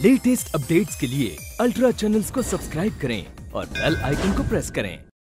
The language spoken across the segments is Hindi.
लेटेस्ट अपडेट्स के लिए अल्ट्रा चैनल्स को सब्सक्राइब करें और बेल आइकन को प्रेस करें।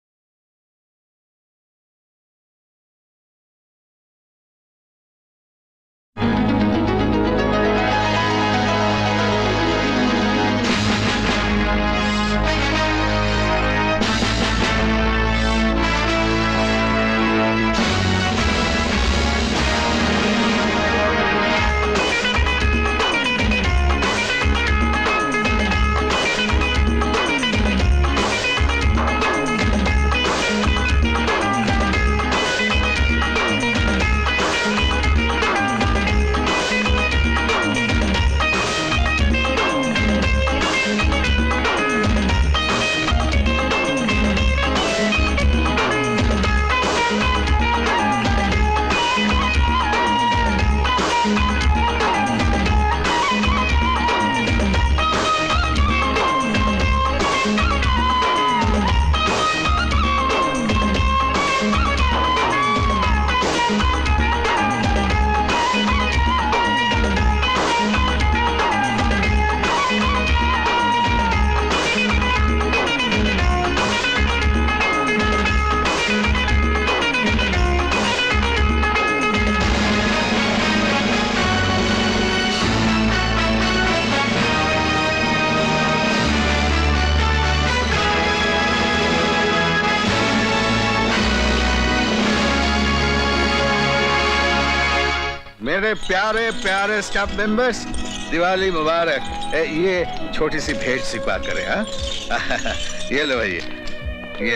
मेरे प्यारे प्यारे स्टाफ मेंबर्स, दिवाली मुबारक। ये छोटी सी भेंट स्वीकार करें। हाँ ये लो भैया,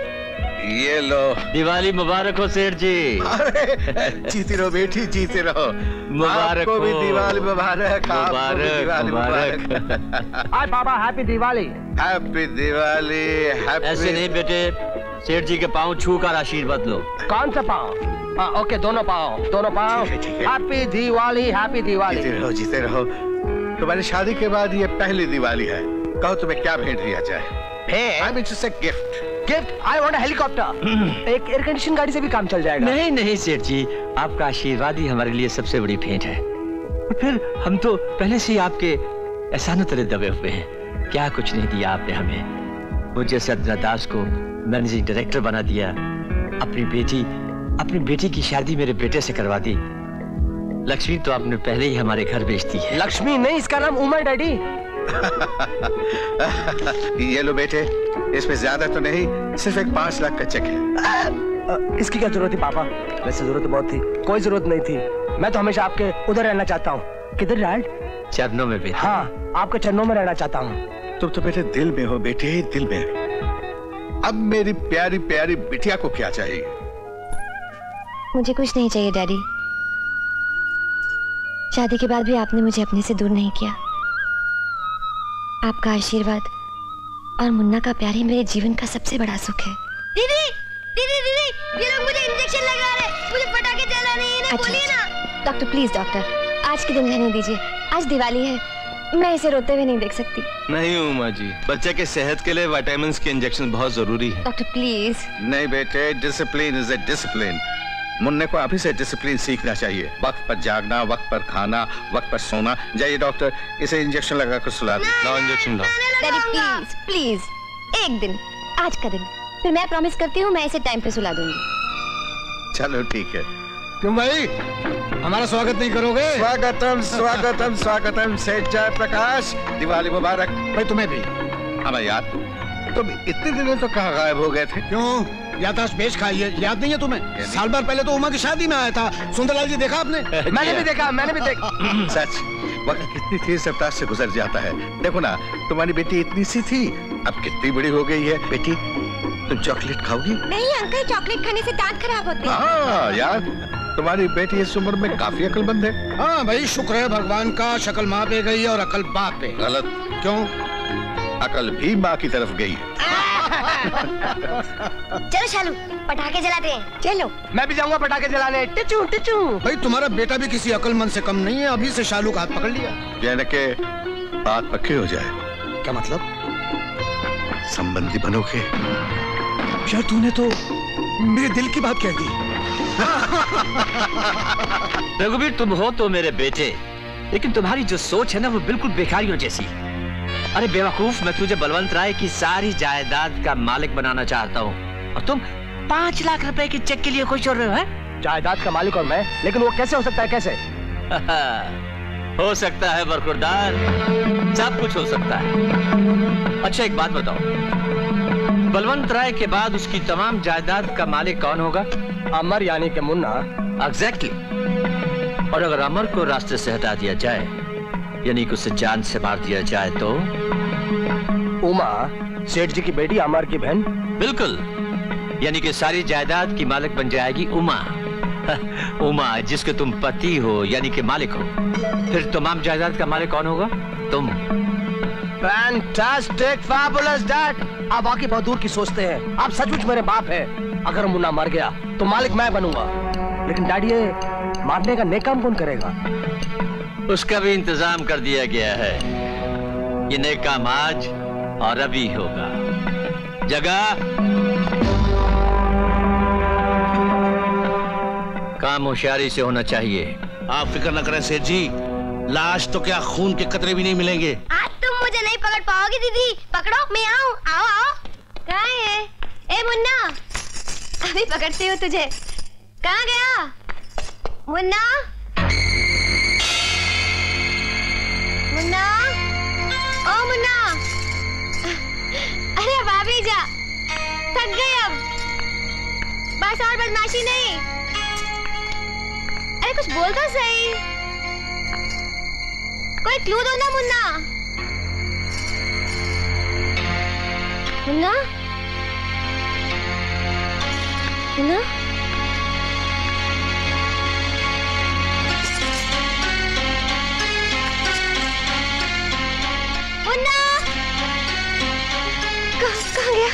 ये लो। दिवाली मुबारक हो सेठ जी। अरे जीती रहो बेटी, जीती रहो। मुबारक हो। भी दिवाली मुबारक। दिवाली मुबारक। आज बाबा हैप्पी दिवाली। हैप्पी दिवाली। ऐसे नहीं बेटे, सेठ जी के पाँव छू कर आशीर्वाद लो। कौन सा पाँव? ओके, दोनों पाँव, दोनों पाँव। Happy Diwali, happy Diwali. जीते रहो, जीते रहो। तुम्हारी शादी के बाद ये पहली दिवाली है। कहो तुम्हें क्या भेंट दिया जाए? I mean to say gift. Gift? I want a helicopter. एक एयर कंडीशन गाड़ी से भी काम चल जाएगा। नहीं नहीं सेठ जी, आपका आशीर्वाद ही हमारे लिए सबसे बड़ी भेंट है। और फिर हम तो पहले से ही आपके एहसानों तरह दबे हुए हैं। क्या कुछ नहीं दिया आपने हमें। मुझे सदना दास को मैनेजिंग डायरेक्टर बना दिया। अपनी बेटी की शादी मेरे बेटे से करवा दी। लक्ष्मी तो आपने पहले ही हमारे घर भेज दी है। लक्ष्मी नहीं, इसका नाम उमा डैडी। ये लो बेटे, इसमें ज्यादा तो नहीं, सिर्फ एक 5 लाख का चेक है। इसकी क्या जरूरत थी पापा? वैसे जरूरत तो बहुत थी। कोई जरूरत नहीं थी। मैं तो हमेशा आपके उधर रहना चाहता हूँ। किधर डैड? चरणों में बेटे। हाँ, आपके चरणों में रहना चाहता हूँ। तुम तो बेटे दिल में हो बेटे, दिल में। अब मेरी प्यारी प्यारी बिटिया को क्या चाहिए? मुझे कुछ नहीं चाहिए डैडी। शादी के बाद भी आपने मुझे अपने से दूर नहीं किया। आपका आशीर्वाद और मुन्ना का प्यार ही मेरे जीवन का सबसे बड़ा सुख है। दीदी, दीदी, दीदी, ये लोग मुझे इंजेक्शन लगा रहे हैं। मुझे पटाखे जलाने हैं ना, बोलिए ना। डॉक्टर प्लीज डॉक्टर, आज के दिन रहने दीजिए। आज दिवाली है, मैं इसे रोते हुए नहीं देख सकती। नहीं उमा जी, बच्चे के सेहत के लिए विटामिन के इंजेक्शन बहुत जरूरी है। Doctor please. नहीं बेटे, डिसिप्लिन इज ए डिसिप्लिन। मुन्ने को अभी से डिसिप्लिन सीखना चाहिए। वक्त पर जागना, वक्त पर खाना, वक्त पर सोना। जाइए डॉक्टर, इसे इंजेक्शन लगा कर सुला दो। लो इंजेक्शन लो। डैडी प्लीज प्लीज, एक दिन, आज का दिन, फिर मैं प्रॉमिस करती हूँ मैं इसे टाइम पे सुला दूंगी। चलो ठीक है। क्यों भाई, हमारा स्वागत नहीं करोगे? स्वागतम स्वागतम स्वागतम सेठ जयप्रकाश, दिवाली मुबारक। भाई तुम्हें भी। अब यार, तुम इतने दिनों तो कहाँ गायब हो गए थे? क्यों, याददाश्त पेश खाई है, याद नहीं है तुम्हें? साल भर पहले तो उमा की शादी में आया था। सुंदरलाल जी देखा आपने? मैंने भी देखा। सच, वक्त कितनी तेज रफ्तार से गुजर जाता है। देखो ना, तुम्हारी बेटी इतनी सी थी, अब कितनी बड़ी हो गई है। बेटी, तुम चॉकलेट खाओगी? नहीं अंकल, चॉकलेट खाने से दांत खराब होते हैं। हाँ यार, तुम्हारी बेटी इस उम्र में काफी अक्लमंद है। हाँ भाई, शुक्र है भगवान का, शक्ल माँ पे गई और अकल बाप पे। गलत। क्यों? अकल भी माँ की तरफ गई। चलो शालू, पटाखे जलाते हैं। चलो। मैं भी जाऊंगा पटाखे जलाने। टिचू टिचू। भाई तुम्हारा बेटा भी किसी अकलमंद से कम नहीं है। अभी से शालू का हाथ पकड़ लिया। यानी के बात पक्की हो जाए। क्या मतलब? संबंधी बनोगे? यार तूने तो मेरे दिल की बात कह दी। रघुवीर, तुम हो तो मेरे बेटे, लेकिन तुम्हारी जो सोच है ना वो बिल्कुल बेकारियों जैसी। अरे बेवकूफ, मैं तुझे बलवंत राय की सारी जायदाद का मालिक बनाना चाहता हूँ और तुम 5 लाख रुपए के चेक के लिए खुश हो रहे हो? है जायदाद का मालिक और मैं, लेकिन वो कैसे हो सकता है? कैसे हो सकता है बरखुरदार, सब कुछ हो सकता है। अच्छा एक बात बताओ, बलवंत राय के बाद उसकी तमाम जायदाद का मालिक कौन होगा? अमर यानी कि मुन्ना। एग्जैक्टली। और अगर अमर को रास्ते से हटा दिया जाए, यानी कि उसे जान से मार दिया जाए तो? उमा, सेठ जी की बेटी, अमर की बहन। बिल्कुल, यानी कि सारी जायदाद की मालिक बन जाएगी उमा। उमा जिसके तुम पति हो, यानी कि मालिक हो। फिर तमाम जायदाद का मालिक कौन होगा? तुम। Fantastic, fabulous dad. आप वाकई बहुत दूर की सोचते हैं। आप सचमुच मेरे बाप हैं। अगर मुन्ना मर गया तो मालिक मैं बनूंगा, लेकिन डैडी ये मारने का नेक काम कौन करेगा? उसका भी इंतजाम कर दिया गया है। ये नेक काम आज और अभी होगा। जगह काम होशियारी से होना चाहिए। आप फिक्र न करें सेठ जी, लाश तो क्या खून के कतरे भी नहीं मिलेंगे। आज तुम मुझे नहीं पकड़ पाओगी दीदी। पकड़ो, मैं आऊं। आओ आओ। कहाँ है? ए मुन्ना, अभी पकड़ती हूँ तुझे। कहाँ गया मुन्ना? मुन्ना, ओ मुन्ना। अरे अब आ भी जा, थक गई अब। बस और बदमाशी नहीं। अरे कुछ बोल तो सही, कोई क्लू दो ना मुन्ना। मुन्ना, मुन्ना, मुन्ना, कहाँ गया?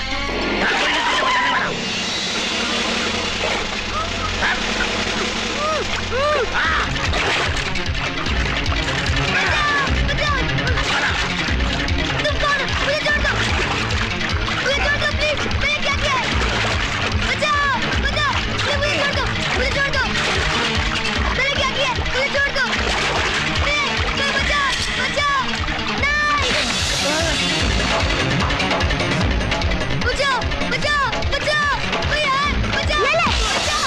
तुम कौन? मुझे छोड़ दो, मुझे छोड़ दो प्लीज। मैंने क्या किया है? बचाओ, बचाओ, मुझे छोड़ दो, मुझे छोड़ दो। मैंने क्या किया है? मुझे छोड़ दो। नहीं, बचाओ, बचाओ, नहीं। बचाओ, बचाओ, बचाओ, भैया, बचाओ, ले ले, बचाओ।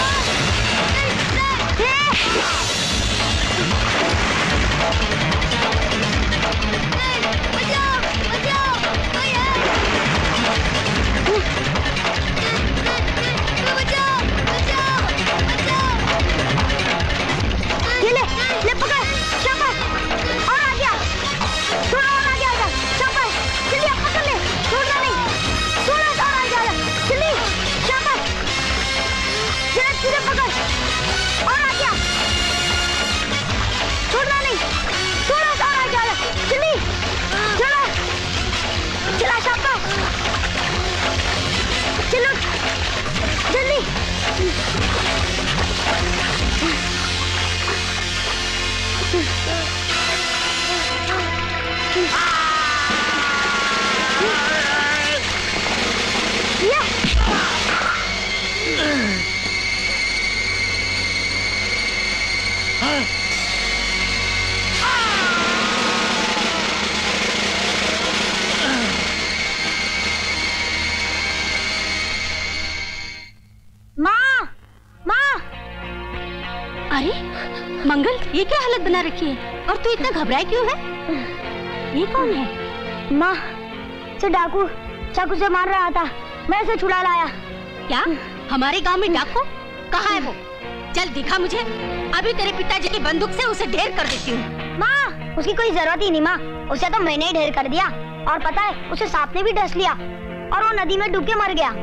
मंगल, ये क्या हालत बना रखी है? और तू इतना घबराई क्यों है? ये कौन है? माँ, से डाकू चाकू से मार रहा था, मैं इसे छुड़ा लाया। क्या? हमारे गांव में डाकू? कहाँ है वो? चल दिखा मुझे, अभी तेरे पिताजी की बंदूक से उसे ढेर कर देती हूँ। माँ, उसकी कोई जरूरत ही नहीं माँ, उसे तो मैंने ही ढेर कर दिया। और पता है, उसे सांप ने भी डस लिया और वो नदी में डूब के मर गया।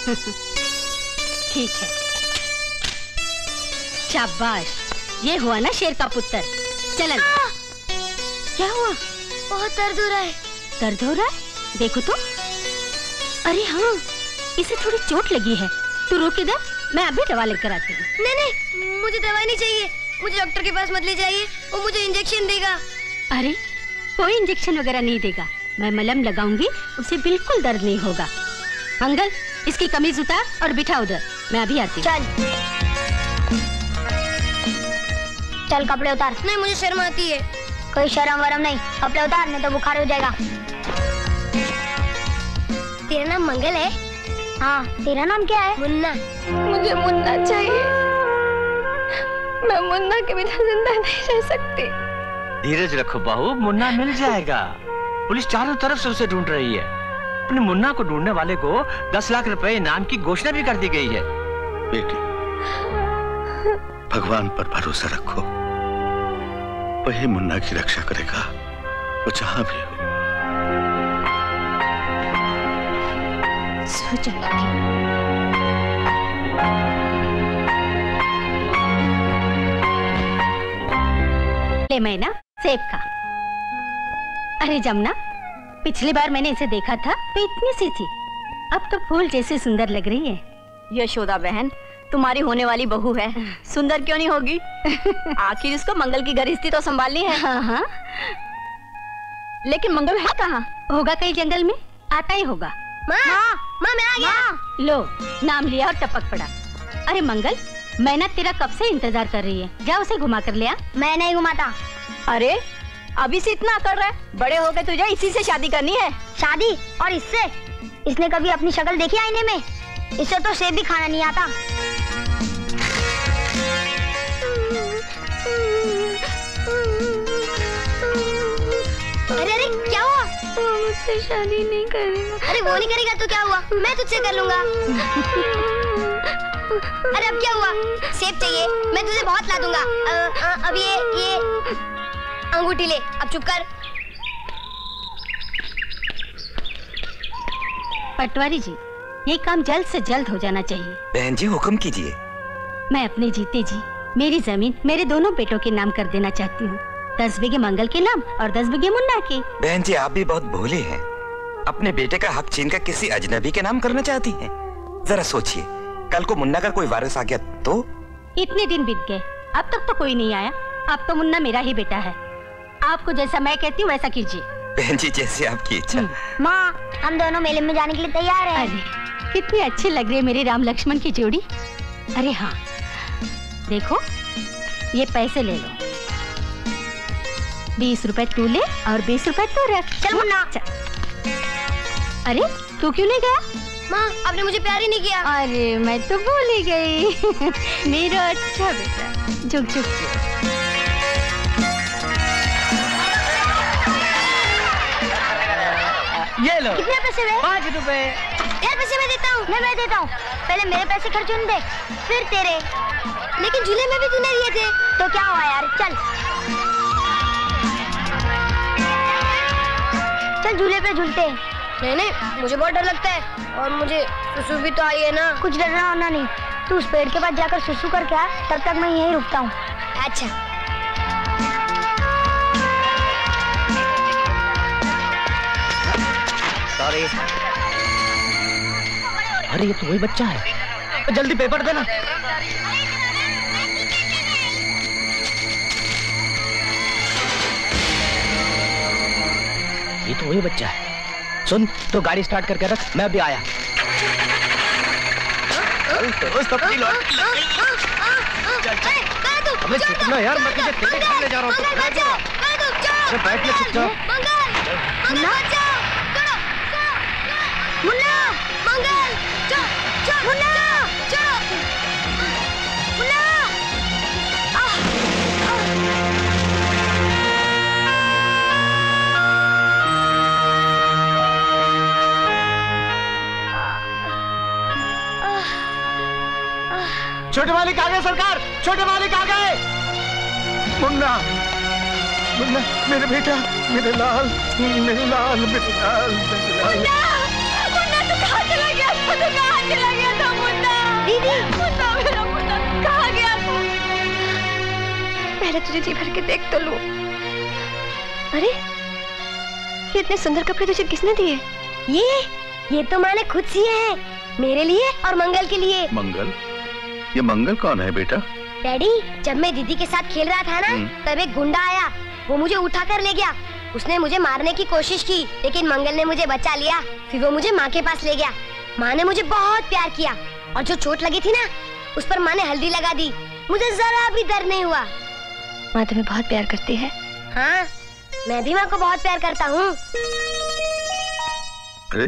ठीक है, शाबाश, ये हुआ ना शेर का पुत्र। चल। क्या हुआ? बहुत दर्द हो रहा है। दर्द हो रहा है? देखो तो। अरे हाँ, इसे थोड़ी चोट लगी है। तू रुक इधर, मैं अभी दवा लेकर आती हूँ। नहीं नहीं, मुझे दवाई नहीं चाहिए, मुझे डॉक्टर के पास मत ले जाइए, वो मुझे इंजेक्शन देगा। अरे कोई इंजेक्शन वगैरह नहीं देगा, मैं मलहम लगाऊंगी, उसे बिल्कुल दर्द नहीं होगा। मंगल, इसकी कमीज उतार और बिठा उधर, मैं अभी आती हूँ। चल। चल कपड़े उतार। नहीं मुझे शर्म आती है। कोई शर्म वरम नहीं, कपड़े उतार नहीं तो बुखार हो जाएगा। तेरा नाम मंगल है? हाँ, तेरा नाम क्या है? मुन्ना। मुझे मुन्ना चाहिए, मैं मुन्ना के बिना जिंदा नहीं रह सकती। धीरज रखो बहू, मुन्ना मिल जाएगा। पुलिस चारों तरफ से उसे ढूंढ रही है। अपने मुन्ना को ढूंढने वाले को 10 लाख रुपए इनाम की घोषणा भी कर दी गई है। बेटी, भगवान पर भरोसा रखो, वही मुन्ना की रक्षा करेगा, वो जहां भी हो। सो जाऊंगी। ले मैना, सेब खा। अरे जमुना, पिछली बार मैंने इसे देखा था तो इतनी सी थी, अब तो फूल जैसे सुंदर लग रही है। यशोदा बहन, तुम्हारी होने वाली बहू है, सुंदर क्यों नहीं होगी? आखिर उसको मंगल की गृहस्थी तो संभालनी है। हाँ हाँ। लेकिन मंगल है कहाँ? होगा कहीं जंगल में, आता ही होगा। माँ, मैं आ गया। लो, नाम लिया और टपक पड़ा। अरे मंगल, मैना तेरा कब से इंतजार कर रही है, जा उसे घुमा कर ले आ। मैं नहीं घुमाता। अरे अभी से इतना कर रहा है, बड़े हो गए तुझे इसी से शादी करनी है। शादी? और इससे? इसने कभी अपनी शक्ल देखी आईने में? इसे तो सेब भी खाना नहीं आता। अरे अरे क्या हुआ? वो मुझसे शादी नहीं करेगा। अरे वो नहीं करेगा तो क्या हुआ, मैं तुझसे कर लूंगा। अरे अब क्या हुआ? सेब चाहिए, मैं तुझे बहुत ला दूंगा। अब ये अंगूठी ले, अब चुप कर। पटवारी जी, ये काम जल्द से जल्द हो जाना चाहिए। बहन जी हुक्म कीजिए। मैं अपने जीते जी मेरी जमीन मेरे दोनों बेटों के नाम कर देना चाहती हूँ। 10 बीघे मंगल के नाम और 10 बीघे मुन्ना के। बहन जी आप भी बहुत भोली हैं। अपने बेटे का हक छीनकर किसी अजनबी के नाम करना चाहती हैं। जरा सोचिए, कल को मुन्ना का कोई वारिस आ गया तो? इतने दिन बीत गए, अब तक तो कोई नहीं आया। अब तो मुन्ना मेरा ही बेटा है। आपको जैसा मैं कहती हूँ वैसा कीजिए। बहन जी जैसे आपकी इच्छा। माँ, हम दोनों मेले में जाने के लिए तैयार हैं। अरे कितनी अच्छी लग रही है मेरी राम लक्ष्मण की जोड़ी। अरे हाँ, देखो ये पैसे ले लो। 20 रुपए तू ले और 20 रुपए तू रख। चल मुन्ना। अरे तू क्यों नहीं गया? माँ, आपने मुझे प्यार ही नहीं किया। अरे मैं तो भूल ही गई। मेरा अच्छा बेटा, झुक झुक के। ये लो। कितने पैसे हुए? 5 रुपए। यार पैसे मैं देता हूँ। मैं देता हूँ। पहले मेरे पैसे खर्च होने दे, फिर तेरे। लेकिन झूले में भी तूने लिए थे। तो क्या हुआ यार, चल चल झूले पे झूलते। नहीं, मुझे बहुत डर लगता है और मुझे सुसु भी तो आई है ना। कुछ डरना होना नहीं, तू उस पेड़ के पास जाकर सुसु करके आ, तब तक मैं यहीं रुकता हूँ। अच्छा। सॉरी। अरे ये तो वही बच्चा है, जल्दी पेपर देना। ये तो वही बच्चा है। सुन, तो गाड़ी स्टार्ट करके रख, मैं अभी आया। अबे कितना यार, मैं तुझे खेलने खाने जा रहा हूँ। अरे बैठ ले चुपचाप। मुन्ना, मंगल, मुन्ना, छोटे मालिक आ गए सरकार, छोटे मालिक आ गए। मुन्ना, मुन्ना, मेरे बेटा, मेरे लाल, मेरे लाल, मेरे लाल, मेरे लाल। मुन्ना तू कहाँ चला गया था? तू कहाँ चला गया था मुन्ना? दीदी, मुन्ना मेरा मुन्ना कहाँ गया था? पहले तुझे जी भर के देख तो लूं। अरे ये इतने सुंदर कपड़े तुझे किसने दिए? ये तो मैंने खुद सिए हैं, मेरे लिए और मंगल के लिए। मंगल? ये मंगल कौन है बेटा? डैडी, जब मैं दीदी के साथ खेल रहा था ना, तब एक गुंडा आया, वो मुझे उठा कर ले गया। उसने मुझे मारने की कोशिश की, लेकिन मंगल ने मुझे बचा लिया। फिर वो मुझे माँ के पास ले गया। माँ ने मुझे बहुत प्यार किया और जो चोट लगी थी ना, उस पर माँ ने हल्दी लगा दी। मुझे जरा भी दर्द नहीं हुआ। माँ तुम्हें बहुत प्यार करती है। हाँ, मैं भी माँ को बहुत प्यार करता हूँ। अरे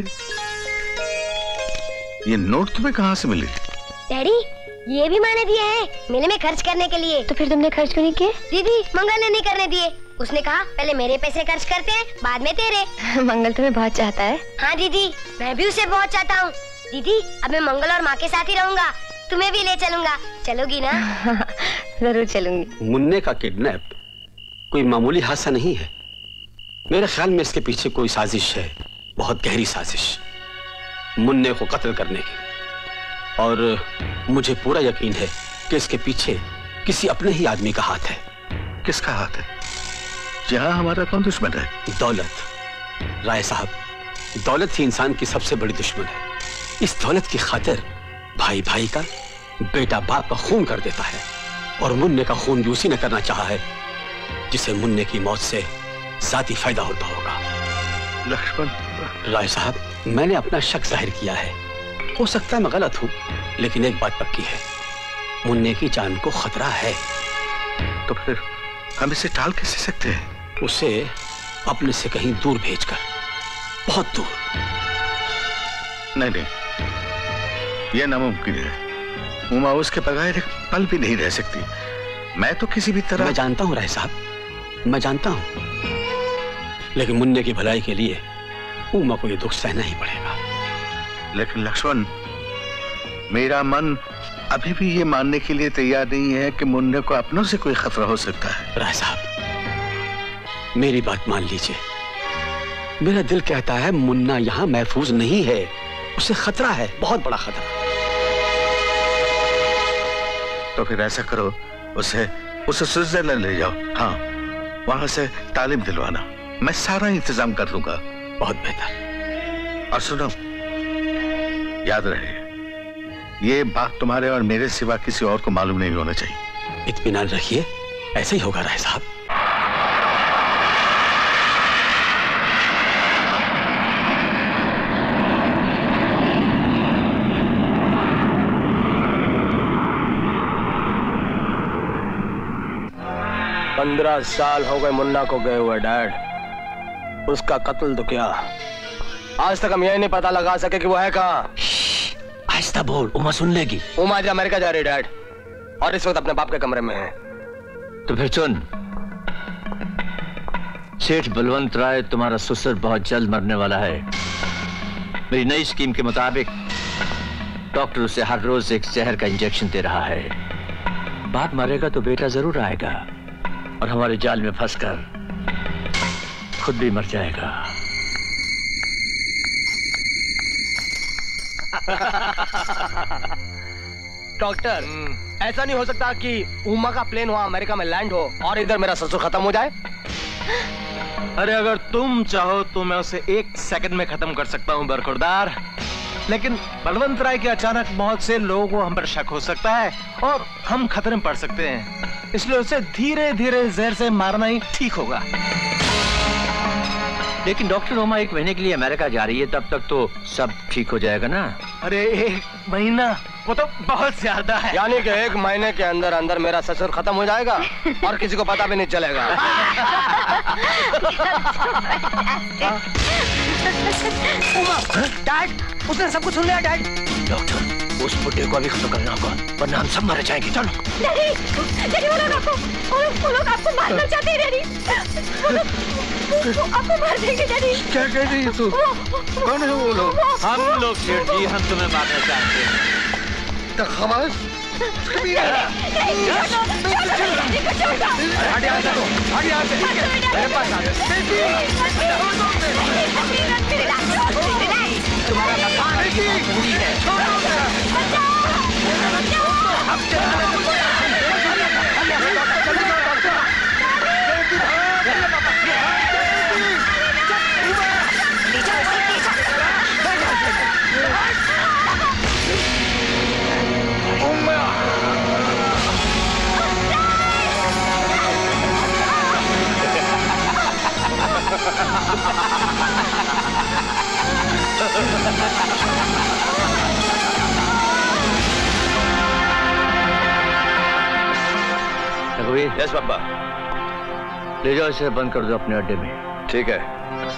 ये नोट तुम्हें कहाँ से मिले? डैडी, ये भी माँ ने दिए हैं मेले में खर्च करने के लिए। तो फिर तुमने खर्च क्यों नहीं किए? दीदी, मंगल ने नहीं करने दिए। उसने कहा पहले मेरे पैसे खर्च करते हैं, बाद में तेरे। मंगल तुम्हें बहुत चाहता है। हाँ दीदी, मैं भी उसे बहुत चाहता हूँ। दीदी, अब मैं मंगल और माँ के साथ ही रहूँगा। तुम्हें भी ले चलूंगा, चलोगी ना? जरूर चलूंगी। मुन्ने का किडनैप कोई मामूली हादसा नहीं है। मेरे ख्याल में इसके पीछे कोई साजिश है, बहुत गहरी साजिश, मुन्ने को कत्ल करने की। और मुझे पूरा यकीन है कि इसके पीछे किसी अपने ही आदमी का हाथ है। किसका हाथ है? यहाँ हमारा कौन दुश्मन है? दौलत। राय साहब, दौलत ही इंसान की सबसे बड़ी दुश्मन है। इस दौलत की खातिर भाई भाई का, बेटा बाप का खून कर देता है। और मुन्ने का खून भी उसी ने करना चाहा है जिसे मुन्ने की मौत से जाती फायदा होता होगा। लक्ष्मण। राय साहब, मैंने अपना शक जाहिर किया है। हो सकता है मैं गलत हूं, लेकिन एक बात पक्की है, मुन्ने की जान को खतरा है। तो फिर हम इसे टाल कैसे सकते हैं? उसे अपने से कहीं दूर भेजकर, बहुत दूर। नहीं, यह नामुमकिन है। उमा उसके बगैर एक पल भी नहीं रह सकती। मैं तो किसी भी तरह। मैं जानता हूं राय साहब, मैं जानता हूं, लेकिन मुन्ने की भलाई के लिए उमा को यह दुख सहना ही पड़ेगा। लेकिन लक्ष्मण, मेरा मन अभी भी ये मानने के लिए तैयार नहीं है कि मुन्ने को अपनों से कोई खतरा हो सकता है। राय साहब, मेरी बात मान लीजिए। मेरा दिल कहता है मुन्ना यहां महफूज नहीं है, उसे खतरा है, बहुत बड़ा खतरा। तो फिर ऐसा करो, उसे स्विट्जरलैंड ले जाओ। हाँ, वहां से तालीम दिलवाना, मैं सारा इंतजाम कर दूंगा। बहुत बेहतर। और सुनो, याद रहे, ये बात तुम्हारे और मेरे सिवा किसी और को मालूम नहीं होना चाहिए। इत्मीनान रखिए, ऐसे ही होगा राय साहब। पंद्रह साल हो गए मुन्ना को गए हुए डैड। उसका कत्ल तो क्या, आज तक हम यही नहीं पता लगा सके कि वो है कहाँ। आहिस्ता बोल, उमा सुन लेगी। उमा आज अमेरिका जा रही डैड, और इस वक्त अपने बाप के कमरे में है। तो फिर सुन, सेठ बलवंत राय तुम्हारा ससुर बहुत जल्द मरने वाला है। मेरी नई स्कीम के मुताबिक डॉक्टर उसे हर रोज एक जहर का इंजेक्शन दे रहा है। बाप मरेगा तो बेटा जरूर आएगा, और हमारे जाल में फंसकर खुद भी मर जाएगा। डॉक्टर, ऐसा नहीं हो सकता कि उमा का प्लेन वहां अमेरिका में लैंड हो और इधर मेरा ससुर खत्म हो जाए? अरे अगर तुम चाहो तो मैं उसे 1 सेकंड में खत्म कर सकता हूं बरखुरदार, लेकिन बलवंत राय के अचानक मौत से लोगों को हम पर शक हो सकता है और हम खतरे में पड़ सकते हैं। इसलिए उसे धीरे धीरे जहर से मारना ही ठीक होगा। लेकिन डॉक्टर उमा 1 महीने के लिए अमेरिका जा रही है, तब तक तो सब ठीक हो जाएगा ना? अरे 1 महीना, वो तो बहुत ज्यादा है। यानी कि 1 महीने के अंदर अंदर मेरा ससुर खत्म हो जाएगा और किसी को पता भी नहीं चलेगा। डैड, उसने सब कुछ सुन लिया डैड। डॉक्टर, उस बुड्ढे को अभी खत्म करना होगा, वरना हम सब मर जाएंगे। चलो। डैडी, वो लोग आपको मारना चाहते हैं डैडी। वो आपको मार देंगे डैडी। क्या कह रही है तू? कौन है वो लोग? हम लोग सेठ जी, हम तुम्हें मारना चाहते हैं। मेरे पास आ रघुवीर। Yes papa. ले जाओ इसे, बंद कर दो अपने अड्डे में। ठीक है।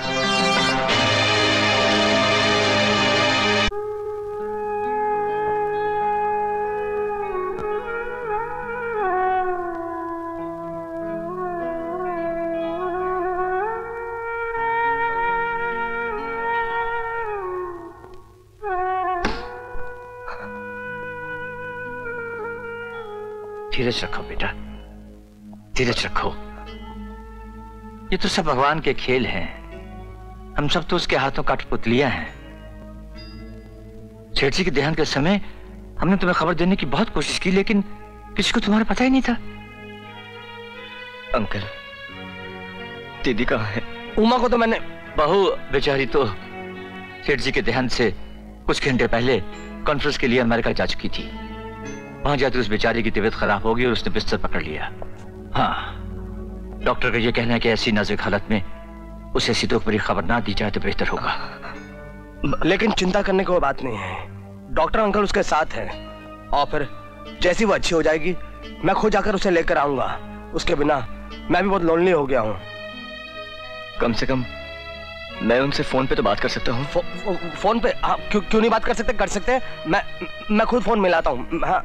धीरज रखो बेटा, धीरज रखो। ये तो सब भगवान के खेल हैं। हम सब तो उसके हाथों का कठपुतलियां हैं। सेठ जी के देहांत के समय हमने तुम्हें खबर देने की बहुत कोशिश की, लेकिन किसी को तुम्हारा पता ही नहीं था। अंकल, दीदी कहाँ है? उमा को तो मैंने। बहू बेचारी तो सेठ जी के देहांत से कुछ घंटे पहले कॉन्फ्रेंस के लिए अमेरिका जा चुकी थी। वहां जाते उस बेचारी की तबीयत खराब हो गई और उसने बिस्तर पकड़ लिया। हाँ, डॉक्टर का यह कहना है कि ऐसी नाजुक हालत में उसे ऐसी दुख भरी खबर ना दी जाए तो बेहतर होगा। लेकिन चिंता करने की कोई बात नहीं है, डॉक्टर अंकल उसके साथ हैं। और फिर जैसी वो अच्छी हो जाएगी मैं खुद जाकर उसे लेकर आऊंगा। उसके बिना मैं भी बहुत लोनली हो गया हूँ। कम से कम मैं उनसे फोन पे तो बात कर सकता हूँ। फोन पे? हाँ, क्यों नहीं बात कर सकते? कर सकते हैं। मैं खुद फोन मिलाता हूँ। हाँ।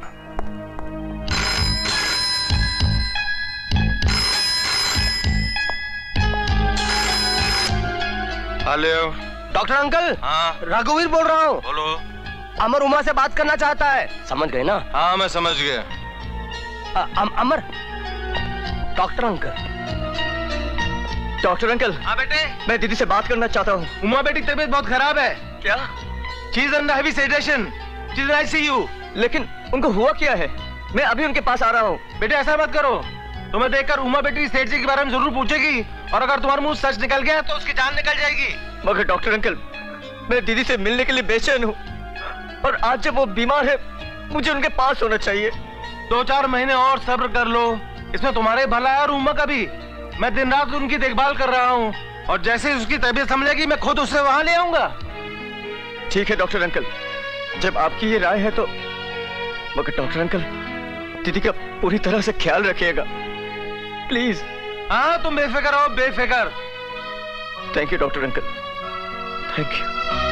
Hello doctor uncle. हाँ रघुवीर बोल रहा हूँ। बोलो। अमर उमा से बात करना चाहता है, समझ गए ना? हाँ मैं समझ गया। Amar. Doctor uncle. Doctor uncle. हाँ बेटे, मैं दीदी से बात करना चाहता हूँ। उमा बेटी की तबीयत बहुत खराब है। क्या? She is under heavy sedation, she is in ICU. लेकिन उनको हुआ क्या है? मैं अभी उनके पास आ रहा हूँ। बेटे ऐसा मत करो, तुम्हें देखकर उमा बेटी सेठ जी के बारे में जरूर पूछेगी और अगर तुम्हारे मुंह सच निकल गया तो उसकी जान निकल जाएगी। मगर डॉक्टर अंकल, मैं दीदी से मिलने के लिए बेचैन हूँ और आज जब वो बीमार है मुझे उनके पास होना चाहिए। 2-4 महीने और सब्र कर लो, इसमें तुम्हारे भला है और उमा का भी। मैं दिन रात उनकी देखभाल कर रहा हूँ और जैसे ही उसकी तबीयत संभलेगी मैं खुद उसे वहां ले आऊंगा। ठीक है डॉक्टर अंकल, जब आपकी ये राय है तो। मगर डॉक्टर अंकल, दीदी का पूरी तरह से ख्याल रखिएगा प्लीज। हाँ तुम बेफिक्र हो, बेफिक्र। Thank you doctor uncle, thank you.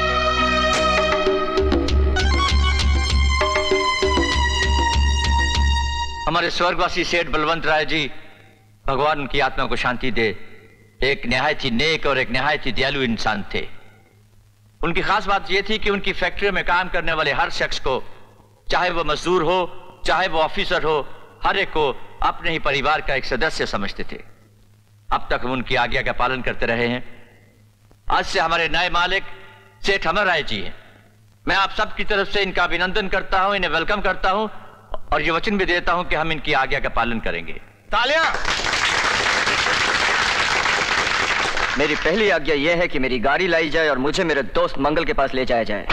हमारे स्वर्गवासी सेठ बलवंत राय जी, भगवान उनकी आत्मा को शांति दे, एक निहायत ही नेक और एक निहायत ही दयालु इंसान थे। उनकी खास बात यह थी कि उनकी फैक्ट्री में काम करने वाले हर शख्स को, चाहे वो मजदूर हो चाहे वो ऑफिसर हो, हर एक को अपने ही परिवार का एक सदस्य समझते थे। अब तक वो उनकी आज्ञा का पालन करते रहे हैं। आज से हमारे नए मालिक सेठ अमर राय जी हैं। मैं आप सब की तरफ से इनका अभिनंदन करता हूं, इन्हें वेलकम करता हूं और ये वचन भी देता हूं कि हम इनकी आज्ञा का पालन करेंगे। तालियां। मेरी पहली आज्ञा यह है कि मेरी गाड़ी लाई जाए और मुझे मेरे दोस्त मंगल के पास ले जाया जाए।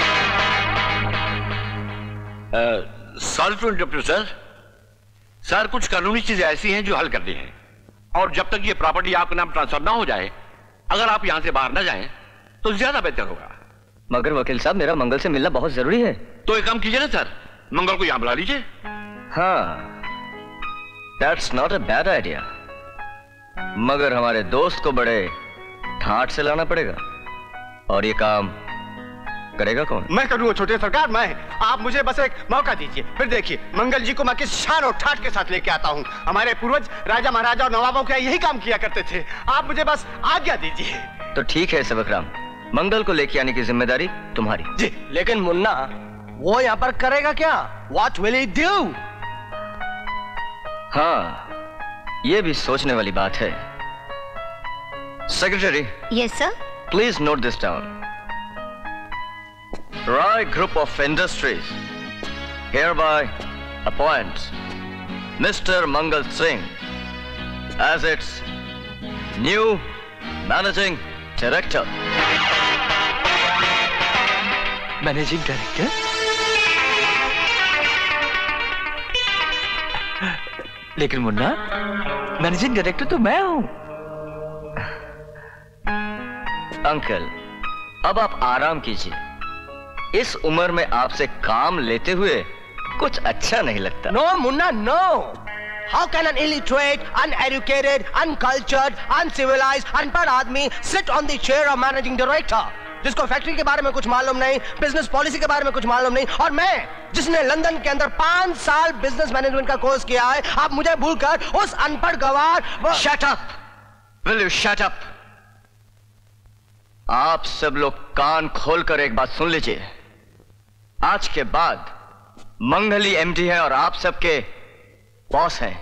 Sorry to interrupt sir. Sir कुछ कानूनी चीजें ऐसी हैं जो हल करनी है और जब तक ये प्रॉपर्टी आपके नाम ट्रांसफर ना हो जाए, अगर आप यहां से बाहर ना जाएं तो ज्यादा बेहतर होगा। मगर वकील साहब, मेरा मंगल से मिलना बहुत जरूरी है। तो एक काम कीजिए ना सर, मंगल को यहां बुला लीजिए। हाँ, that's not a bad idea. मगर हमारे दोस्त को बड़े ठाट से लाना पड़ेगा और ये काम करेगा कौन? मैं करूंगा छोटे सरकार, मैं। आप मुझे बस एक मौका दीजिए, फिर देखिए मंगल जी को मैं किस शान और ठाट के साथ लेके आता हूँ। हमारे पूर्वज राजा महाराजा और नवाबों के यही काम किया करते थे। आप मुझे बस आज्ञा दीजिए। तो ठीक है सबकराम, मंगल को लेके आने की जिम्मेदारी तुम्हारी। जी, लेकिन मुन्ना वो यहाँ पर करेगा क्या? What will he do? हाँ, ये भी सोचने वाली बात है। Secretary. Yes sir. Please note this down. Rai Group of Industries hereby appoints Mr. Mangal Singh as its new managing director. Managing director? लेकिन मुन्ना, मैनेजिंग डायरेक्टर तो मैं हूं। अंकल, अब आप आराम कीजिए। इस उम्र में आपसे काम लेते हुए कुछ अच्छा नहीं लगता। No Munna no, How can an illiterate, uneducated, uncultured, uncivilized, अनपढ़ आदमी sit on the chair of managing director? जिसको फैक्ट्री के बारे में कुछ मालूम नहीं, बिजनेस पॉलिसी के बारे में कुछ मालूम नहीं, और मैं जिसने लंदन के अंदर 5 साल बिजनेस मैनेजमेंट का कोर्स किया है, आप मुझे भूलकर उस अनपढ़ गवार Shut up! Will you shut up? आप सब लोग कान खोलकर एक बात सुन लीजिए। आज के बाद मंगली एमडी है और आप सबके बॉस हैं,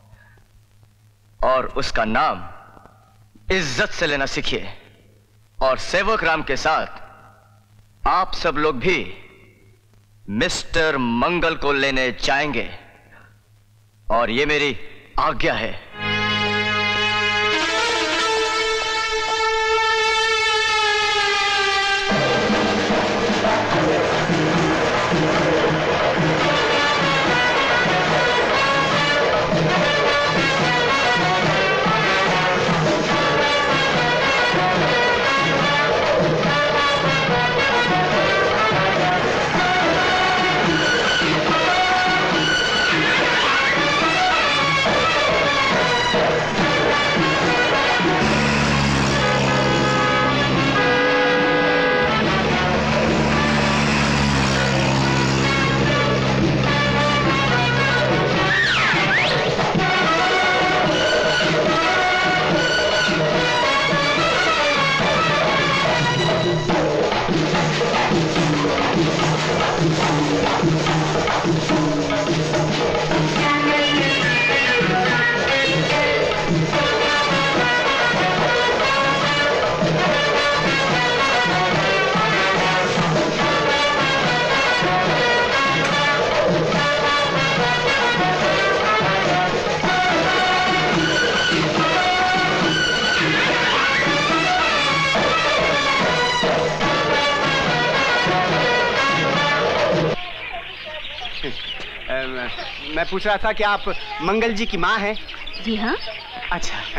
और उसका नाम इज्जत से लेना सीखिए। और सेवक राम के साथ आप सब लोग भी मिस्टर मंगल को लेने जाएंगे, और ये मेरी आज्ञा है। मैं पूछ रहा था कि आप मंगल जी की माँ हैं? जी हाँ। अच्छा,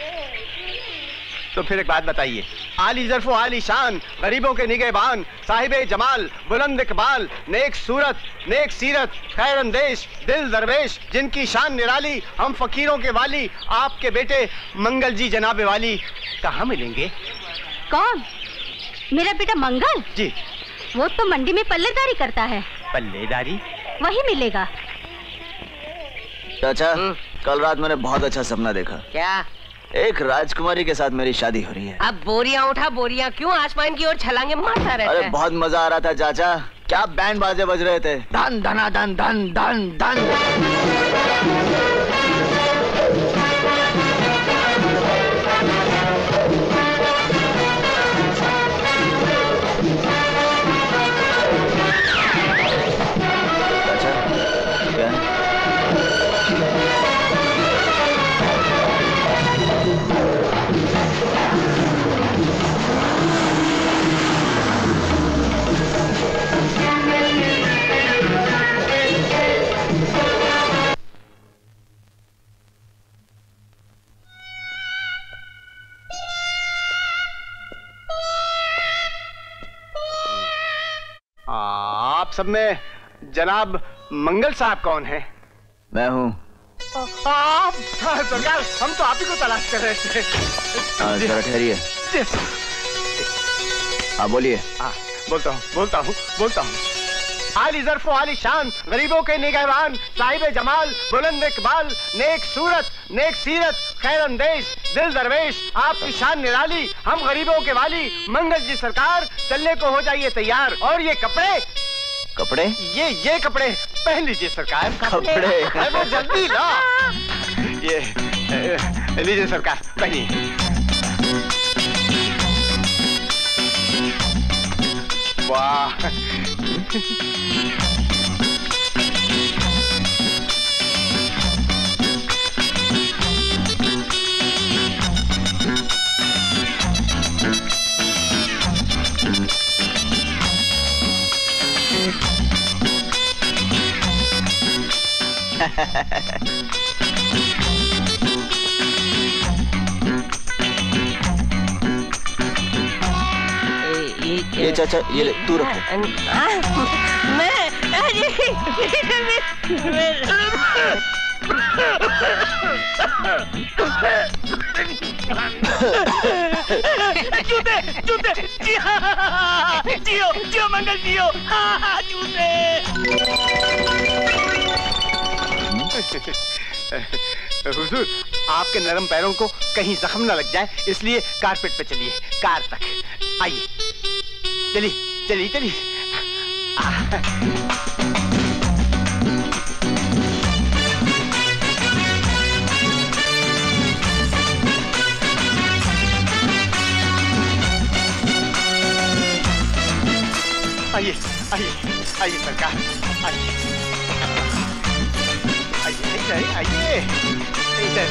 तो फिर एक बात बताइए। आली ज़र्फ़ो आली शान, गरीबों के निगहबान, साहिबे जमाल, बुलंद इकबाल, नेक सूरत, नेक सीरत, खैर अंदेश, दिल दरवेश, जिनकी शान निराली, हम फकीरों के वाली, आपके बेटे मंगल जी जनाबे वाली कहाँ मिलेंगे? कौन? मेरा बेटा मंगल? जी। वो तो मंडी में पल्लेदारी करता है। पल्लेदारी? वही मिलेगा। चाचा, कल रात मैंने बहुत अच्छा सपना देखा। क्या? एक राजकुमारी के साथ मेरी शादी हो रही है। अब बोरियां उठा बोरियां, क्यों आसमान की ओर छलांगे मारता रहता है? अरे बहुत मजा आ रहा था चाचा, क्या बैंड बाजे बज रहे थे। धन धना धन धन धन धन। आप सब में जनाब मंगल साहब कौन है? मैं हूँ। आप सरकार, हम तो आप ही को तलाश कर रहे थे। जरा ठहरिए। हाँ बोलिए। बोलता हूँ। आली ज़र्फ़ो आली शान, गरीबों के निगहबान, साहिबे जमाल, बुलंद इकबाल, नेक सूरत, नेक सीरत, खैर अंदेश, दिल दरवेश, आपकी शान निराली, हम गरीबों के वाली, मंगल जी सरकार, चलने को हो जाइए तैयार। और ये कपड़े ये कपड़े पहन लीजिए सरकार। कपड़े? वो जल्दी ला। ये लीजिए सरकार, पहनिए। वाह, ये चाचा, ये तू रखो। जूते जूते जियो जियो मंगल जियो जूते। हुजूर, आपके नरम पैरों को कहीं जख्म न लग जाए, इसलिए कारपेट पे चलिए, कार तक आइए। चलिए चलिए चलिए। आइए आइए आइए सरकार, आइए आइए आइए इधर।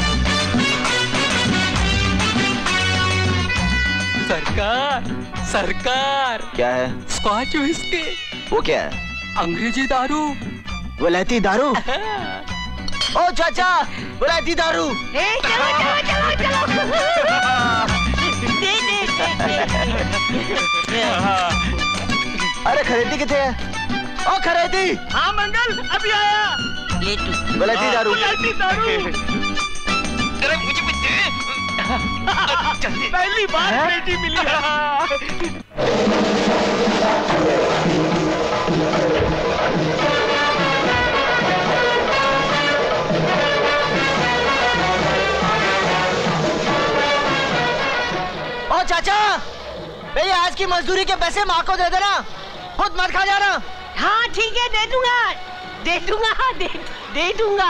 सरकार सरकार। क्या है? Scotch whisky. वो क्या है? अंग्रेजी दारू। वलायती दारू। ओ चाचा, वलायती दारू। चलो चलो चलो चलो। अरे खरीदी कितने है? ओ खरीदी। हाँ मंगल, अभी आया। ले तू। वलायती दारू। वलायती दारू। अरे मुझे भी दे। पहली बार बेटी मिली है। ओ चाचा, भैया आज की मजदूरी के पैसे माँ को दे देना, खुद मत खा जाना। हाँ ठीक है, दे दूंगा दे दूंगा।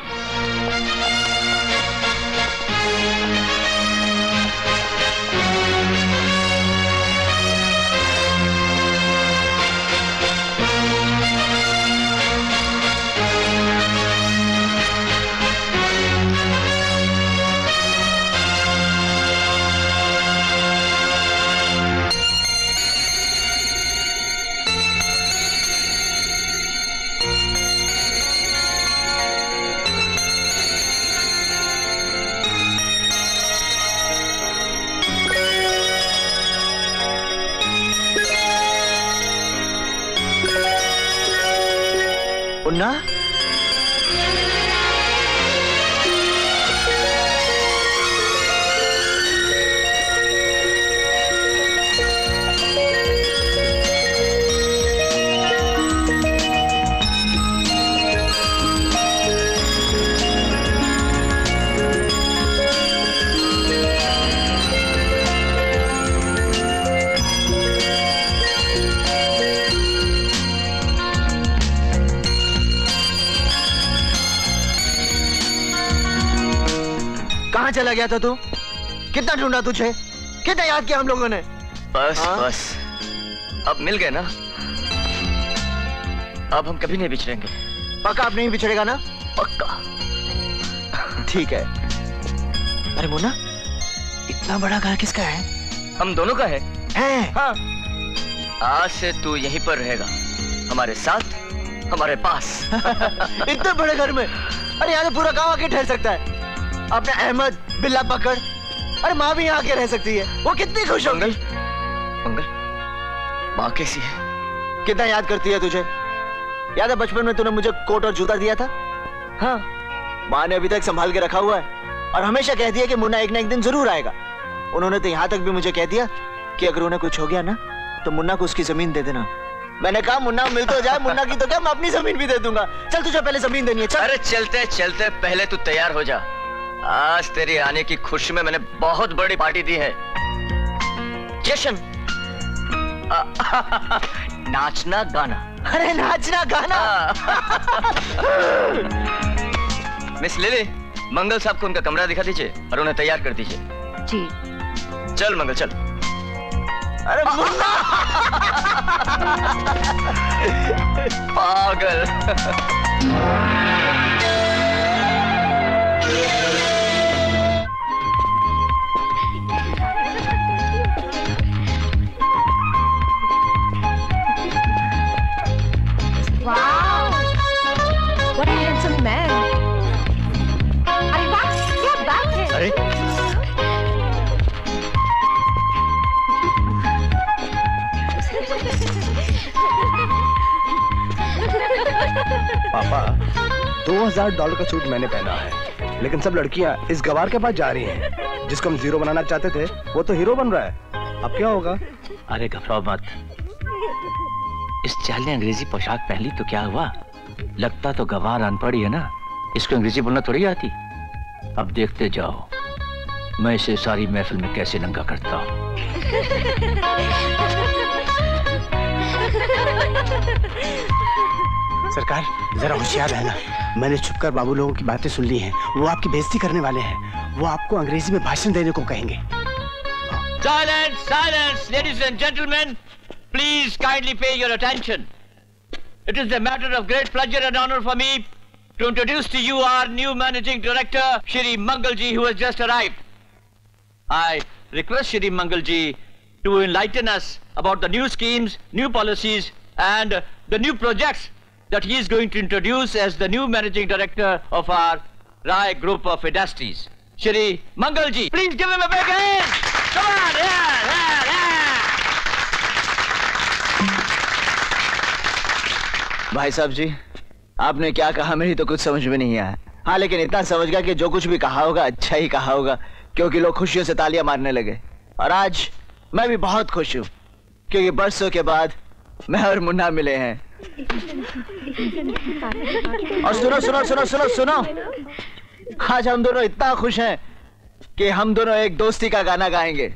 मुन्ना, कहाँ चला गया था तू? कितना ढूंढा तुझे, कितना याद किया हम लोगों ने। बस बस, अब मिल गए ना, अब हम कभी नहीं बिछड़ेंगे। पक्का अब नहीं बिछड़ेगा ना? पक्का। ठीक है। अरे मुन्ना, इतना बड़ा घर किसका है? हम दोनों का है। हाँ। आज से तू यहीं पर रहेगा, हमारे साथ, हमारे पास। इतने बड़े घर में? अरे यहाँ तो पूरा गांव आके ठहर सकता है। अपने अहमद, बिल्ला पकड़, अरे माँ भी यहाँ आके रह सकती है, वो कितनी खुश होंगी। मंगल, माँ कैसी है? कितना याद करती है तुझे? याद है बचपन में तूने मुझे कोट और जूता दिया था? हाँ, माँ ने अभी तक संभाल के रखा हुआ है और हमेशा कहती है कि मुन्ना एक ना एक दिन जरूर आएगा। उन्होंने तो यहाँ तक भी मुझे कह दिया कि अगर उन्हें कुछ हो गया ना तो मुन्ना को उसकी जमीन दे देना। मैंने कहा मुन्ना मिल तो जाए, मुन्ना की तो क्या, मैं अपनी जमीन भी दे दूंगा। चल तुझे पहले जमीन देनी है, चल। अरे चलते चलते पहले तू तैयार हो जा। आज तेरी आने की खुशी में मैंने बहुत बड़ी पार्टी दी है। जश्न, नाचना गाना। अरे नाचना गाना। मिस लिली, मंगल साहब को उनका कमरा दिखा दीजिए और उन्हें तैयार कर दीजिए। जी। चल मंगल चल। अरे मुन्ना। पागल। Wow! What a handsome man! अरे वाह, क्या बात है! अरे पापा, $2000 का सूट मैंने पहना है, लेकिन सब लड़कियां इस गवार के पास जा रही हैं। जिसको हम जीरो बनाना चाहते थे वो तो हीरो बन रहा है। अब क्या होगा? अरे घबराओ मत, इस चाल ने अंग्रेजी पोशाक पहन ली तो क्या हुआ? लगता तो गवार अनपढ़ ही है ना, इसको अंग्रेजी बोलना थोड़ी आती। अब देखते जाओ मैं इसे सारी महफिल में कैसे नंगा करता हूँ। सरकार जरा होशियार रहना, मैंने छुपकर बाबू लोगों की बातें सुन ली हैं। वो आपकी बेइज्जती करने वाले हैं, वो आपको अंग्रेजी में भाषण देने को कहेंगे। Silence, silence, ladies and gentlemen, please kindly pay your attention. It is a matter of great pleasure and honor for me to introduce to you our new managing director, Shri Mangalji, who has just arrived. I request Shri Mangalji to enlighten us about the new schemes, new policies, and the new projects that he is going to introduce as the new managing director of our Rai Group of Industries. Shri Mangalji, please give him a big hand. Come on, yeah. भाई साहब जी, आपने क्या कहा मेरी तो कुछ समझ में नहीं आया। हाँ, लेकिन इतना समझ गया कि जो कुछ भी कहा होगा अच्छा ही कहा होगा, क्योंकि लोग खुशियों से तालियां मारने लगे। और आज मैं भी बहुत खुश हूँ क्योंकि बरसों के बाद मैं और मुन्ना मिले हैं। और सुनो सुनो सुनो सुनो सुनो, आज हम दोनों इतना खुश हैं कि हम दोनों एक दोस्ती का गाना गाएंगे।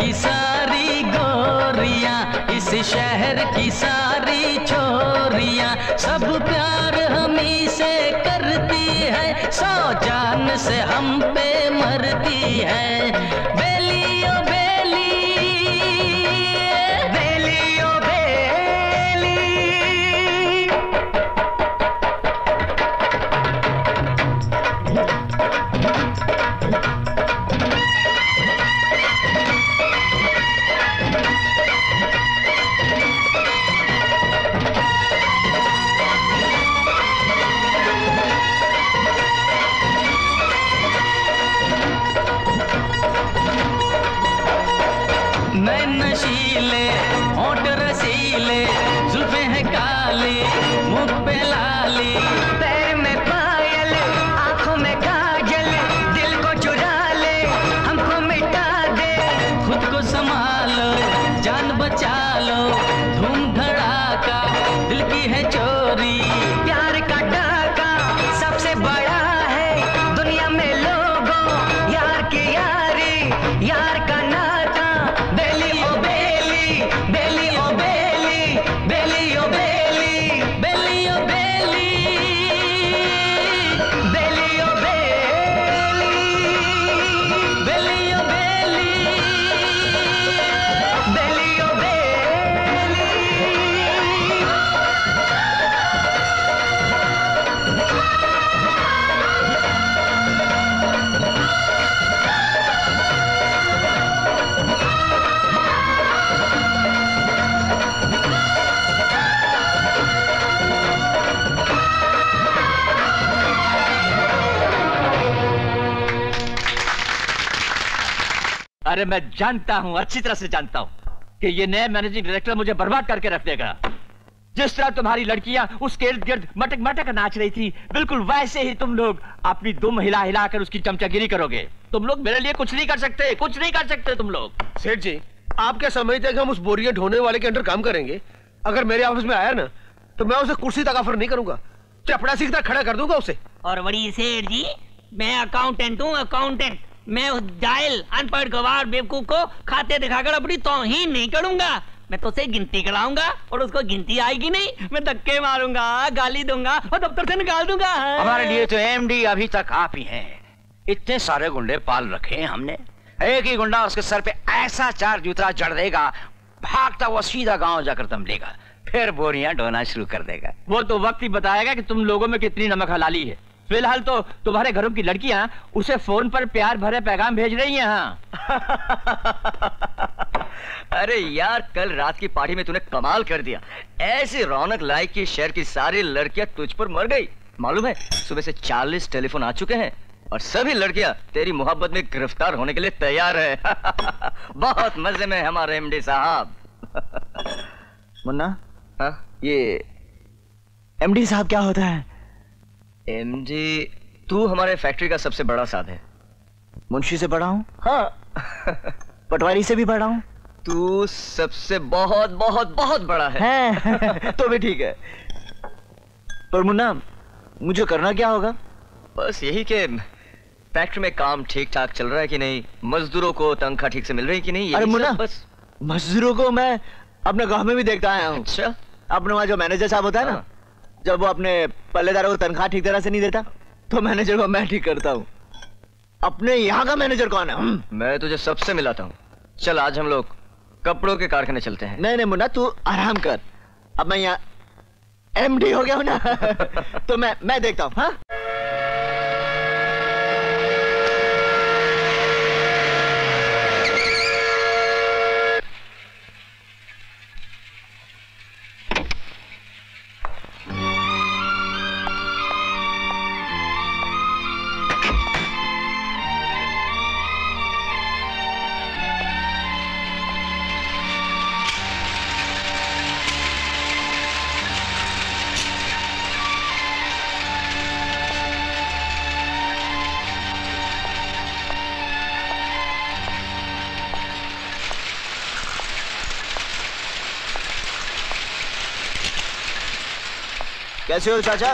की सारी गोरियां, इस शहर की सारी छोरियां, सब प्यार हमी से करती है, 100 जान से हम पे मरती है। बेली ओ बेली, बेली ओ बेली। मैं नशीले होठ रसीले, जुल्फे हैं काली, मुख पे लाली, पैर में पायल, आंखों में काजल, दिल को चुरा ले, हमको मिटा दे, खुद को संभालो, जान बचा लो, धूम धड़ाका, दिल की है चोरी, प्यार का डाका सबसे बड़ा है दुनिया में लोगों, यार की यारी, यार का नाता। बेली ओ बेली, बेली ओ बेली, बेली ओ बेली, बेली ओ बेली, बेली ओ बेली, बेली ओ बेली, बेली ओ बेली। अरे मैं जानता हूं, अच्छी तरह से जानता हूं कि ये नया मैनेजिंग डायरेक्टर मुझे बर्बाद करके रख देगा। जिस तरह तुम्हारी लड़कियां उसके इर्द गिर्द मटक मटक नाच रही थी, बिल्कुल वैसे ही तुम लोग अपनी दुम हिला हिला कर उसकी चमचागिरी करोगे। तुम लोग मेरे लिए कुछ नहीं कर सकते, कुछ नहीं कर सकते तुम लोग। सेठ जी, आप क्या समझते हैं कि हम उस बोरियां ढोने वाले के अंडर काम करेंगे? अगर मेरे ऑफिस में आया ना तो मैं उसे कुर्सी तक ऑफर नहीं करूंगा, चपड़ा सीखता खड़ा कर दूंगा उसे। और बड़ी सेठ जी, मैं अकाउंटेंट हूँ, अकाउंटेंट। मैं उस जाहिल अनपढ़ गवार बेवकूफ को खाते दिखाकर अपनी तौहीन नहीं करूंगा। मैं तो उसे गिनती कराऊंगा और उसको गिनती आएगी नहीं, मैं धक्के मारूंगा, गाली दूंगा और दफ्तर से निकाल दूंगा। हमारे लिए तो एमडी अभी तक आप ही हैं। इतने सारे गुंडे पाल रखे हैं हमने, एक ही गुंडा उसके सर पे ऐसा 4 जूता जड़ देगा, भागता हुआ सीधा गांव जाकर दम लेगा, फिर बोरियां ढोना शुरू कर देगा। वो तो वक्त ही बताएगा कि तुम लोगों में कितनी नमक हलाली है। फिलहाल तो तुम्हारे घरों की लड़कियां उसे फोन पर प्यार भरे पैगाम भेज रही हैं। हाँ। अरे यार, कल रात की पार्टी में तूने कमाल कर दिया। ऐसी रौनक लाई कि शहर की सारी लड़कियां तुझ पर मर गई। मालूम है, सुबह से 40 टेलीफोन आ चुके हैं और सभी लड़कियां तेरी मोहब्बत में गिरफ्तार होने के लिए तैयार है। बहुत मजे में हमारे एमडी साहब। मुन्ना, ये एमडी साहब क्या होता है? एमडी, तू हमारे फैक्ट्री का सबसे बड़ा साथ है। मुंशी से बड़ा हूँ? हाँ। पटवारी से भी बड़ा हूँ? तू सबसे बहुत बहुत बहुत बड़ा है। तो भी ठीक है। पर मुन्ना, मुझे करना क्या होगा? बस यही कि फैक्ट्री में काम ठीक ठाक चल रहा है कि नहीं, मजदूरों को तनख्वाह ठीक से मिल रही है कि नहीं। अरे मुन्ना, बस मजदूरों को मैं अपने गांव में भी देखता आया हूँ। अच्छा? अपने वहाँ जो मैनेजर साहब होता है ना, जब वो अपने पल्लेदारों को तनख्वाह ठीक तरह से नहीं देता तो मैनेजर को मैं ठीक करता हूँ। अपने यहाँ का मैनेजर कौन है? मैं तुझे सबसे मिलाता हूँ। चल, आज हम लोग कपड़ों के कारखाने चलते हैं। नहीं नहीं मुन्ना, तू आराम कर। अब मैं यहाँ एमडी हो गया हूँ ना। तो मैं देखता हूँ। हाँ, कैसे हो चाचा?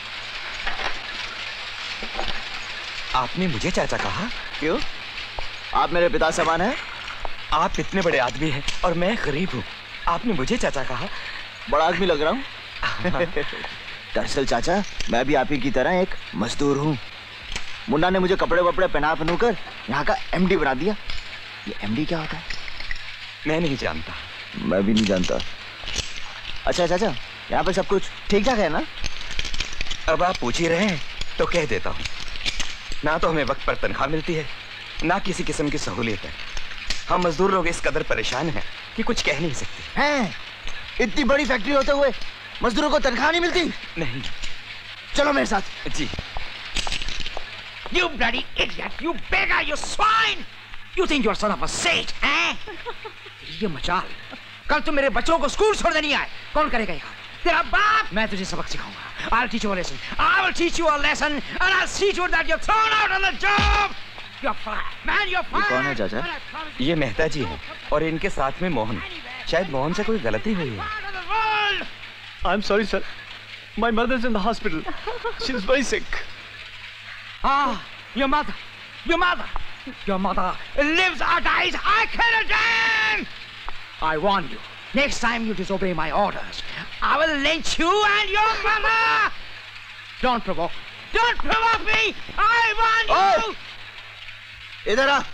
आपने मुझे चाचा कहा? क्यों? आप मेरे पिता समान हैं। आप इतने बड़े आदमी हैं और मैं गरीब हूँ। आपने मुझे चाचा कहा, बड़ा आदमी लग रहा हूँ। दरअसल चाचा, मैं भी आप ही की तरह एक मजदूर हूँ। मुन्ना ने मुझे कपड़े वपड़े पहना कर यहाँ का एमडी बना दिया। ये एमडी क्या होता है? मैं नहीं जानता। मैं भी नहीं जानता। अच्छा चाचा, यहाँ पे सब कुछ ठीक ठाक है ना? अब आप पूछ ही रहे हैं तो कह देता हूँ। ना तो हमें वक्त पर तनख्वाह मिलती है, ना किसी किस्म की सहूलियत है। हम मजदूर लोग इस कदर परेशान हैं कि कुछ कह नहीं सकते। हैं? इतनी बड़ी फैक्ट्री होते हुए मजदूरों को तनख्वाह नहीं मिलती? नहीं। चलो मेरे साथ। जी। You bloody idiot! You beggar! You swine! You think you're son of a sage, हैं? ये मचाल, कल तुम मेरे बच्चों को स्कूल छोड़ने नहीं आए, कौन करेगा ये? तेरा बाप! मैं तुझे सबक सिखाऊंगा। I'll teach you a lesson. I will teach you a lesson, and I'll see to it that you're thrown out on the job. You're fired, man. You're fired. ये कौन है चाचा? ये मेहता जी हैं और इनके साथ में मोहन। शायद मोहन से कोई गलती हुई है। I'm sorry, sir. My mother's in the hospital. She's very sick. Ah, your mother. Your mother. Your mother lives or dies. I kill her then. I warn you. Next time you disobey my orders, I will lynch you and your mother. Don't provoke. Don't provoke me. I warn you. इधर आ।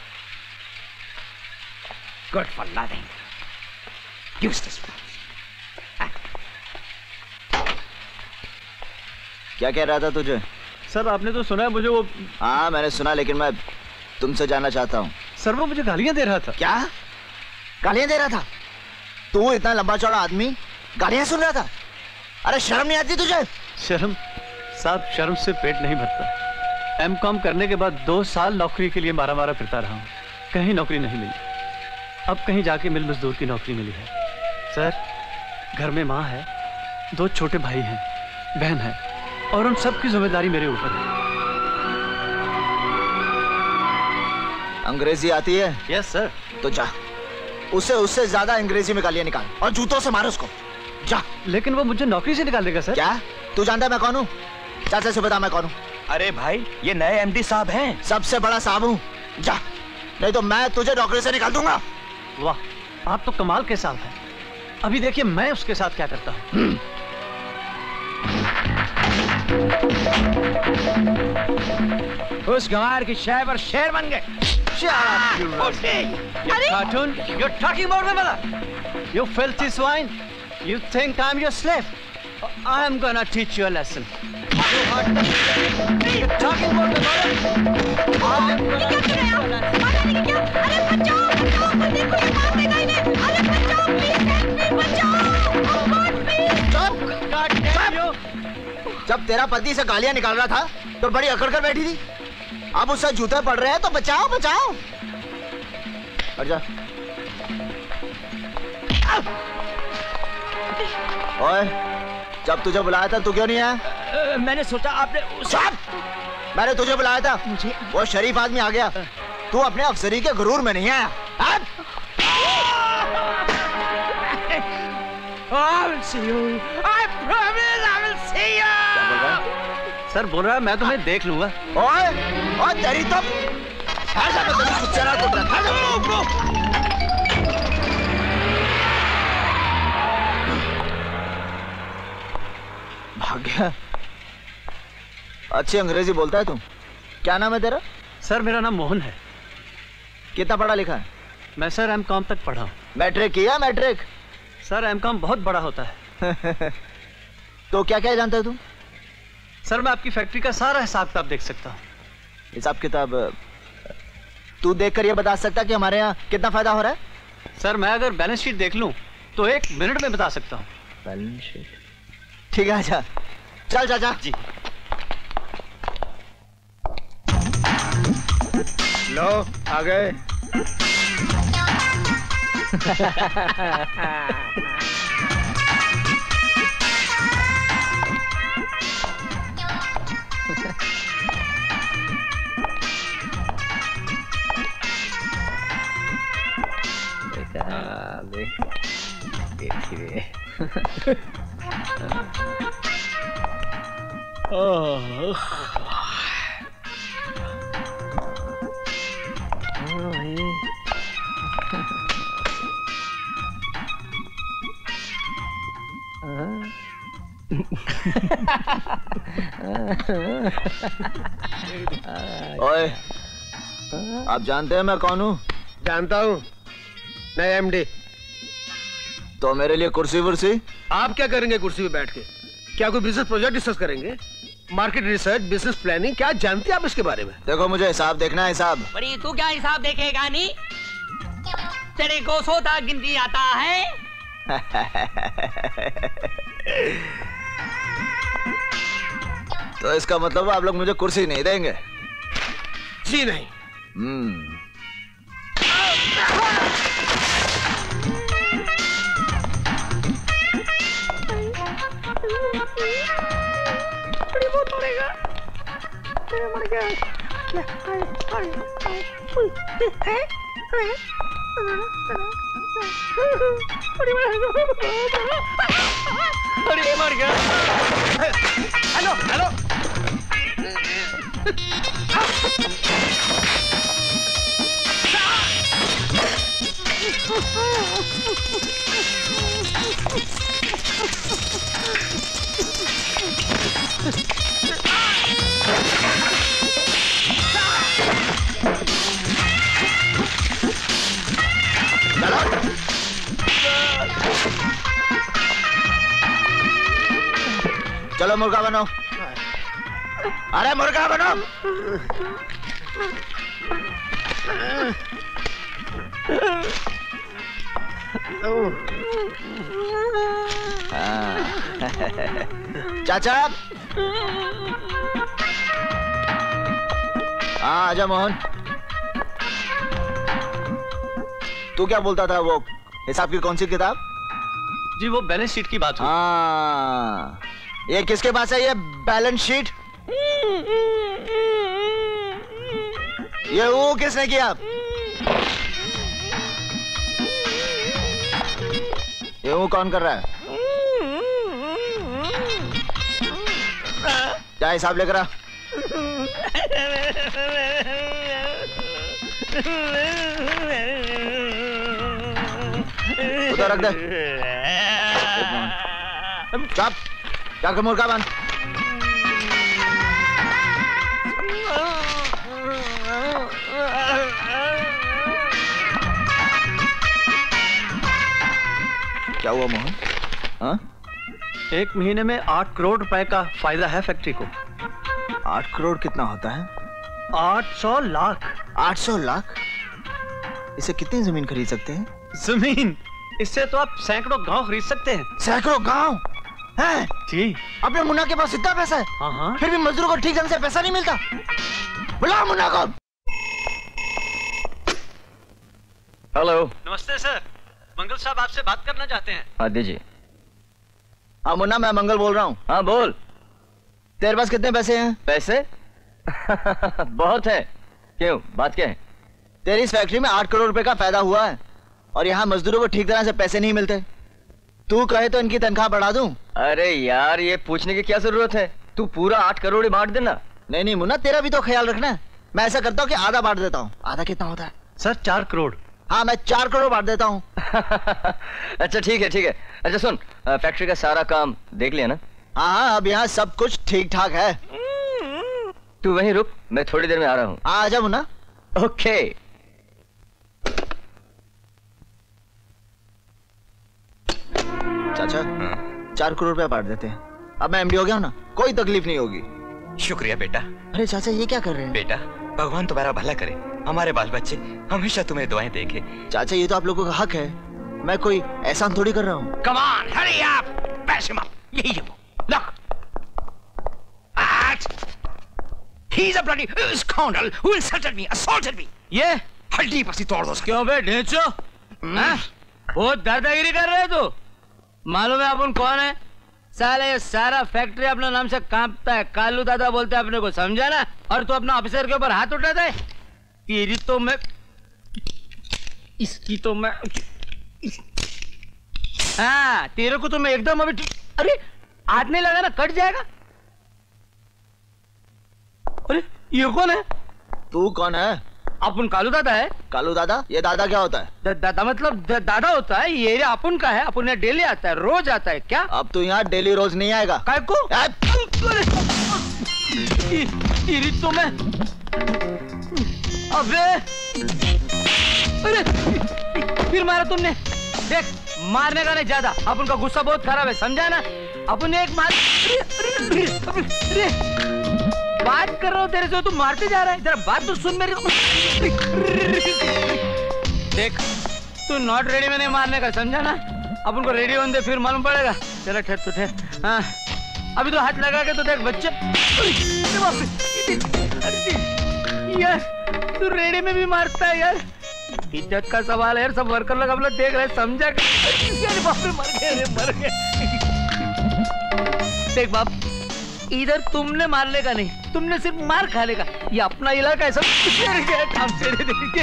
Good for nothing. Useless. क्या कह रहा था तुझे? सर आपने तो सुना है मुझे वो। हाँ मैंने सुना, लेकिन मैं तुमसे जानना चाहता हूँ। सर वो मुझे गालियाँ दे रहा था। क्या गालियाँ दे रहा था? तू इतना लंबा चौड़ा आदमी गालियाँ सुन रहा था? अरे शर्म नहीं आती तुझे? शर्म? साहब शर्म से पेट नहीं भरता। एमकॉम करने के बाद 2 साल नौकरी के लिए मारा मारा फिरता रहा हूँ, कहीं नौकरी नहीं मिली। अब कहीं जाके मिल मजदूर की नौकरी मिली है। सर घर में माँ है, 2 छोटे भाई हैं, बहन है, और उन सब की जिम्मेदारी मेरे ऊपर है। अंग्रेजी आती है? Yes sir. तो जा, उससे ज्यादा अंग्रेजी में गालियां निकाल और जूतों से मारो उसको। जा। लेकिन वो मुझे नौकरी से निकाल देगा सर। क्या तू जानता है मैं कौन हूँ? चाचा से बता मैं कौन हूँ। अरे भाई ये नए एमडी साहब हैं। सबसे बड़ा साहब हूँ। जा, नहीं तो मैं तुझे नौकरी से निकाल दूंगा। वाह आप तो कमाल के साहब हैं। अभी देखिए मैं उसके साथ क्या करता हूँ। उस गंवार की शय पर शेर बन गए। Cartoon, you're talking about my mother. You filthy swine. You think I'm your slave? I'm gonna teach you a lesson. You're talking about my mother. जब तेरा पति से गालियां निकाल रहा था तो बड़ी अकड़ कर बैठी थी। अब उससे जूते पड़ रहे हैं तो बचाओ बचाओ। हट जा। ओए, जब तुझे बुलाया था तू क्यों नहीं आया? मैंने सोचा आपने मैंने तुझे बुलाया था, वो शरीफ आदमी आ गया, तू अपने अफसरी के गुरूर में नहीं आया। सर बोल रहा है मैं तुम्हें देख लूंगा। ओए तेरी तो भाग गया। अच्छी अंग्रेजी बोलता है तू। क्या नाम है तेरा? सर मेरा नाम मोहन है। कितना पढ़ा लिखा है? मैं सर एमकॉम तक पढ़ा हूँ। मैट्रिक किया? मैट्रिक? सर एमकॉम बहुत बड़ा होता है। तो क्या क्या जानता है तू? सर मैं आपकी फैक्ट्री का सारा हिसाब किताब देख सकता हूँ। हिसाब किताब तू देखकर ये बता सकता कि हमारे यहाँ कितना फायदा हो रहा है? सर मैं अगर बैलेंस शीट देख लूं तो 1 मिनट में बता सकता हूँ। Balance sheet? ठीक है अच्छा चल चाचा जी। लो आ गए। देखिए ओए, आप जानते हैं मैं कौन हूँ? जानता हूँ, मैं एमडी। तो मेरे लिए कुर्सी वुर्सी? आप क्या करेंगे कुर्सी पे बैठ के? क्या कोई बिजनेस प्रोजेक्ट डिस्कस करेंगे? मार्केट रिसर्च, बिजनेस प्लानिंग, क्या जानते हैं आप इसके बारे में? देखो मुझे हिसाब देखना है, हिसाब। बड़ी तू क्या हिसाब देखेगा? नहीं तेरे को सोता गिनती आता है? तो इसका मतलब आप लोग मुझे कुर्सी नहीं देंगे? जी नहीं। हेलो हेलो चलो मुर्गा बनो। अरे मुर्गा बनो। चाचा, हाँ आजा मोहन। तू क्या बोलता था? वो हिसाब की कौन सी किताब? जी वो बैलेंस शीट की बात हुई। हाँ, ये किसके पास है ये बैलेंस शीट? ये वो किसने किया? ये वो कौन कर रहा है? क्या हिसाब लेकर आ? उधर रख दे। चुप, जाकर मुर्गा बन। क्या हुआ मोहन? हाँ? 1 महीने में 8 करोड़ रुपए का फायदा है फैक्ट्री को। 8 करोड़ कितना होता है? 800 लाख। 800 लाख? इसे कितनी जमीन खरीद सकते हैं? जमीन? इससे तो आप सैकड़ों गांव खरीद सकते हैं। सैकड़ों गांव? हैं? जी। अपने मुन्ना के पास इतना पैसा है? हाँ। फिर भी मजदूरों को ठीक ढंग से पैसा नहीं मिलता। बुलाओ मुन्ना को। हेलो। नमस्ते सर, मंगल साहब आपसे बात करना चाहते हैं। हाँ दीजिए। हाँ मुन्ना, मैं मंगल बोल रहा हूँ। हाँ बोल। तेरे पास कितने पैसे हैं? पैसे? बहुत है। क्यों, बात क्या है? तेरी इस फैक्ट्री में 8 करोड़ रुपए का फायदा हुआ है और यहाँ मजदूरों को ठीक तरह से पैसे नहीं मिलते। तू कहे तो इनकी तनख्वाह बढ़ा दूं? अरे यार, ये पूछने की क्या जरूरत है? तू पूरा 8 करोड़ बांट देना। नहीं नहीं मुन्ना, तेरा भी तो ख्याल रखना है। मैं ऐसा करता हूँ कि आधा बांट देता हूँ। आधा कितना होता है? सर 4 करोड़। हाँ, मैं 4 करोड़ बांट देता हूँ। अच्छा ठीक है ठीक है। अच्छा सुन, फैक्ट्री का सारा काम देख लिया ना? हाँ, अब यहाँ सब कुछ ठीक ठाक है। तू वहीं रुक, मैं थोड़ी देर में आ रहा हूँ। आ जा मुन्ना। ओके। चाचा, 4 करोड़ रुपया बांट देते हैं। अब मैं एमडी हो गया हूँ ना, कोई तकलीफ नहीं होगी। शुक्रिया बेटा। अरे चाचा, ये क्या कर रहे हैं? बेटा, भगवान तुम्हारा भला करे, हमारे बाल बच्चे हमेशा तुम्हें दुआएं देंगे। चाचा, ये तो आप लोगों का हक है, मैं कोई एहसान थोड़ी कर रहा हूँ। Come on, hurry up! Bash him up. यही है वो। Look. He's a bloody scoundrel who insulted me, assaulted me. ये हड्डी पसी तोड़ दो। क्यों बे ढेंचो? बहुत दादागिरी कर रहे तू? मालूम है अपन कौन है? साले ये सारा फैक्ट्री अपने नाम से कांपता है। कालू दादा बोलते हैं अपने को, समझा ना? और तू अपना ऑफिसर के ऊपर हाथ उठाता है? तेरी तो मैं, इसकी तो मैं, हाँ तेरे को तो मैं एकदम अभी, अरे हाथ नहीं लगा ना, कट जाएगा। अरे ये कौन है? तू कौन है? अपन कालू दादा है। कालू दादा? ये दादा क्या होता है? दादा मतलब दादा होता है। ये एरिया अपन का है, अपन यहाँ डेली आता है, रोज आता है। क्या अब तो यहाँ डेली रोज नहीं आएगा? काय को? तो मैं अबे अरे फिर मारा तुमने। देख मारने का नहीं ज्यादा, अपन का गुस्सा बहुत खराब है, समझा ना? अपन एक मार बात कर रहा हूँ तेरे से, तू मारते जा रहा है। जरा बात तो सुन मेरी। देख तू नॉट रेडी में नहीं मारने का, समझा ना? अपन को रेडी होने दे, फिर मालूम पड़ेगा। चलो ठहर तू ठहर। हाँ अभी तो हाथ लगा के तो देख बच्चे। यार तू रेडी में भी मारता है यार, इज्जत का सवाल है यार। सब वर्कर लोग हम लोग देख रहे, समझा? बाप रे मर गए, मर गए। देख बाप, इधर तुमने मारने का नहीं, तुमने सिर्फ मार खाने का। ये अपना इलाका है, सब काम से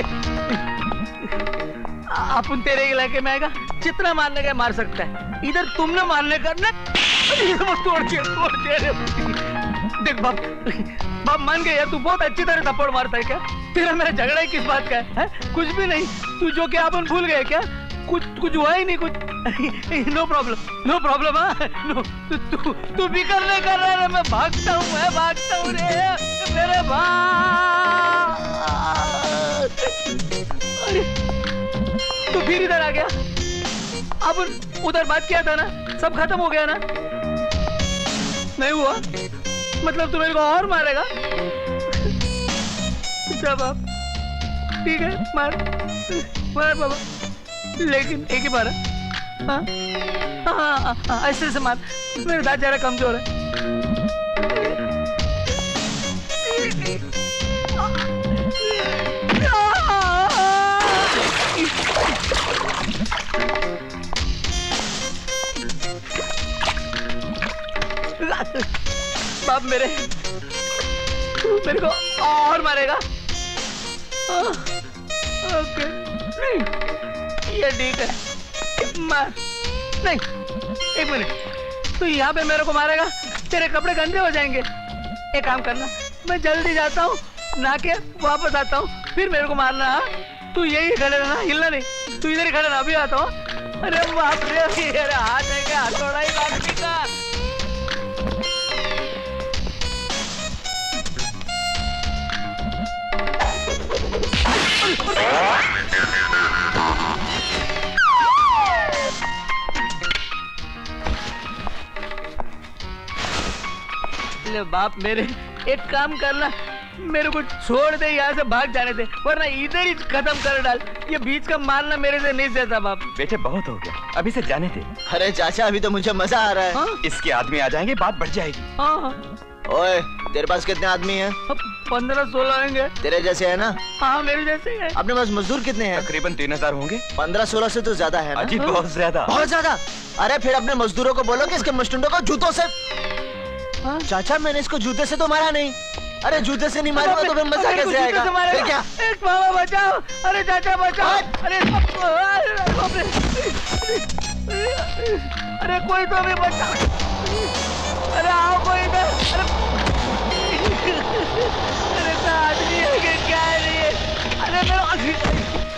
अपन तेरे इलाके में आएगा, जितना मारने का मार सकता है। इधर तुमने मारने का ना तोड़ दिया। देख बाप, बाप मान गए यार, तू बहुत अच्छी तरह थप्पड़ मारता है। क्या तेरा मेरा झगड़ा ही किस बात का है? कुछ भी नहीं। तू जो क्या अपन भूल गए क्या? कुछ हुआ ही नहीं कुछ। No problem, no problem. तू भी कर रहा है, मैं भागता हूँ, मैं भागता हूँ रे मेरे भाई। अरे तू फिर इधर आ गया। अब उधर बात किया था ना, सब खत्म हो गया ना? नहीं हुआ मतलब तू मेरे को और मारेगा? जब आप ठीक है मार मार बाबा, लेकिन एक ही बार। हाँ हाँ हाँ ऐसे से मार, मेरे दांत जरा कमजोर है। बाप मेरे को और मारेगा? ओके नहीं ये ठीक है, मार। नहीं एक मिनट, तू यहाँ पे मेरे को मारेगा, तेरे कपड़े गंदे हो जाएंगे। एक काम करना, मैं जल्दी जाता हूँ, नहा के वापस आता हूँ, फिर मेरे को मारना। हाँ तू यही खड़े रहना, हिलना नहीं। तू इधर ही खड़े रह, अभी आता हूँ। अरे बाप रे, अरे हाथ है क्या? हथौड़ा ही बात का। ले बाप मेरे, एक काम करना, मेरे को छोड़ दे, यहाँ से भाग जाने दे, वरना इधर ही खत्म कर डाल। ये बीच का मारना मेरे से नहीं सहता बाप। बेटे बहुत हो गया, अभी से जाने दे। अरे चाचा अभी तो मुझे मजा आ रहा है। हाँ? इसके आदमी आ जाएंगे, बात बढ़ जाएगी। हाँ ओए तेरे पास कितने आदमी हैं? 15-16 होंगे। तेरे जैसे है ना? हाँ मेरे जैसे है। अपने पास मजदूर कितने हैं? तकरीबन 3000 होंगे। 15-16 से तो ज्यादा है ना? अजी बहुत ज्यादा। बहुत ज्यादा? अरे फिर अपने मजदूरों को बोलो कि इसके मुश्तुंडों को जूतों से। चाचा मैंने इसको जूते से तो मारा नहीं। अरे जूते से नहीं मारूंगा तो फिर मजा कैसे आएगा? फिर क्या? एक बाबा बचाओ, अरे चाचा बचाओ। अरे कोई तो भी बचाओ। अरे आओ कोई इधर। अरे आदमी है कि क्या है ये? अरे मेरा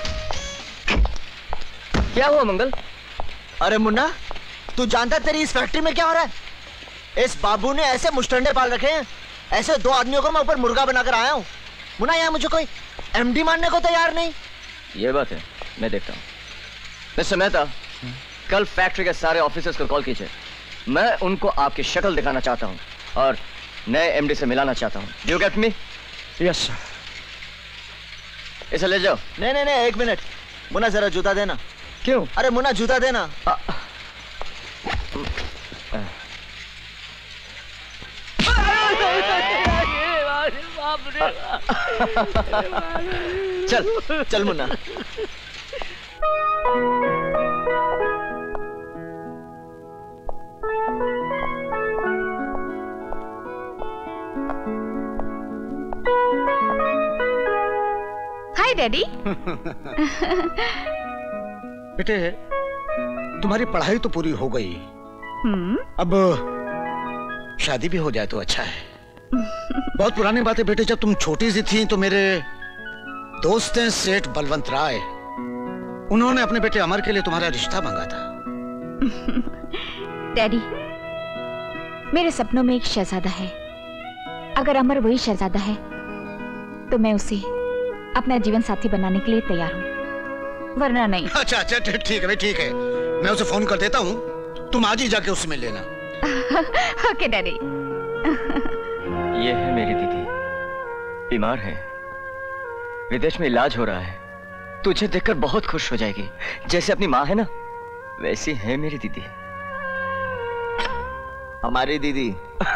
क्या हुआ मंगल? अरे मुन्ना तू जानता तेरी इस फैक्ट्री में क्या हो रहा है? इस बाबू ने ऐसे मुस्टंडे पाल रखे हैं, ऐसे 2 आदमियों को मैं ऊपर मुर्गा बनाकर आया हूँ। मुन्ना यहाँ मुझे कोई एमडी मानने को तैयार नहीं। ये बात है, मैं देखता हूँ। मिस्टर मेहता, कल फैक्ट्री के सारे ऑफिसर्स को कॉल कीजिए। मैं उनको आपकी शक्ल दिखाना चाहता हूँ और नए एमडी से मिलाना चाहता हूँ। You get me? Yes sir. इसे ले जाओ। नहीं नहीं नहीं, एक मिनट। मुन्ना जरा जूता देना। क्यों? अरे मुन्ना जूता देना। चल चल मुन्ना। हाय डैडी। बेटे तुम्हारी पढ़ाई तो पूरी हो गई, अब शादी भी हो जाए तो अच्छा है। बहुत पुरानी बात है बेटे, जब तुम छोटी सी थी तो मेरे दोस्त हैं सेठ बलवंत राय। उन्होंने अपने बेटे अमर के लिए तुम्हारा रिश्ता मांगा था। डैडी, मेरे सपनों में एक शहजादा है। अगर अमर वही शहजादा है तो मैं उसे अपना जीवन साथी बनाने के लिए तैयार हूँ, वरना नहीं। अच्छा अच्छा ठीक है भाई, ठीक है, मैं उसे फोन कर देता हूँ, तुम आज ही जाके उससे मिल लेना। Okay daddy. ये है मेरी दीदी, बीमार है, विदेश में इलाज हो रहा है। तुझे देखकर बहुत खुश हो जाएगी। जैसे अपनी माँ है ना, वैसी है मेरी दीदी। हमारी दीदी।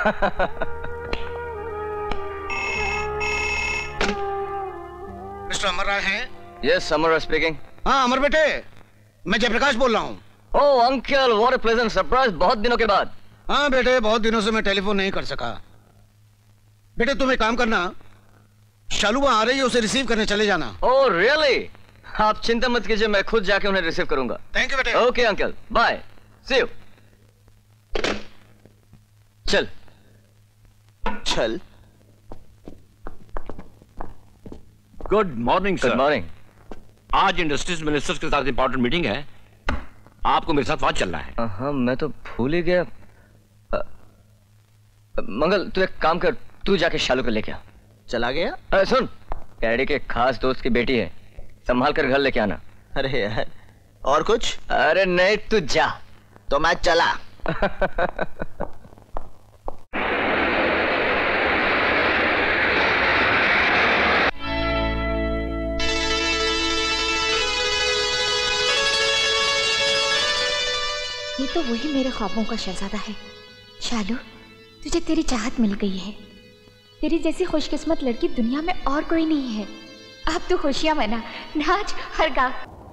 मिस्टर अमर राय हैं? Yes, Amar speaking. हाँ अमर बेटे, मैं जयप्रकाश बोल रहा हूँ। Oh uncle, what a pleasant surprise, बहुत दिनों के बाद। हाँ बेटे, बहुत दिनों से मैं टेलीफोन नहीं कर सका। बेटे तुम एक काम करना, शालू वहां आ रही है, उसे रिसीव करने चले जाना। Oh really? आप चिंता मत कीजिए, मैं खुद जाके उन्हें रिसीव करूंगा। थैंक यू बेटे। Okay uncle, bye, see you. चल चल। Good morning sir. Good morning. आज इंडस्ट्रीज मिनिस्टर्स के साथ इंपॉर्टेंट मीटिंग है, आपको मेरे साथ वहां चलना है। हाँ मैं तो भूल ही गया। मंगल तू एक काम कर, तू जाके शालू को लेके आ। चला गया? सुन, डैडी के खास दोस्त की बेटी है, संभाल कर घर लेके आना। अरे यार, और कुछ? अरे नहीं, तू जा। तो मैं चला। ये तो वही मेरे ख्वाबों का शहजादा है। शालू, तुझे तेरी चाहत मिल गई है। तेरी जैसी खुशकिस्मत लड़की दुनिया में और कोई नहीं है। अब तू खुशियां मना, नाच हर गा।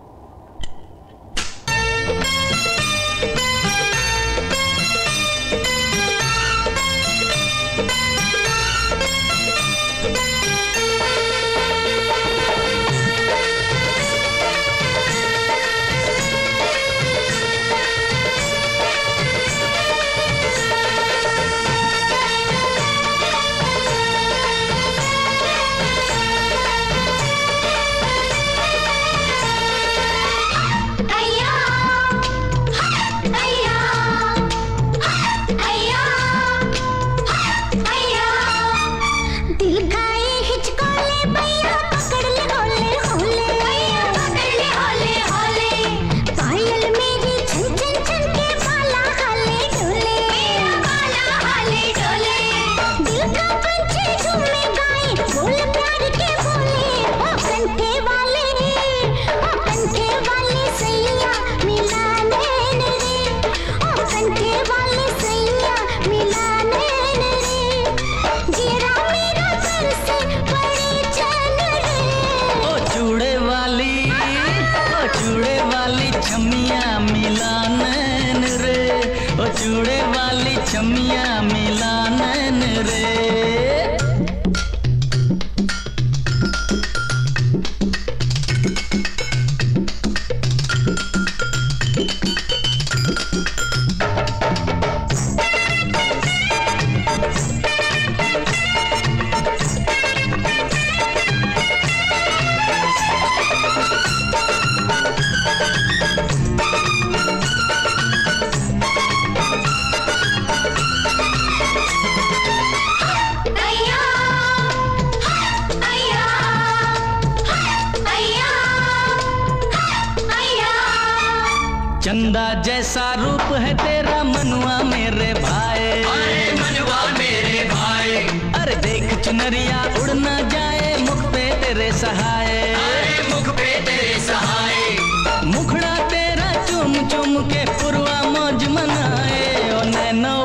चंदा जैसा रूप है तेरा मनुआ मेरे भाई। अरे मनुआ मेरे भाई। अरे देख चुनरिया उड़ ना जाए, मुख पे तेरे सहाय। अरे मुख पे तेरे सहाय। मुखड़ा तेरा चुम चुम के पुरवा मौज मनाए। ओ नैनो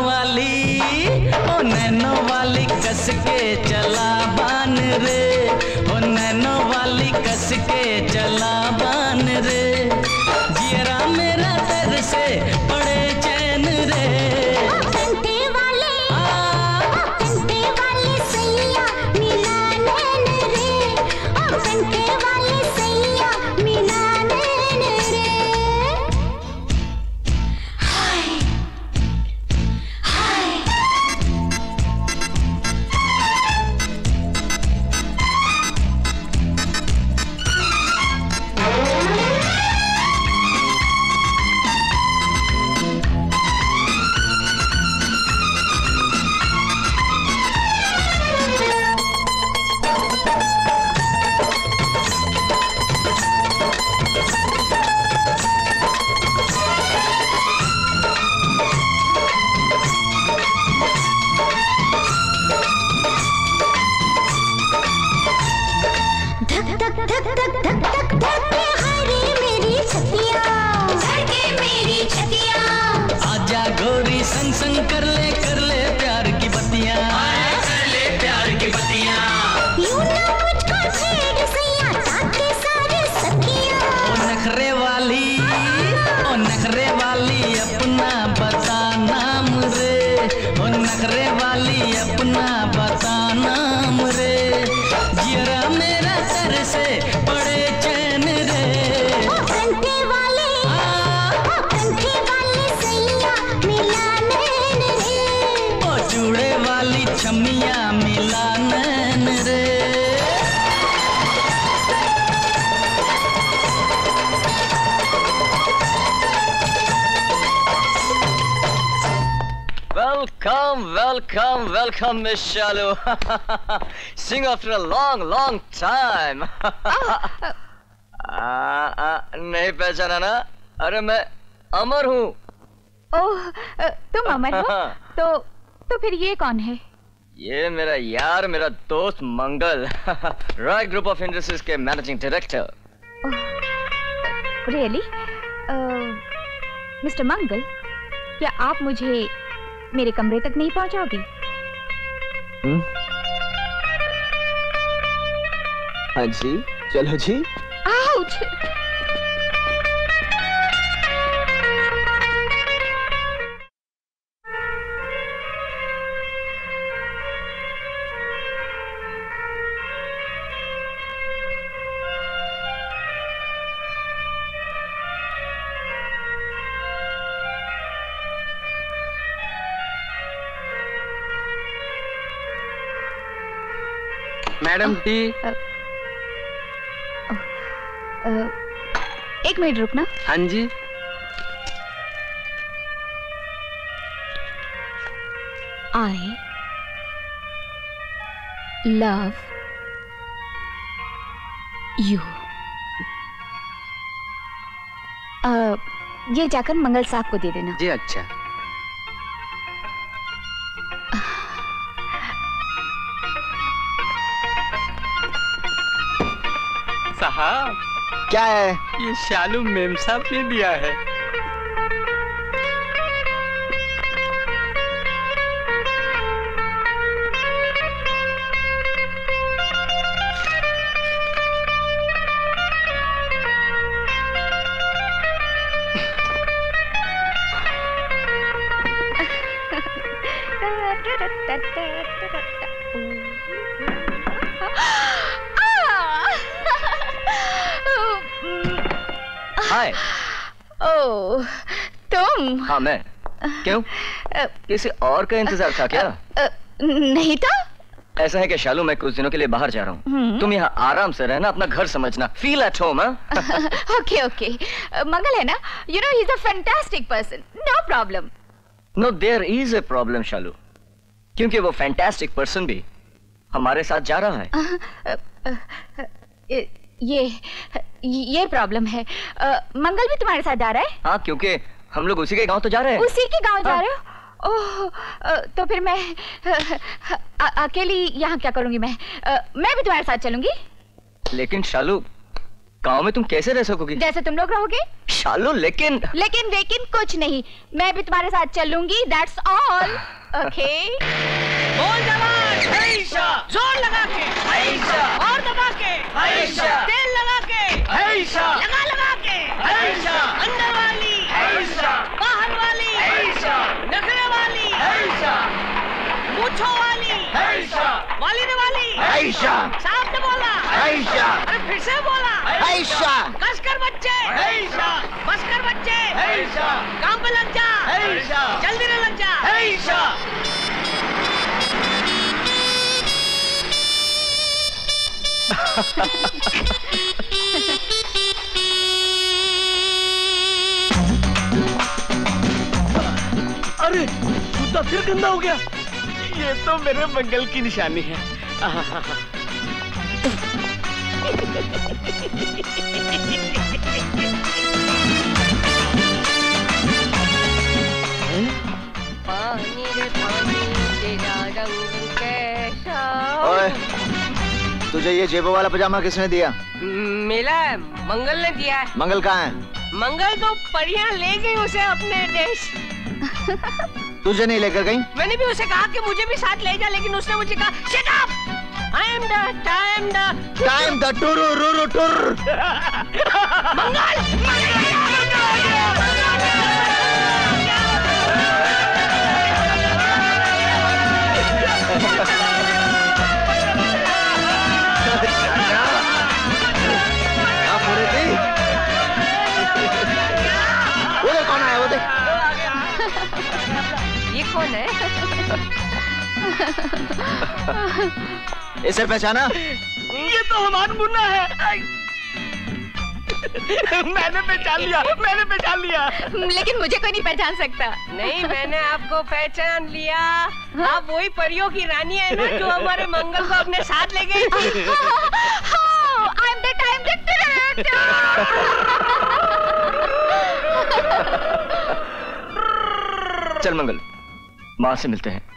वाली कस के चला बान रे। ओ नैनो वाली कस के चला बान रे। जियरा मेरा दर से पड़े चैन रे। कंटे वाले सैया मिला नैन रे। ओ कंटे वाले सैया मिला नैन रे। हाय हाय धक धक धक धक धक हरे मेरी छतिया धड़के मेरी छतिया आजा गोरी संग संग कर ले प्यार की बत्तियां कर ले प्यार की बत्तियां यूं ना मुझको छेड़ सैया ताके सारे सखियां ओ नखरे वाली अपना बता नाम रे ओ नखरे वाली अपना बता नाम रे जियरा मेरा सर से पड़े चैन रे ओ कंठे वाले सैया मिला नैन रे ओ जूड़े वाली छमिया मिला नैन रे Welcome, Miss Shalu. Sing after a long time. नहीं पहचाना ना? अरे मैं अमर हूँ। ओह, तुम अमर हो? तो फिर ये कौन है? ये मेरा यार, मेरा दोस्त Mangal, Roy group of industries के managing director. Really? Mister Mangal, क्या आप मुझे मेरे कमरे तक नहीं पहुंचाओगे? हाँ जी, चलो जी। आउच! मैडम टी। एक मिनट रुकना। हाँ जी। I love you. ये जाकर मंगल साहब को दे देना। जी अच्छा। साहब क्या है? ये शालू मेम साहब ने दिया है। हाय। ओह, तुम? हाँ मैं। क्यों? किसी और का इंतजार था क्या? नहीं तो। ऐसा है कि शालू, मैं कुछ दिनों के लिए बाहर जा रहा हूँ। तुम यहाँ आराम से रहना, अपना घर समझना, feel at home. Okay okay. Mangal है ना? You know he is a fantastic person, no problem. No, there is a problem Shalu, क्योंकि वो फैंटास्टिक पर्सन भी हमारे साथ जा रहा है। ये प्रॉब्लम है। मंगल भी तुम्हारे साथ जा रहा है? हाँ, क्योंकि हम लोग उसी के गांव तो जा रहे हैं। उसी के गांव जा रहे हो? ओह, तो फिर मैं अकेली यहाँ क्या करूंगी? मैं भी तुम्हारे साथ चलूंगी। लेकिन शालू, गांव में तुम कैसे रह सकोगी? जैसे तुम लोग रहोगे। शालू, लेकिन कुछ नहीं, मैं भी तुम्हारे साथ चलूंगी, दैट्स ऑल। ओके। बोल जवान, हैशा, जोर लगा के, हैशा, और दबा के, हैशा, तेल लगा के, हैशा, लगा के, हैशा, अंदर वाली, हैशा, बाहर वाली, हैशा, नखरे वाली, हैशा, मूंछों वाली, हैशा, वाली ने वाली, हैशा, साहब ने बोला, हैशा, अरे फिर से बोला, हैशा, कसकर बच्चे, हैशा, बसकर बच्चे, हैशा, काम पे लग जा, हैशा, जल्दी न लग जा, हैशा। अरे जूता फिर गंदा हो गया। ये तो मेरे मंगल की निशानी है। ओए, तुझे ये जेबों वाला पजामा किसने दिया? मिला है, मंगल ने दिया है। मंगल कहाँ है? मंगल तो परियां ले गई उसे अपने देश। तुझे नहीं लेकर गई? मैंने भी उसे कहा कि मुझे भी साथ ले जा, लेकिन उसने मुझे कहा shut up, I am the टुर। वो कौन आया? वो देख। ये कौन है? इसे पहचाना? ये तो हमारा मुन्ना है। मैंने पहचान लिया। लेकिन मुझे कोई नहीं पहचान सकता। नहीं, मैंने आपको पहचान लिया। आप वही परियों की रानी है ना जो हमारे मंगल को अपने साथ ले गई थी। चल मंगल, माँ से मिलते हैं।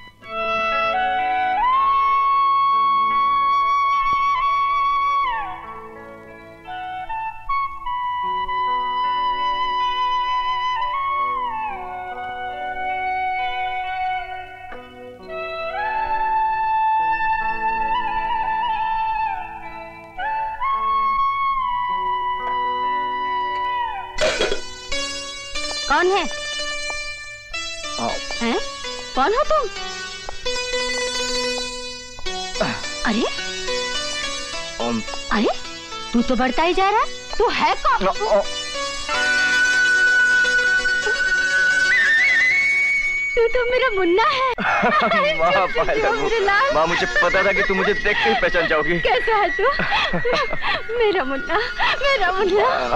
कौन है? हैं? कौन हो तुम? अरे अरे तू तो बढ़ता ही जा रहा है। तू है कौन? तू तो मेरा मुन्ना है। माँ मुझे पता था कि तू मुझे देख के ही पहचान जाओगी। कैसा है तू? मेरा मुन्ना, मेरा मुन्ना।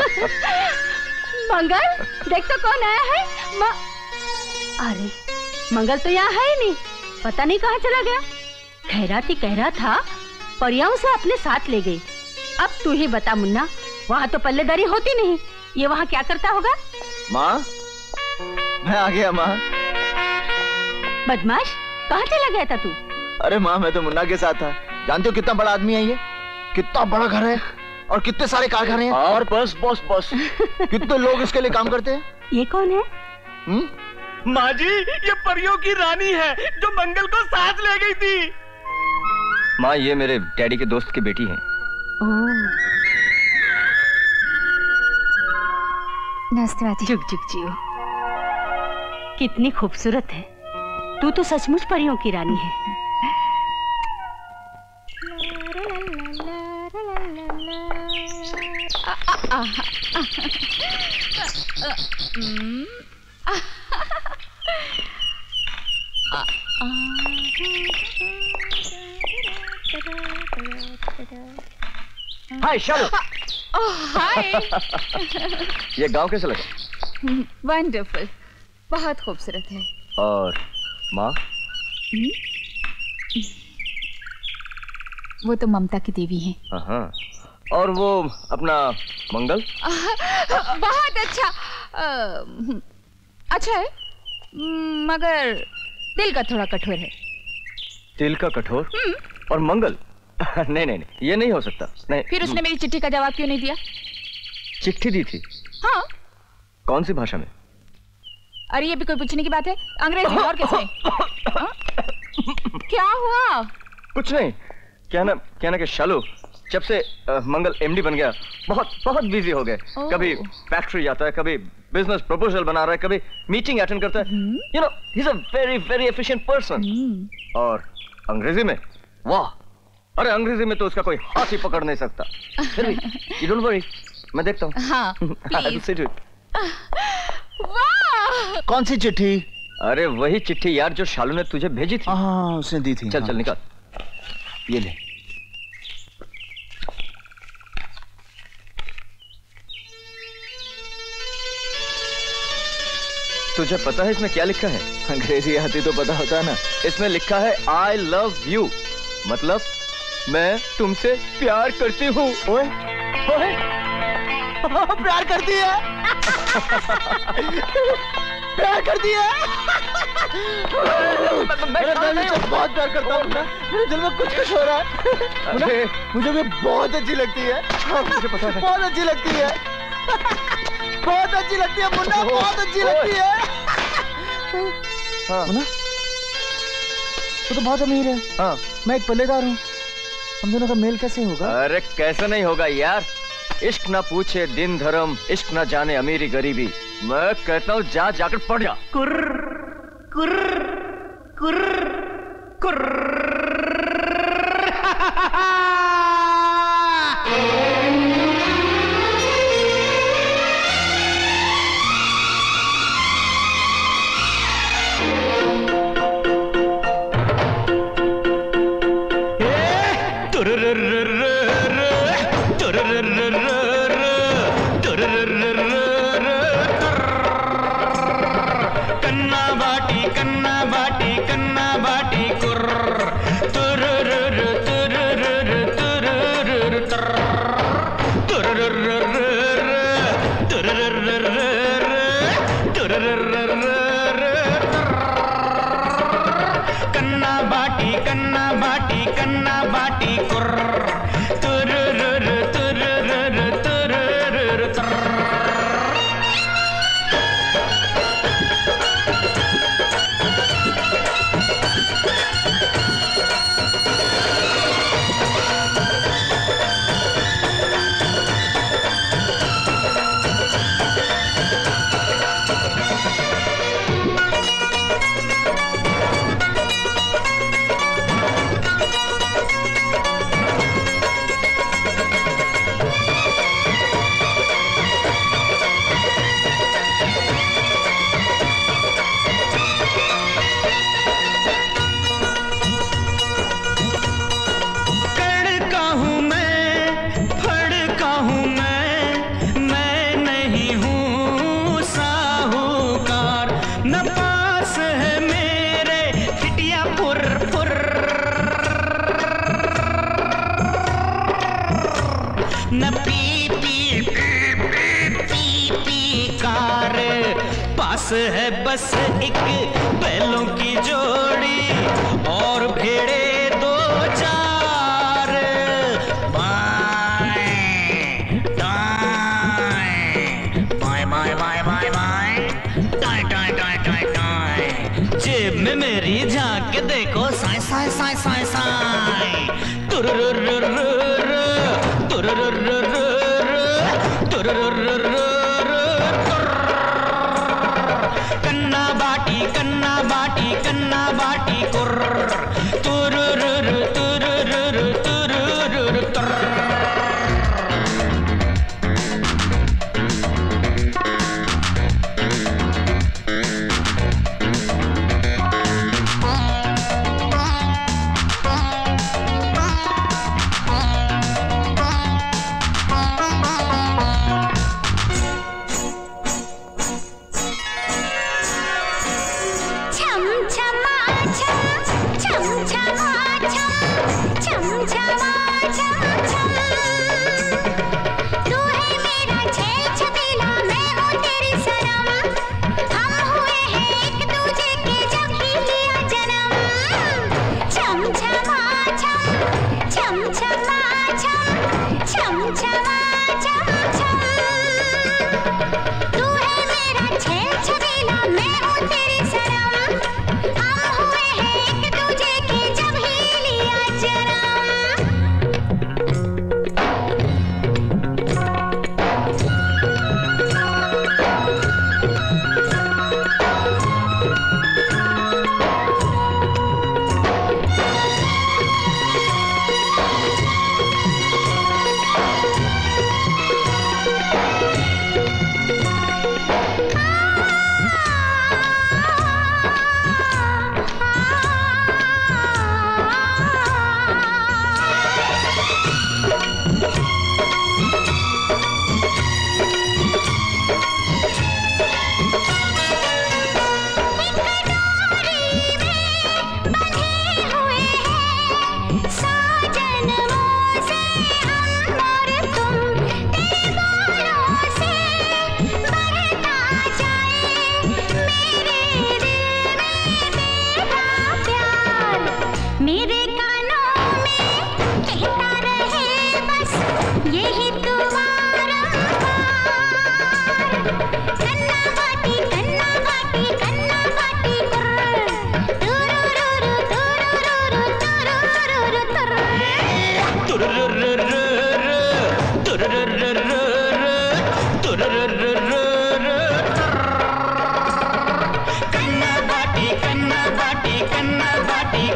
मंगल, देख तो कौन आया है। अरे मंगल तो यहाँ है ही नहीं, पता नहीं कहाँ चला गया। खैराती कह रहा था परियां उसे अपने साथ ले गई। अब तू ही बता मुन्ना, वहाँ तो पल्लेदारी होती नहीं, ये वहाँ क्या करता होगा? माँ, मैं आ गया माँ। बदमाश, कहाँ चला गया था तू? अरे माँ, मैं तो मुन्ना के साथ था। जानते हो कितना बड़ा आदमी है ये? कितना बड़ा घर है और कितने सारे कारखाने हैं। और बस कितने लोग इसके लिए काम करते हैं। ये कौन है? माँ जी, ये परियों की रानी है जो मंगल को साथ ले गई थी। माँ, ये मेरे डैडी के दोस्त की बेटी है। नमस्ते। जुग जुग जियो। कितनी खूबसूरत है। तू तो सचमुच परियों की रानी है। हाय शालू। हाय। ये गांव कैसा लगा? वंडरफुल, बहुत खूबसूरत है। और माँ? वो तो ममता की देवी हैं। हाँ। और वो अपना मंगल? बहुत अच्छा। अच्छा है, मगर दिल का थोड़ा कठोर है। दिल का कठोर? और मंगल? नहीं, ये नहीं हो सकता। नहीं। फिर उसने मेरी चिट्ठी का जवाब क्यों नहीं दिया? चिट्ठी दी थी? हाँ। कौन सी भाषा में? अरे ये भी कोई पूछने की बात है? अंग्रेजी और किसमें? क्या हुआ? कुछ नहीं। कहना कि शालू जब से मंगल एमडी बन गया बहुत बिजी हो गए। कभी फैक्ट्री जाता है, कभी बिजनेस प्रपोजल बना रहा है, कभी मीटिंग अटेंड करता है। You know, he is a very efficient person. और अंग्रेजी में, वाह, अरे अंग्रेजी में तो उसका कोई हाथ ही पकड़ नहीं सकता। फिर भी यू डोंट वरी, मैं देखता हूँ। हाँ, प्लीज। वाह! कौन सी चिट्ठी? अरे वही चिट्ठी यार जो शालू ने तुझे भेजी थी। हाँ, उसने दी थी। चल निकाल। ये ले। तुझे पता है इसमें क्या लिखा है? अंग्रेजी आती तो पता होता ना। इसमें लिखा है आई लव यू, मतलब मैं तुमसे प्यार करती हूँ। ओए प्यार करती है। प्यार करती है। बहुत प्यार करता हूँ। मेरे दिल में कुछ हो रहा है। मुझे भी बहुत अच्छी लगती है। मुझे पता है। बहुत अच्छी लगती है। बहुत अच्छी लगती है मुन्ना, बहुत अच्छी लगती है। मुन्ना, तू तो बहुत अमीर है। हाँ, मैं एक पल्लेदार हूँ। हम दोनों का मेल कैसे होगा? अरे कैसे नहीं होगा यार। इश्क ना पूछे दिन धर्म, इश्क ना जाने अमीरी गरीबी। मैं कहता हूँ जा जाकर पढ़ जा। है बस एक बैलों की जोड़ी और भेड़े दो चार। बाएं दाएं बाएं बाएं बाएं बाएं बाएं टाएं टाएं टाएं टाएं टाएं। जेब में मेरी झांक के देखो साए साए साए साए साए। तुरुरुरुरुरु तुरुरुरुरुरु तुरुरुरुरुरु। कन्ना बाटी कुर्र तुरुरुरु तुरुरुरु तुरुरुरु तुर्र। कन्ना बाटी कन्ना बाटी कन्ना बाटी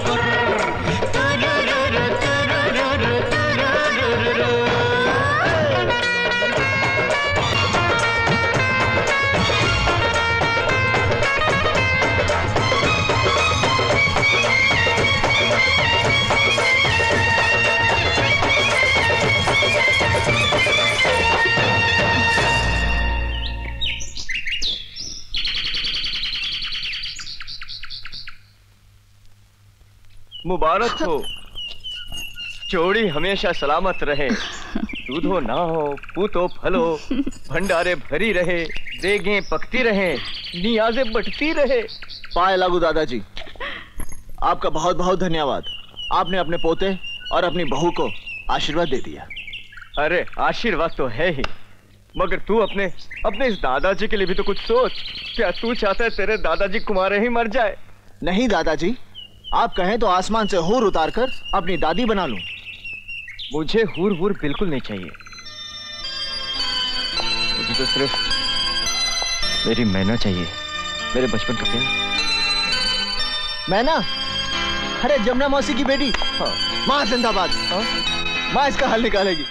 मुबारक हो, जोड़ी हमेशा सलामत रहे, दूधो ना हो पूतो फलो, भंडारे भरी रहे, देगें पकती रहे, नियाज़ें बटती रहे। पाए लागू दादाजी, आपका बहुत बहुत धन्यवाद। आपने अपने पोते और अपनी बहू को आशीर्वाद दे दिया। अरे आशीर्वाद तो है ही, मगर तू अपने इस दादाजी के लिए भी तो कुछ सोच। क्या तू चाहता है तेरे दादाजी कुमारे ही मर जाए? नहीं दादाजी, आप कहें तो आसमान से हूर उतारकर अपनी दादी बना लूं। मुझे हूर हूर बिल्कुल नहीं चाहिए। मुझे तो सिर्फ मेरी मैना चाहिए, मेरे बचपन का प्यार। मैना? अरे जमुना मौसी की बेटी। हाँ। माँ जिंदाबाद। हाँ? माँ इसका हल निकालेगी।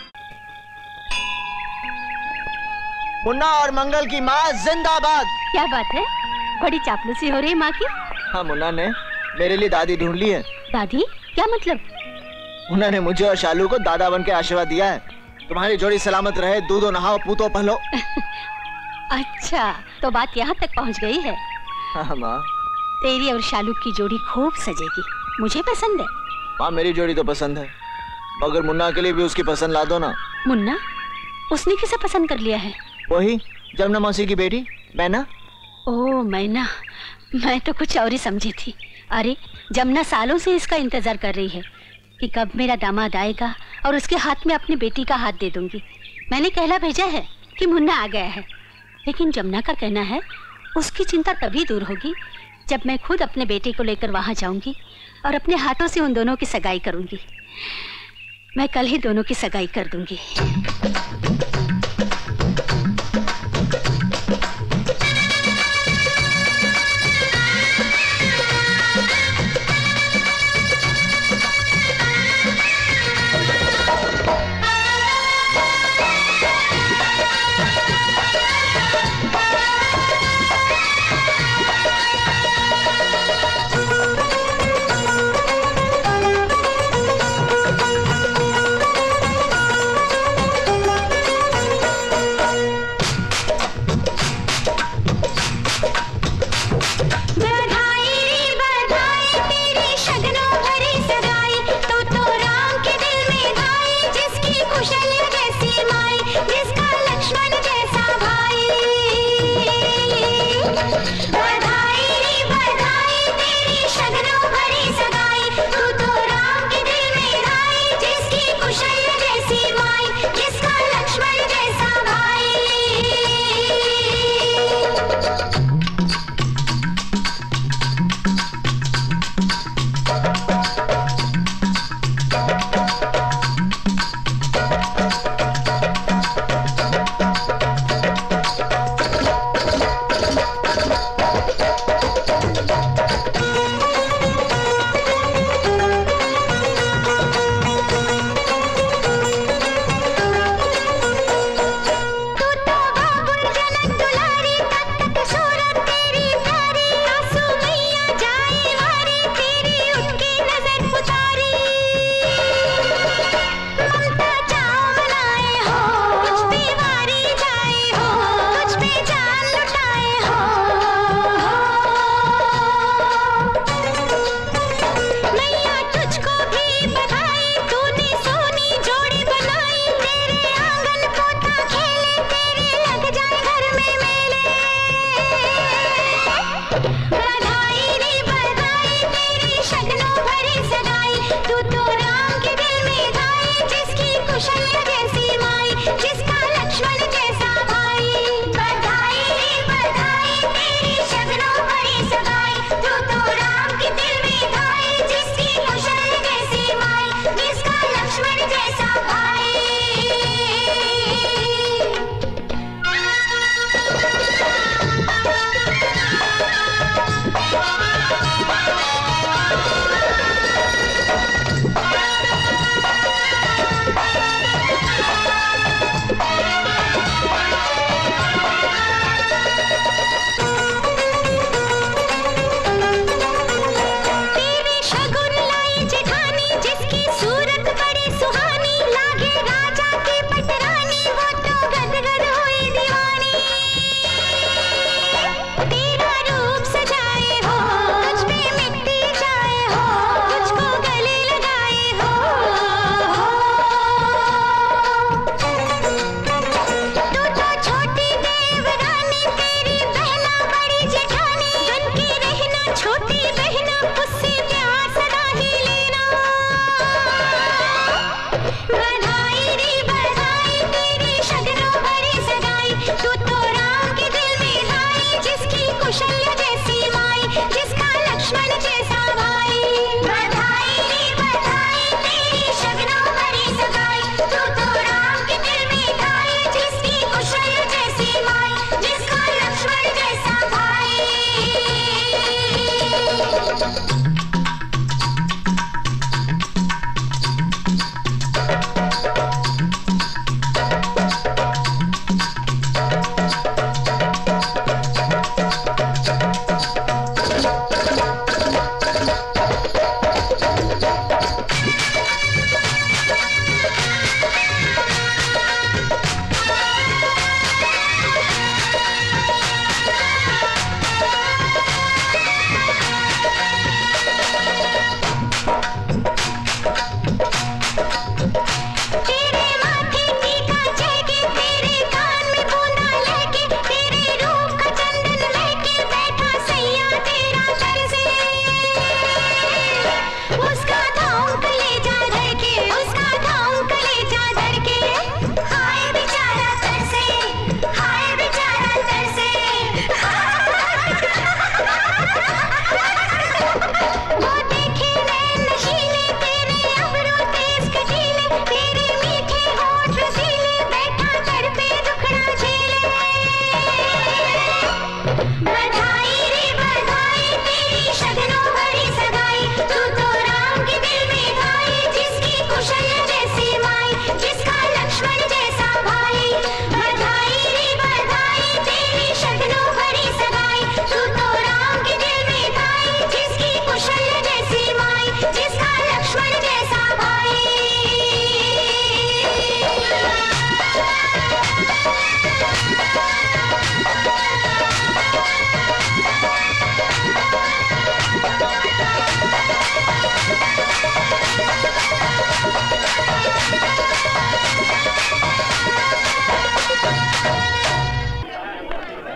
मुन्ना और मंगल की माँ जिंदाबाद। क्या बात है, बड़ी चापलूसी हो रही है माँ की। हाँ, मुन्ना ने मेरे लिए दादी ढूंढ ली है। दादी? क्या मतलब? उन्होंने मुझे और शालू को दादा बन के आशीर्वाद दिया है। तुम्हारी जोड़ी सलामत रहे, दूधो नहाओ पूतो पलो। अच्छा, तो बात यहाँ तक पहुँच गई है। हाँ माँ, तेरी और शालू की जोड़ी खूब सजेगी, मुझे पसंद है। माँ मेरी जोड़ी तो पसंद है, मगर मुन्ना के लिए भी उसकी पसंद ला दो ना। मुन्ना? उसने किसे पसंद कर लिया है? वही जमुना मौसी की बेटी मैना। ओह मैना, मैं तो कुछ और ही समझी थी। अरे जमुना सालों से इसका इंतजार कर रही है कि कब मेरा दामाद आएगा और उसके हाथ में अपनी बेटी का हाथ दे दूंगी। मैंने कहला भेजा है कि मुन्ना आ गया है, लेकिन जमुना का कहना है उसकी चिंता तभी दूर होगी जब मैं खुद अपने बेटे को लेकर वहां जाऊंगी और अपने हाथों से उन दोनों की सगाई करूंगी। मैं कल ही दोनों की सगाई कर दूंगी।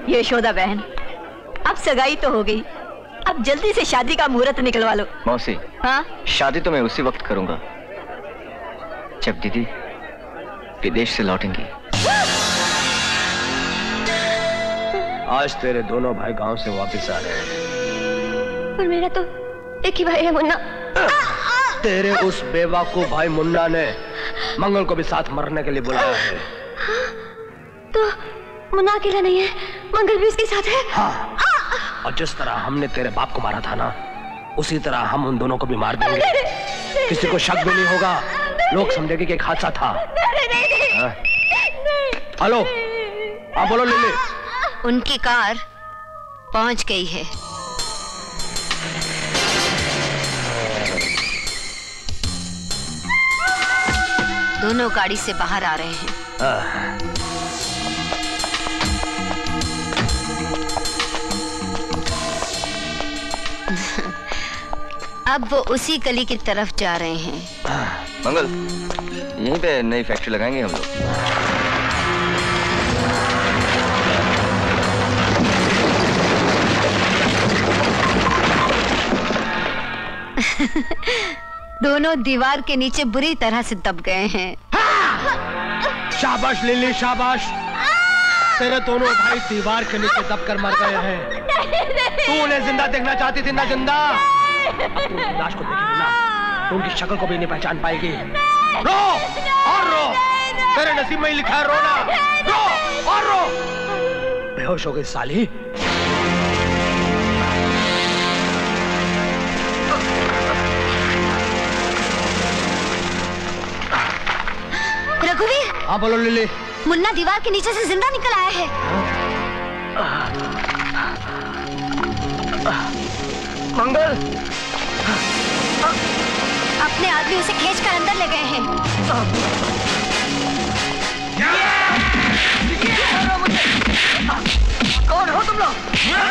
यशोदा बहन, अब सगाई तो हो गई, अब जल्दी से शादी का मुहूर्त निकलवा लो। मौसी, हाँ? शादी तो मैं उसी वक्त करूंगा जब दीदी विदेश से लौटेंगी। आज तेरे दोनों भाई गांव से वापस आ रहे हैं। पर मेरा तो एक ही भाई है मुन्ना। तेरे उस बेवकूफ भाई मुन्ना ने मंगल को भी साथ मरने के लिए बुलाया है। तो मुन्ना अकेला नहीं है, मंगल भी उसके साथ है। हाँ। और जिस तरह हमने तेरे बाप को मारा था ना, उसी तरह हम उन दोनों को भी मार देंगे। किसी को शक भी नहीं होगा, लोग समझेंगे कि एक हादसा था। हेलो, हाँ बोलो लिली। उनकी कार पहुंच गई है। दोनों गाड़ी से बाहर आ रहे हैं। अब वो उसी गली की तरफ जा रहे हैं। मंगल, यहीं पे नई फैक्ट्री लगाएंगे हम लोग। दोनों दीवार के नीचे बुरी तरह से दब गए हैं। शाबाश लिली, शाबाश। तेरे दोनों भाई दीवार के नीचे दब कर मर गए हैं। तू उन्हें जिंदा देखना चाहती थी ना? जिंदा तू लाश को देखेगी ना, तो उनकी शक्ल को भी नहीं पहचान पाएगी। रो और रो, तेरे नसीब में ही लिखा है रोना। रो और रो। बेहोश हो गई साली। रघुवीर। हाँ बोलो लिली। मुन्ना दीवार के नीचे से जिंदा निकल आया है। मंगल, अपने आदमी उसे खींचकर अंदर ले गए हैं। कौन हो तुम लोग?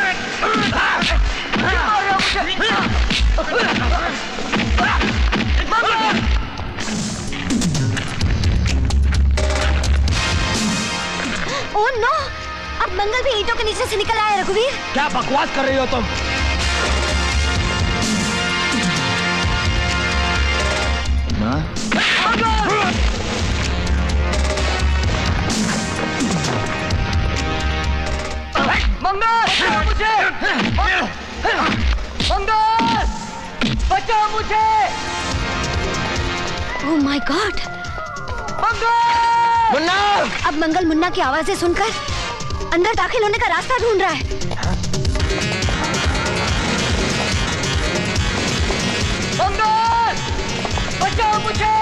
Oh no! अब मंगल भी ईंटों के नीचे से निकल आया। रघुवीर, क्या बकवास कर रही हो तुम? मंगल, मुझे मंगल, बचाओ मुझे। Oh my god! मुन्ना! अब मंगल मुन्ना की आवाजें सुनकर अंदर दाखिल होने का रास्ता ढूंढ रहा है। मंगल, बचाओ मुझे।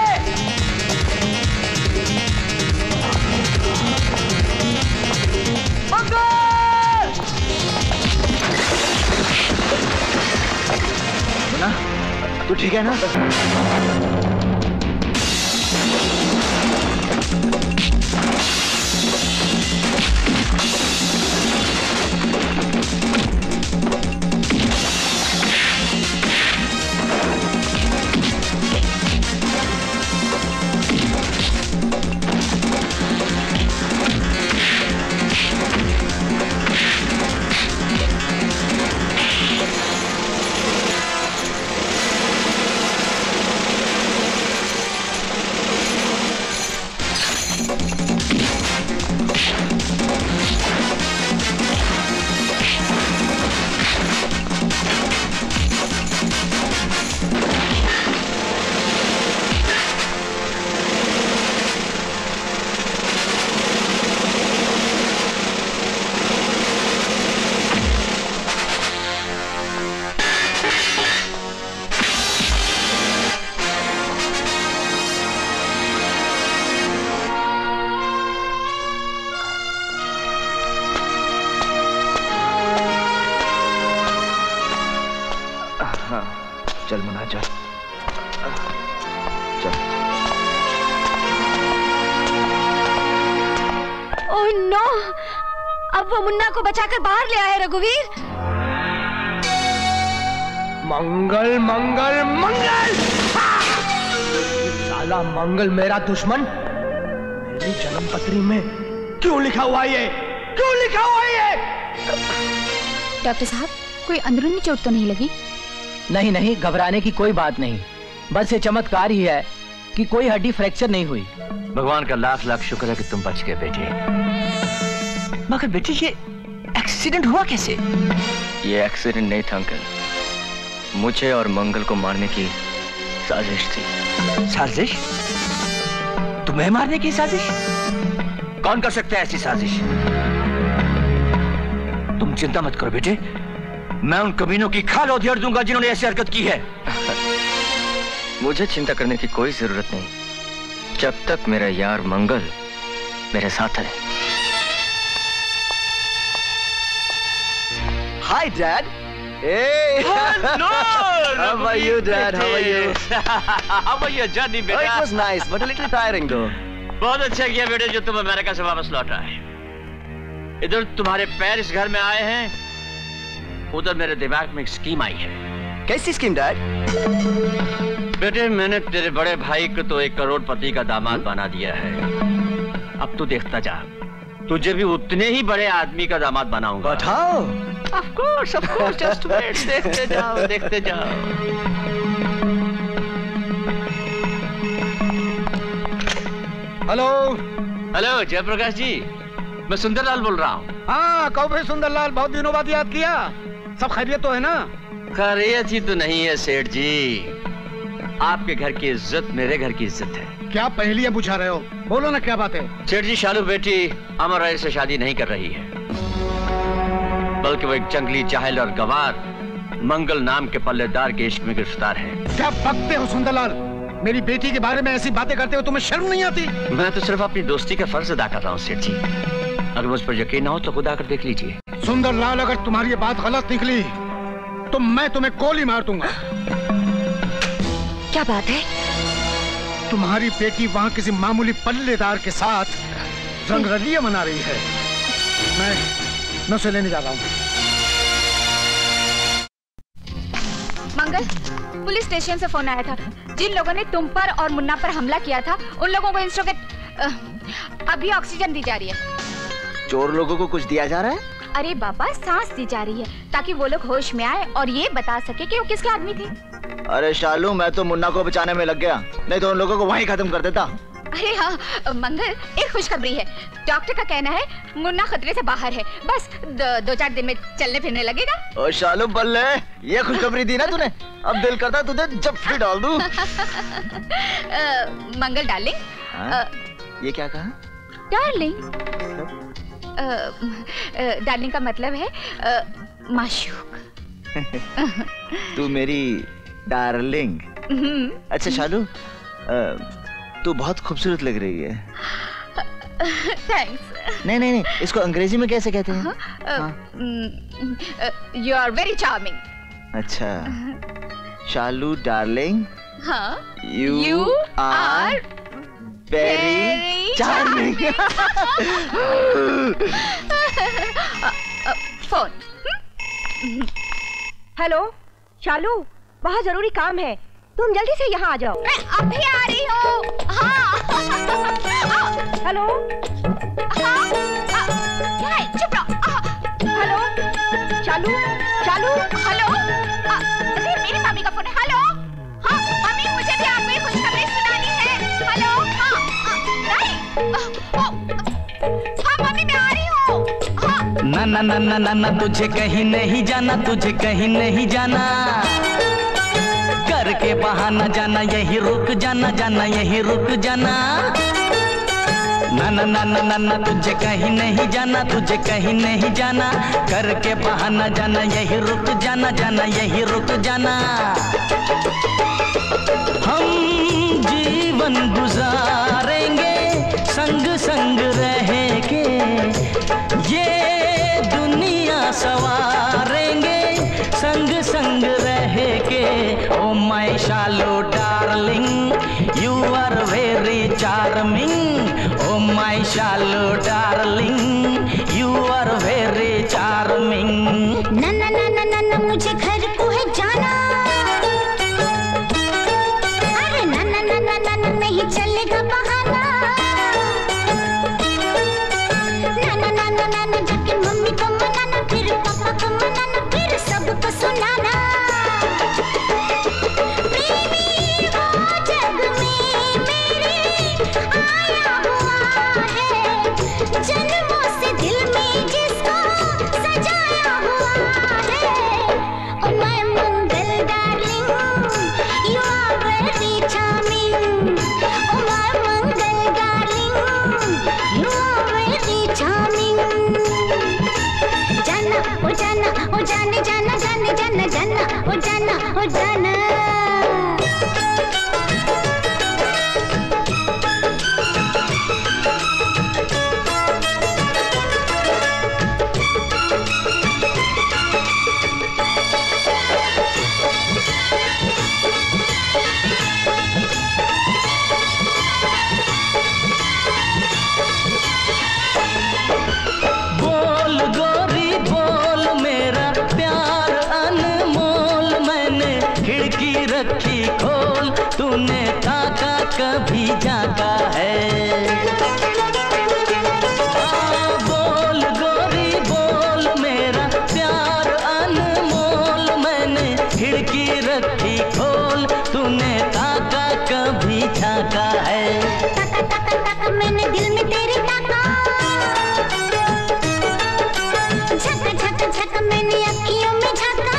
मंगल! मुन्ना, तू ठीक है ना? चल मुन्ना चल चल। Oh no! अब वो मुन्ना को बचाकर बाहर ले आए। रघुवीर, मंगल मंगल मंगल! साला मंगल मेरा दुश्मन। मेरी जन्मपत्री में क्यों लिखा हुआ ये? क्यों लिखा हुआ ये? डॉक्टर साहब, कोई अंदरूनी चोट तो नहीं लगी? नहीं नहीं, घबराने की कोई बात नहीं। बस ये चमत्कार ही है कि कोई हड्डी फ्रैक्चर नहीं हुई। भगवान का लाख लाख शुक्र है कि तुम बच गए बेटे। मगर बेटे ये एक्सीडेंट हुआ कैसे? ये एक्सीडेंट नहीं था अंकल, मुझे और मंगल को मारने की साजिश थी। साजिश? तुम्हें मारने की साजिश? कौन कर सकता है ऐसी साजिश? तुम चिंता मत करो बेटे, मैं उन कमीनों की खाल उधेड़ दूंगा जिन्होंने ऐसी हरकत की है। मुझे चिंता करने की कोई जरूरत नहीं, जब तक मेरा यार मंगल मेरे साथ है। Hi, Dad. Hey. Hello. How are you, Dad? How are you? How was your journey, बेटा? Oh, it was nice, but a little tiring, though. बहुत अच्छा किया बेटे जो तुम अमेरिका से वापस लौट आए। इधर तुम्हारे पैर इस घर में आए हैं, उधर मेरे दिमाग में एक स्कीम आई है। कैसी स्कीम, डैड? बेटे मैंने तेरे बड़े भाई को तो 1 करोड़पति का दामाद बना दिया है। अब तू देखता जा, तुझे भी उतने ही बड़े आदमी का दामाद बनाऊंगा। But how? Of course, just wait, देखते जाओ, देखते जाओ। हेलो हेलो जयप्रकाश जी, मैं सुंदरलाल बोल रहा हूँ। हाँ कहो भाई सुंदरलाल, बहुत दिनों बाद याद किया। सब खैरियत तो है ना? खैरियत ही तो नहीं है सेठ जी, आपके घर की इज्जत मेरे घर की इज्जत है। क्या पहेलियां पूछा रहे हो? बोलो ना क्या बात है? सेठ जी, शालू बेटी अमर राय से शादी नहीं कर रही है, बल्कि वो एक जंगली जाहिल और गवार मंगल नाम के पल्लेदार के इश्क में गिरफ्तार है। क्या बकते हो सुंदरलाल? मेरी बेटी के बारे में ऐसी बातें करते हो, तुम्हें शर्म नहीं आती? मैं तो सिर्फ अपनी दोस्ती का फर्ज अदा कर रहा हूँ सेठ जी, अगर मुझ पर यकीन ना हो तो खुद आकर देख लीजिए। सुंदरलाल, अगर तुम्हारी ये बात गलत निकली तो मैं तुम्हें गोली मार दूंगा। क्या बात है? तुम्हारी बेटी वहाँ किसी मामूली पल्लेदार के साथ रंगरलियां मना रही है। मैं उसे लेने जा रहा हूँ। मंगल, पुलिस स्टेशन से फोन आया था। जिन लोगों ने तुम पर और मुन्ना पर हमला किया था, उन लोगों को इंस्ट्रोगेट अभी ऑक्सीजन दी जा रही है। चोर लोगों को कुछ दिया जा रहा है? अरे बाबा, सांस दी जा रही है ताकि वो लोग होश में आए और ये बता सके कि वो किसके आदमी थे। अरे शालू, मैं तो मुन्ना को बचाने में लग गया, नहीं तो उन लोगों को वहीं खत्म कर देता। अरे हाँ मंगल, एक खुशखबरी है। डॉक्टर का कहना है मुन्ना खतरे से बाहर है, बस 2-4 दिन में चलने फिरने लगेगा। ओ शालू बल्ले, ये खुशखबरी दी ना तूने, अब दिल करता तुझे जफ्फी डाल दूं। मंगल डार्लिंग। ये क्या कहा? डार्लिंग। डार्लिंग का मतलब है माशूक। तू मेरी डार्लिंग। अच्छा शालू, तू बहुत खूबसूरत लग रही है। थैंक्स। नहीं, इसको अंग्रेजी में कैसे कहते हैं? You are very charming. अच्छा शालू डार्लिंग। हाँ, you are very charming. Phone. Hello Shalu, बहुत जरूरी काम है, तुम जल्दी से यहाँ आ जाओ। मैं अभी आ रही हूँ। हाँ। हेलो। हाँ। क्या है? चुप रहो। हेलो शालू। शालू। हेलो। अरे मेरी मम्मी का फोन है। हेलो। हाँ मम्मी, मुझे भी आपको ये खुशखबरी सुनानी है। हेलो। हाँ मम्मी, मैं आ रही हूँ। ना ना ना ना ना ना, तुझे कहीं नहीं जाना, तुझे कहीं नहीं जाना, करके बहाना जाना, यही रुक जाना, जाना यही रुक जाना। ना ना ना ना ना ना, तुझे कहीं नहीं जाना, तुझे कहीं नहीं जाना, करके बहाना जाना, यही रुक जाना, जाना यही रुक जाना। हम जीवन गुजारेंगे संग संग रहेंगे, ये दुनिया सवारेंगे संग संग रहेंगे। Oh my Shalu darling, you are very charming. Oh my Shalu darling, you are very charming. ना ना ना ना ना ना, मुझे घर को है जाना। अरे ना ना ना ना ना ना, नहीं चलेगा बहाना। ना ना ना ना ना ना, जाके मम्मी को मनाना। जन्मों से दिल में जिसको सजाया हुआ है। Oh my Mangal darling, you are very charming. Oh my Mangal darling, you are very charming. जाना ओ जाना ओ जाने जाना जाने जाना जाना ओ जाना ओ जाना। बोल गोरी बोल मेरा प्यार अनमोल, मैंने खिड़की रखी खोल, तूने ताका कभी जागा है। बोल गोरी बोल मेरा प्यार अनमोल, मैंने खिड़की रखी खोल, तूने ताका कभी झांका है। मैंने दिल में तेरे ताका, झक झक झक मैंने अखियों में झांका।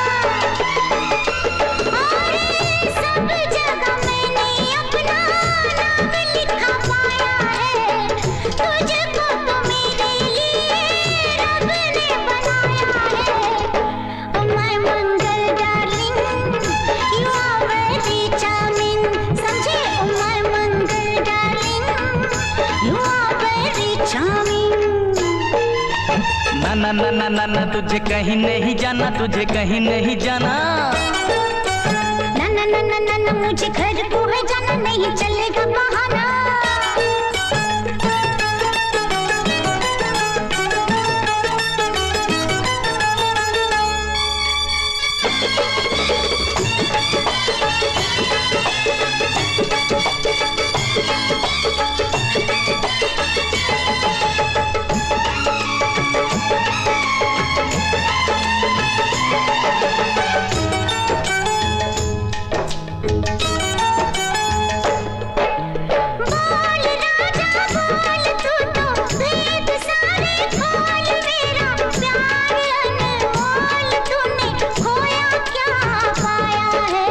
और सब जगह मैंने अपना नाम लिखा पाया है। तुझको तो मेरे लिए रब ने बनाया है। Oh my Mangal darling, you are very charming. समझे? Oh my Mangal darling, you are very charming. ना ना ना ना ना ना तुझे कहीं नहीं जाना, तुझे कहीं नहीं जाना। ना ना ना ना ना ना मुझे घर को है जाना, नहीं चलेगा बहाना। बोल राजा बोल, तू तो भेद सारे खोल, मेरा प्यार अनमोल, तूने खोया क्या पाया है।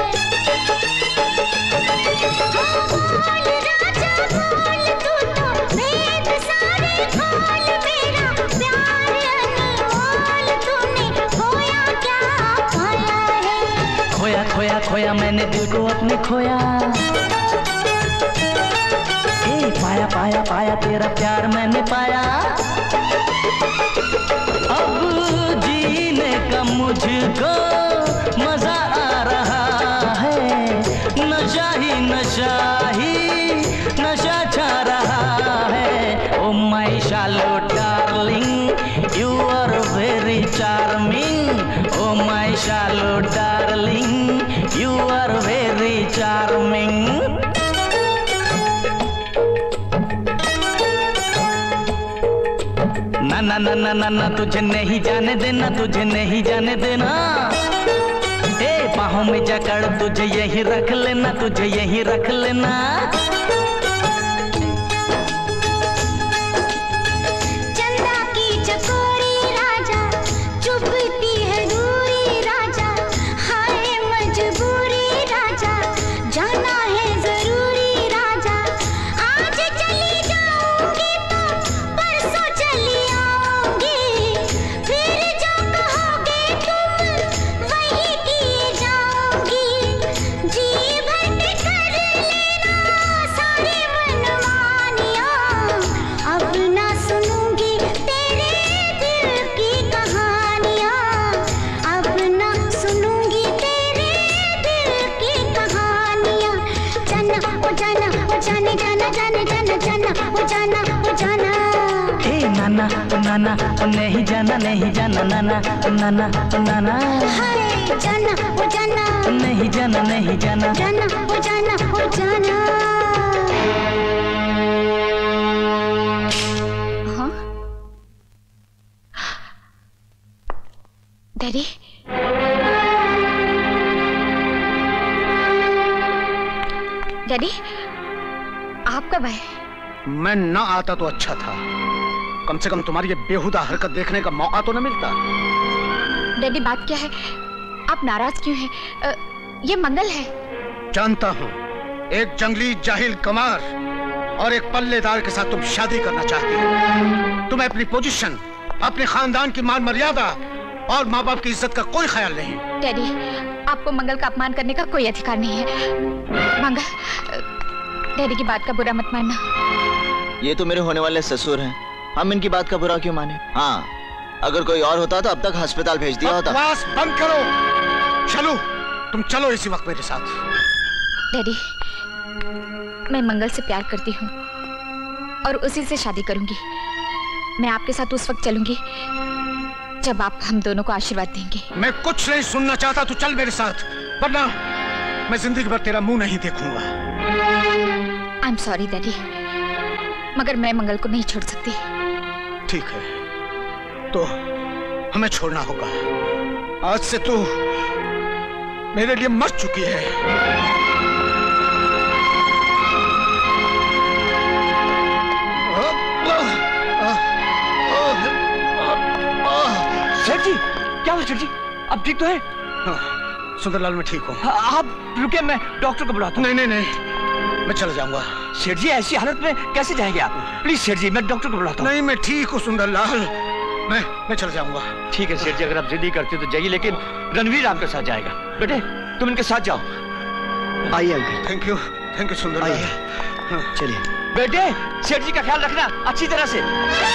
बोल राजा बोल, तू तो भेद सारे खोल, मेरा प्यार अनमोल, तूने खोया क्या पाया है। खोया खोया खोया मैंने दिल को अपने खोया, ए पाया पाया पाया तेरा प्यार मैंने पाया। अब जीने का मुझको मजा आ रहा है, नशा ही नशा ही नशा छा रहा है। Oh my Shalu darling, you are very charming. Oh my Shalu darling, you are very charming. ना ना ना ना ना ना तुझे नहीं जाने देना, तुझे नहीं जाने देना। ए बाहों में जकड़ तुझे यही रख लेना, तुझे यही रख लेना। चंदा की चकोरी राजा, चुभती है दूरी राजा। हाय मजबूरी राजा, जाना है जरूरी राजा। आज चली जाऊंगी तो परसों चली आऊंगी, फिर जो कहोगे तुम वही किए जाऊंगी। जी भर के कर लेना सारी मनमानियाँ, अब ना सुनूंगी तेरे दिल की कहानियाँ। अब ना सुनूंगी तेरे दिल की कहानियाँ। जाना ओ जाना ओ जाने जाना जाने जाना जाना ओ जाना ओ जाना। ए नाना ओ नाना ओ नहीं जाना नहीं जाना, नाना ओ नाना ओ नाना। हाय जाना ओ जाना, नहीं जाना नहीं जाना, जाना ओ जाना ओ जाना। हाँ डैडी, डैडी आप कब आए? मैं ना आता तो अच्छा था। कम से कम तुम्हारी ये बेहुदा हरकत देखने का मौका तो न मिलता। डैडी बात क्या है? आप नाराज क्यों हैं? ये मंगल है। जानता हूँ, एक जंगली जाहिल कमार और एक पल्लेदार के साथ तुम शादी करना चाहती हो। तुम्हें अपनी पोजीशन, अपने खानदान की मान मर्यादा और माँ बाप की इज्जत का कोई ख्याल नहीं। डैडी, आपको मंगल का अपमान करने का कोई अधिकार नहीं है। मंगल, डैडी की बात का बुरा मत मानना। ये तो मेरे होने वाले ससुर हैं, हम इनकी बात का बुरा क्यों माने? हाँ, अगर कोई और होता तो अब तक अस्पताल भेज दिया होता। बकवास बंद करो। चलो, तुम चलो इसी वक्त मेरे साथ। डैडी, मैं मंगल से प्यार करती हूँ और उसी से शादी करूंगी। मैं आपके साथ उस वक्त चलूंगी जब आप हम दोनों को आशीर्वाद देंगे। मैं कुछ नहीं सुनना चाहता, तू चल मेरे साथ, वरना मैं जिंदगी भर तेरा मुंह नहीं देखूंगा। आई एम सॉरी डैडी, मगर मैं मंगल को नहीं छोड़ सकती। ठीक है, तो हमें छोड़ना होगा। आज से तू मेरे लिए मर चुकी है। सेठ जी, क्या हुआ सेठ जी? आप ठीक तो है? सुंदरलाल, मैं ठीक हूँ। आप रुके, मैं डॉक्टर को बुलाता हूँ। नहीं, मैं चला जाऊंगा। सेठ जी, ऐसी हालत में कैसे जाएंगे आप? प्लीज सेठ जी, मैं डॉक्टर को बुलाता हूँ। नहीं, मैं ठीक हूँ सुंदरलाल, मैं चला जाऊंगा। ठीक है सेठ जी, अगर आप जिद्दी करते तो जाइए, लेकिन रणवीर आपके साथ जाएगा। बेटे, तुम इनके साथ जाओ। आइए अंकल। Thank you Sundarlal. चलिए बेटे, सेठ जी का ख्याल रखना अच्छी तरह से।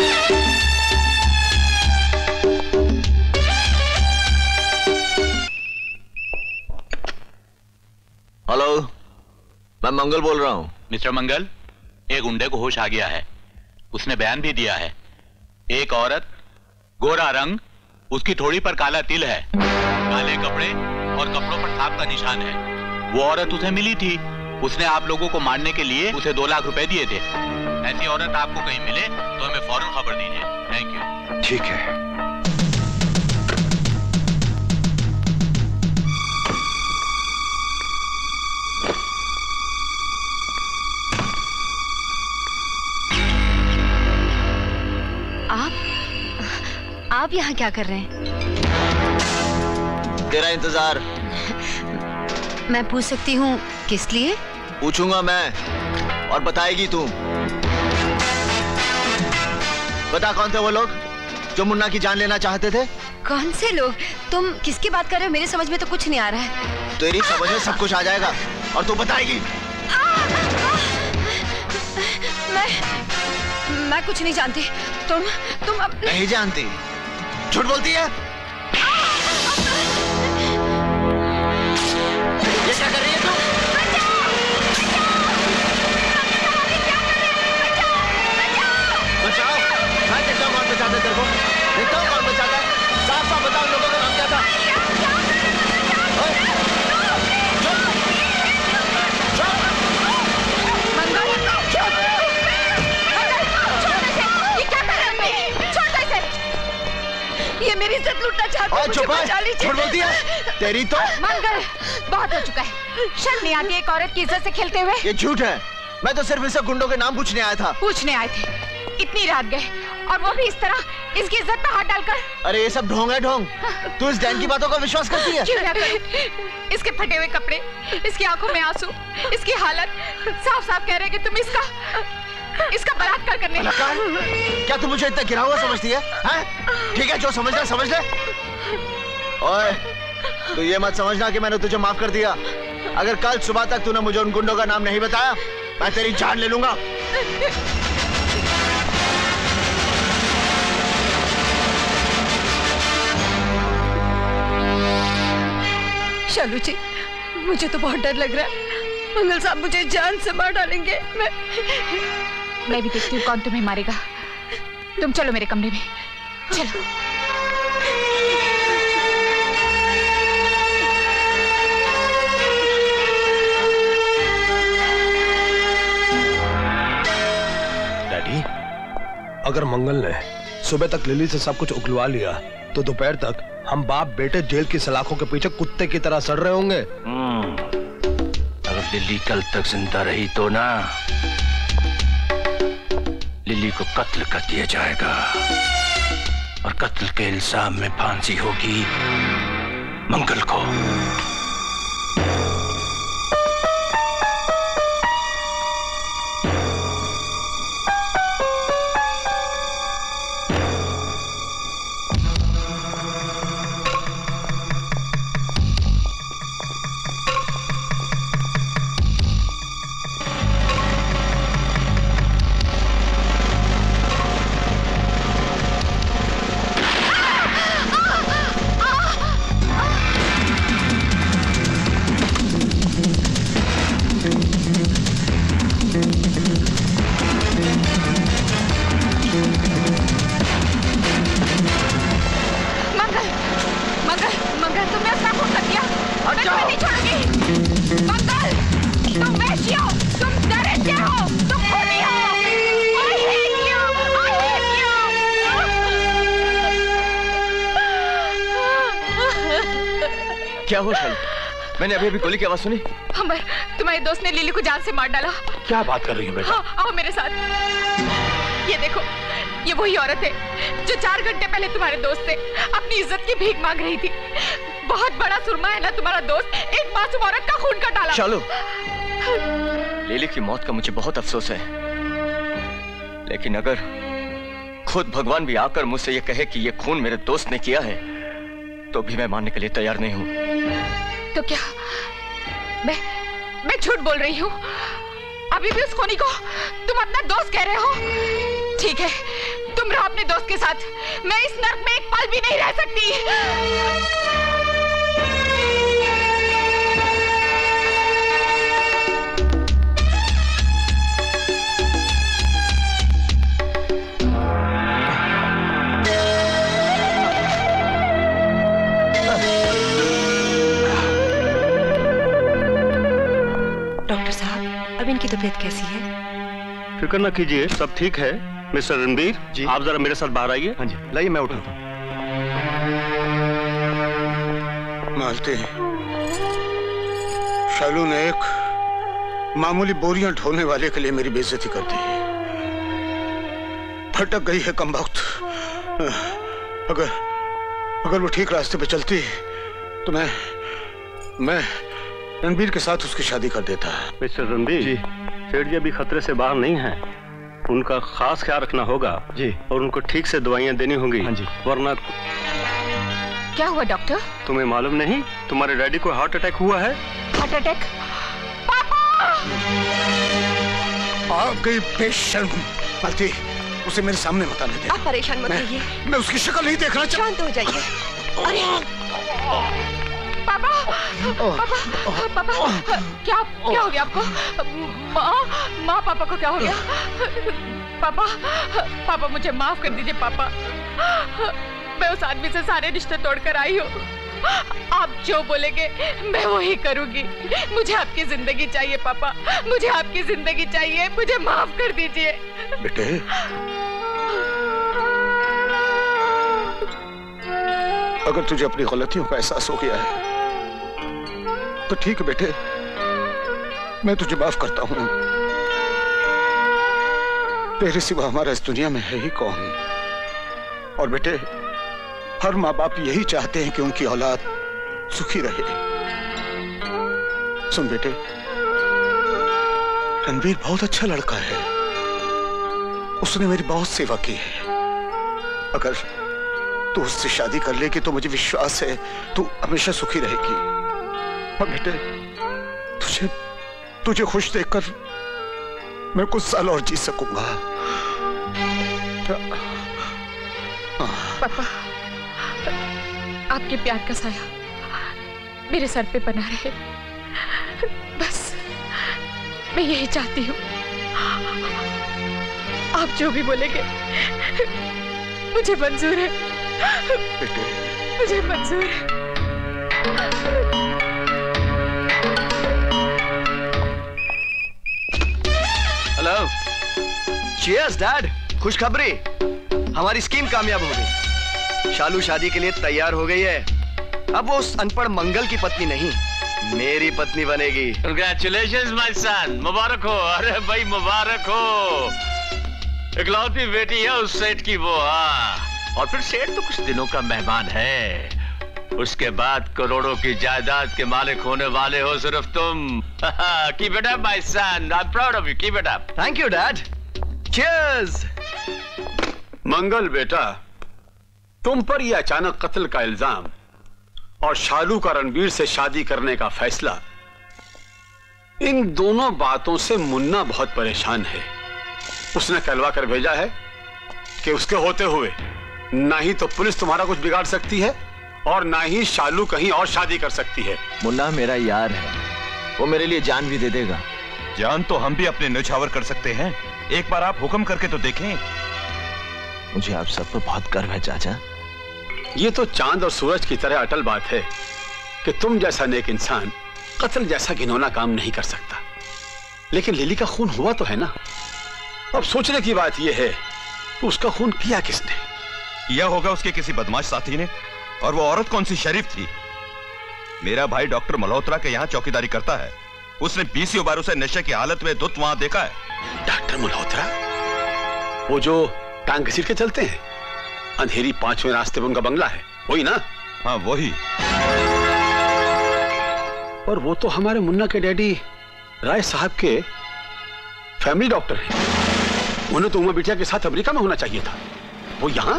हेलो, मैं मंगल बोल रहा हूँ। मिस्टर मंगल, एक गुंडे को होश आ गया है। उसने बयान भी दिया है। एक औरत, गोरा रंग, उसकी थोड़ी पर काला तिल है, काले कपड़े और कपड़ों पर सांप का निशान है। वो औरत उसे मिली थी। उसने आप लोगों को मारने के लिए उसे 2 लाख रुपए दिए थे। ऐसी औरत आपको कहीं मिले तो हमें फौरन खबर दीजिए। Thank you. ठीक है। आप यहाँ क्या कर रहे हैं? तेरा इंतजार। मैं पूछ सकती हूँ किस लिए? पूछूंगा मैं, और बताएगी तू। बता, कौन थे वो लोग जो मुन्ना की जान लेना चाहते थे? कौन से लोग? तुम किसकी बात कर रहे हो? मेरे समझ में तो कुछ नहीं आ रहा है। तेरी समझ में सब कुछ आ जाएगा और तू बताएगी। मैं कुछ नहीं जानती। तुम अपने... नहीं जानती? झूठ बोलती है। ये क्या कर रही है तू? बचाओ! मैं देखता हूँ कौन बचाता है तेरे को। देखता हूँ कौन बचाता है। साफ साफ बताओ लोगों का नाम क्या था? ये मेरी इज्जत लूटना चाहते हैं। मुझे बचा लीजिए। छोड़ बोलती है तेरी तो। मंगल, बहुत हो चुका है। शर्म नहीं आती एक औरत की इज्जत से खेलते हुए? ये झूठ है। मैं तो सिर्फ इसे गुंडों के नाम पूछने आया था। पूछने आए थे? इतनी रात गए और वो भी इस तरह इसकी इज्जत पे हाथ डालकर। अरे ये सब ढोंग है, ढोंग। तू इस डैन की बातों का विश्वास करती है? क्यों ना करूं? इसके फटे हुए कपड़े, इसकी आंखों में आंसू, इसकी हालत, साफ साफ कह रहे हैं कि तुम इसका बलात्कार करने लगा। क्या तू मुझे इतना गिरा हुआ समझती है? ठीक है, जो समझना समझ ले। ओए, तू ये मत समझना कि मैंने तुझे माफ कर दिया। अगर कल सुबह तक तूने मुझे उन गुंडों का नाम नहीं बताया, मैं तेरी जान ले लूंगा। शालू जी, मुझे तो बहुत डर लग रहा है। मंगल साहब मुझे जान से मार डालेंगे। मैं भी देखती हूँ कौन तुम्हें मारेगा। तुम चलो मेरे कमरे में, चलो। डैडी, अगर मंगल ने सुबह तक लिली से सब कुछ उगलवा लिया तो दोपहर तक हम बाप बेटे जेल की सलाखों के पीछे कुत्ते की तरह सड़ रहे होंगे। अगर लिली कल तक जिंदा रही तो ना, लिली को कत्ल कर दिया जाएगा और कत्ल के इल्जाम में फांसी होगी मंगल को। क्या हो शालू? मैंने अभी गोली की आवाज सुनी। अमर, तुम्हारे दोस्त ने लिली को जान से मार डाला। क्या बात कर रही हो बेटा? हाँ, आओ मेरे साथ। ये देखो, ये वही औरत है जो 4 घंटे पहले तुम्हारे दोस्त से अपनी इज्जत की भीख मांग रही थी। बहुत बड़ा सुरमा है ना तुम्हारा दोस्त, एक मासूम औरत का खून का डाला। शालू, लिली की मौत का मुझे बहुत अफसोस है, लेकिन अगर खुद भगवान भी आकर मुझसे ये कहे कि ये खून मेरे दोस्त ने किया है, तो भी मैं मानने के लिए तैयार नहीं हूं। तो क्या मैं झूठ बोल रही हूँ? अभी भी उस खूनी को तुम अपना दोस्त कह रहे हो? ठीक है, तुम रहो अपने दोस्त के साथ। मैं इस नर्क में एक पल भी नहीं रह सकती। डॉक्टर साहब, अब इनकी तबीयत कैसी है? फिक्र न कीजिए, सब ठीक है। मिस्टर रणबीर जी, आप जरा मेरे साथ बाहर आइए। हाँ जी, लाइए मैं उठाता हूँ। मालते हैं, शालू ने एक मामूली बोरियां ढोने वाले के लिए मेरी बेइज्जती कर दी। भटक गई है कमबख्त। अगर वो ठीक रास्ते पे चलती तो मैं रणबीर के साथ उसकी शादी कर देता। मिस्टर रणबीर जी, सेठ जी अभी खतरे से बाहर नहीं हैं। उनका खास ख्याल रखना होगा जी, और उनको ठीक से दवाइयाँ देनी होंगी। हाँ जी, वरना। क्या हुआ डॉक्टर? तुम्हें मालूम नहीं, तुम्हारे डैडी को हार्ट अटैक हुआ है। Heart attack? पापा! आ गई बेशर्म। मालती, उसे मेरे सामने मत आने दे। आप परेशान मत होइए। मैं उसकी शक्ल नहीं देखना चाहता। शांत हो जाइए। अरे पापा, पापा, क्या हो गया आपको? माँ पापा को क्या हो गया? पापा मुझे माफ कर दीजिए पापा। मैं उस आदमी से सारे रिश्ते तोड़कर आई हूँ। आप जो बोलेंगे मैं वही करूँगी। मुझे आपकी जिंदगी चाहिए पापा, मुझे आपकी जिंदगी चाहिए। मुझे माफ कर दीजिए। बेटे, अगर तुझे अपनी गलतियों का एहसास हो गया है तो ठीक है बेटे, मैं तुझे माफ करता हूं। तेरे सिवा हमारा इस दुनिया में है ही कौन? और बेटे, हर माँ बाप यही चाहते हैं कि उनकी औलाद सुखी रहे। सुन बेटे, रणबीर बहुत अच्छा लड़का है। उसने मेरी बहुत सेवा की है। अगर तू उससे शादी कर लेगी तो मुझे विश्वास है तू हमेशा सुखी रहेगी। और बेटे, तुझे खुश देखकर मैं कुछ साल और जी सकूंगा। पापा, आपके प्यार का साया मेरे सर पे बना रहे, बस मैं यही चाहती हूँ। आप जो भी बोलेंगे मुझे मंजूर है। मुझे मंजूर है। Hello, cheers dad. खुशखबरी, हमारी स्कीम कामयाब हो गई। शालू शादी के लिए तैयार हो गई है। अब वो उस अनपढ़ मंगल की पत्नी नहीं, मेरी पत्नी बनेगी। Congratulations, my son। मुबारक हो। अरे भाई मुबारक हो। इकलौती बेटी है उस सेठ की वो। हाँ, और फिर सेठ तो कुछ दिनों का मेहमान है, उसके बाद करोड़ों की जायदाद के मालिक होने वाले हो सिर्फ तुम। Keep it up my son, I am proud of you, keep it up. Thank you dad. Cheers. Mangal बेटा, तुम पर यह अचानक कत्ल का इल्जाम और शालू का रणवीर से शादी करने का फैसला, इन दोनों बातों से मुन्ना बहुत परेशान है। उसने कहलवा कर भेजा है कि उसके होते हुए ना ही तो पुलिस तुम्हारा कुछ बिगाड़ सकती है और ना ही शालू कहीं और शादी कर सकती है। मुन्ना मेरा यार है, वो मेरे लिए जान भी दे देगा। जान तो हम भी अपने न्यौछावर कर सकते हैं, एक बार आप हुक्म करके तो देखें। मुझे आप सब पर बहुत गर्व है चाचा। ये तो चांद और सूरज की तरह अटल बात है कि तुम जैसा नेक इंसान कत्ल जैसा घिनौना काम नहीं कर सकता, लेकिन लिली का खून हुआ तो है ना। अब सोचने की बात यह है कि उसका खून किया किसने? किया होगा उसके किसी बदमाश साथी ने, और वो औरत कौन सी शरीफ थी। मेरा भाई डॉक्टर मल्होत्रा के यहाँ चौकीदारी करता है, उसने 20 बार उसे नशे की हालत में धुत वहां देखा है। डॉक्टर मल्होत्रा, वो जो टांग घसीट के चलते हैं, अंधेरी 5वें रास्ते में उनका बंगला है, वही ना? हाँ वही। और वो तो हमारे मुन्ना के डैडी राय साहब के फैमिली डॉक्टर हैं। उन्हें तो उमा बिटिया के साथ अमेरिका में होना चाहिए था, वो यहां।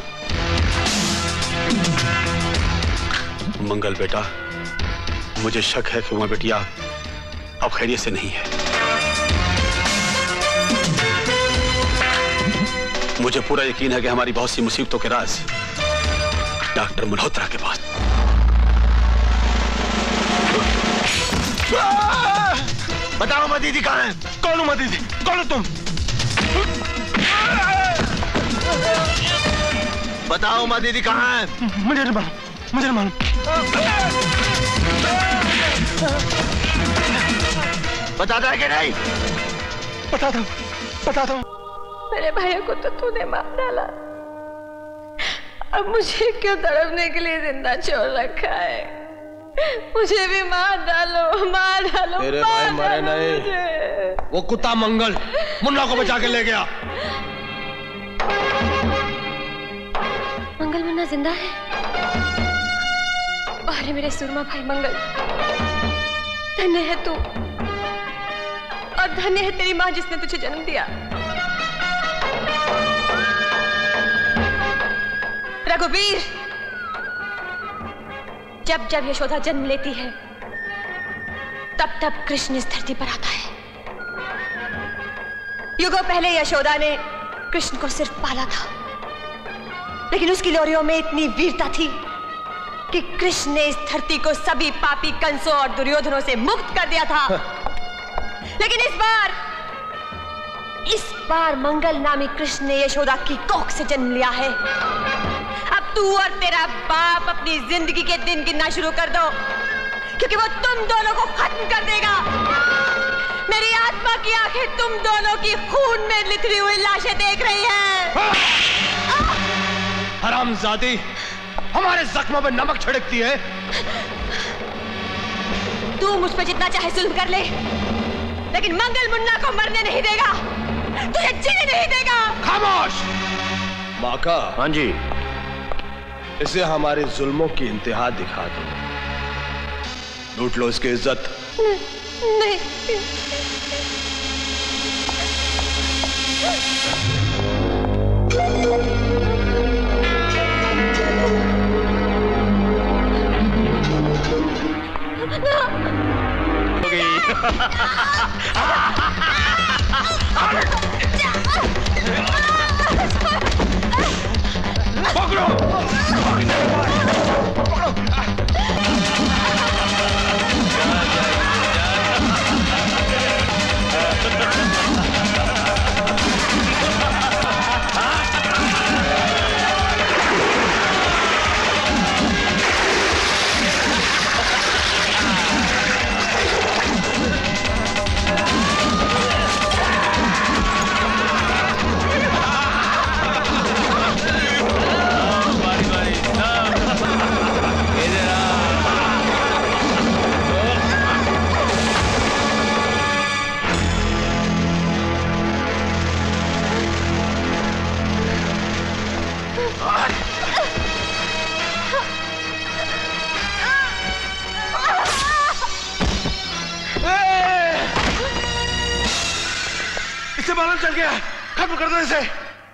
मंगल बेटा, मुझे शक है कि उमा बिटिया अब खैरियत से नहीं है। मुझे पूरा यकीन है कि हमारी बहुत सी मुसीबतों के राज डॉक्टर मल्होत्रा के पास। बताओ उमा दीदी कहाँ है? कौन उमा दीदी? कौन हो तुम? बताओ उमा दीदी कहाँ है? मुझे नहीं मालूम, मुझे नहीं मालूम। बताता है कि नहीं? बता दो, बता दो। मेरे भाइयों को तो तूने मार डाला, अब मुझे क्यों तड़पने के लिए जिंदा छोड़ रखा है? मुझे भी मार डालो, मार डालो। तेरे भाई मरे नहीं, वो कुत्ता मंगल मुन्ना को बचा के ले गया। मंगल मुन्ना जिंदा है? अरे मेरे सुरमा भाई मंगल, धन्य है तू और धन्य है तेरी माँ जिसने तुझे जन्म दिया। रघुवीर, जब जब यशोदा जन्म लेती है तब तब कृष्ण इस धरती पर आता है। युगों पहले यशोदा ने कृष्ण को सिर्फ पाला था, लेकिन उसकी लोरियों में इतनी वीरता थी कि कृष्ण ने इस धरती को सभी पापी कंसों और दुर्योधनों से मुक्त कर दिया था। लेकिन इस बार मंगल नामी कृष्ण ने यशोदा की कोख से जन्म लिया है। अब तू और तेरा बाप अपनी जिंदगी के दिन गिनना शुरू कर दो, क्योंकि वो तुम दोनों को खत्म कर देगा। मेरी आत्मा की आंखें तुम दोनों की खून में लिथड़ी हुई लाशें देख रही हैं। हरामजादी, हमारे जख्मों में नमक छिड़कती है। तू मुझ पर जितना चाहे जुल्म कर ले, लेकिन मंगल मुन्ना को मरने नहीं देगा, तुझे जीने नहीं देगा। खामोश। माका। हाँ जी। इसे हमारे जुल्मों की इंतहा दिखा दो, लूट लो इसकी इज्जत। नहीं। बारी बारी इसे मालूम चल गया, खत्म कर दो इसे।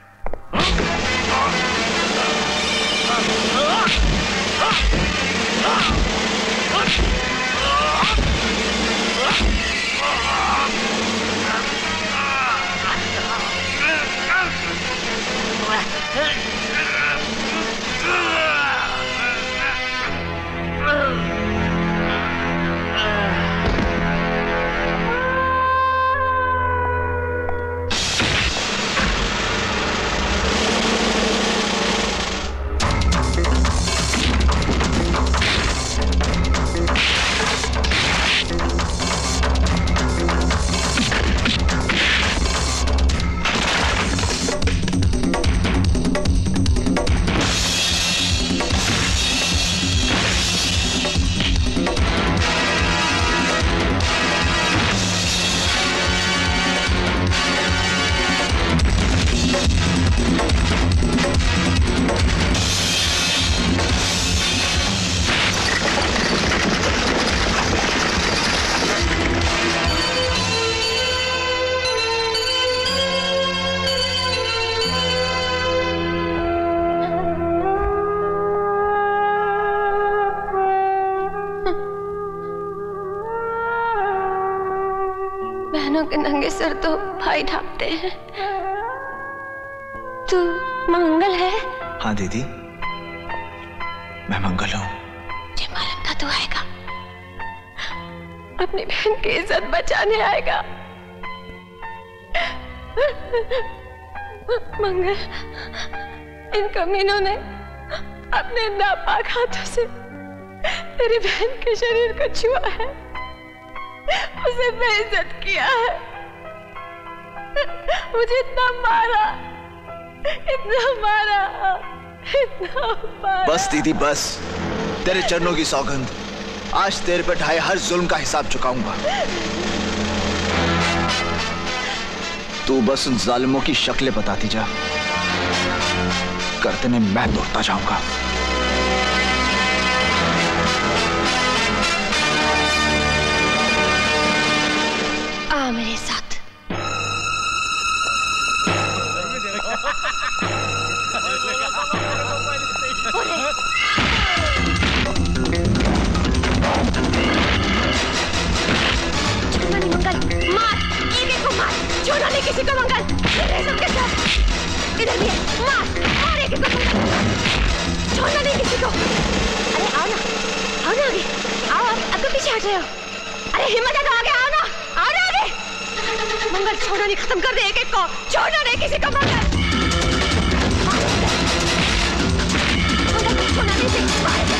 के नंगे सर तो भाई ढांपते हैं। तू मंगल है? हाँ दीदी, मैं मंगल हूँ। मुझे मालूम था तू आएगा, अपनी बहन की इज्जत बचाने आएगा। मंगल, इन कमीनों ने अपने नापाक हाथों से तेरी बहन के शरीर को छुआ है, उसे बेइज्जत किया है, मुझे इतना मारा, इतना मारा, इतना मारा। बस दीदी बस, तेरे चरणों की सौगंध, आज तेरे पे ढाए हर जुल्म का हिसाब चुकाऊंगा। तू बस उन जालिमों की शक्लें बताती जा, करते में मैं दौड़ता जाऊंगा। आ मेरे साथ। मंगल मार, एक को मार, छोड़ना नहीं किसी को। मंगल सबके साथ इधर भी है, मार एक को मंगल, छोड़ना नहीं किसी को। अरे आओ ना आगे, आओ अब तो पीछे हट रहे हो। अरे हिम्मत है तो आगे आओ ना, आओ ना आगे। मंगल छोड़ना नहीं, खत्म कर दे एक को, छोड़ना नहीं किसी को। मंगल छोड़ना नहीं किसी को।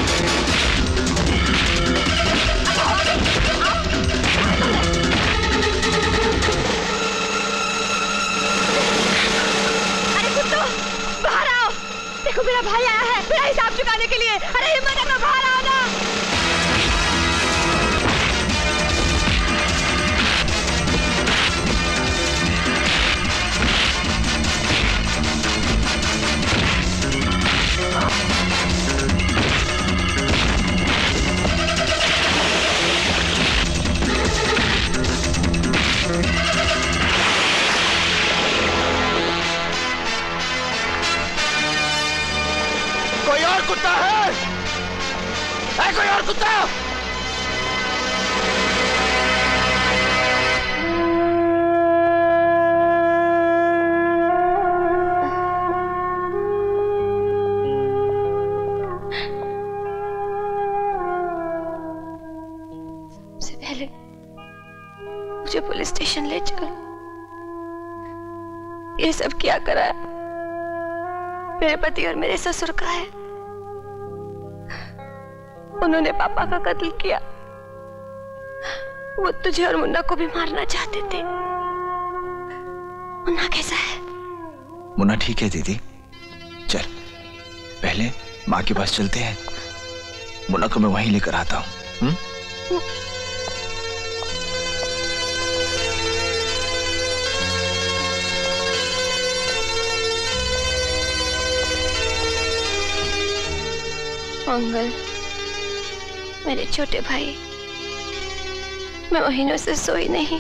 बाहर आओ, देखो मेरा भाई आया है मेरा हिसाब चुकाने के लिए। अरे हिम्मत है तो बाहर आओ ना। कोई और कुत्ता है? कोई और कुत्ता? सबसे पहले मुझे पुलिस स्टेशन ले चल। ये सब क्या करा है? मेरे पति और मेरे ससुर का है। उन्होंने पापा का कत्ल किया। वो तुझे और मुन्ना को भी मारना चाहते थे। मुन्ना कैसा है? मुन्ना ठीक है दीदी, चल पहले माँ के पास चलते हैं, मुन्ना को मैं वहीं लेकर आता हूँ। मंगल, मेरे छोटे भाई, मैं महीनों से सोई नहीं।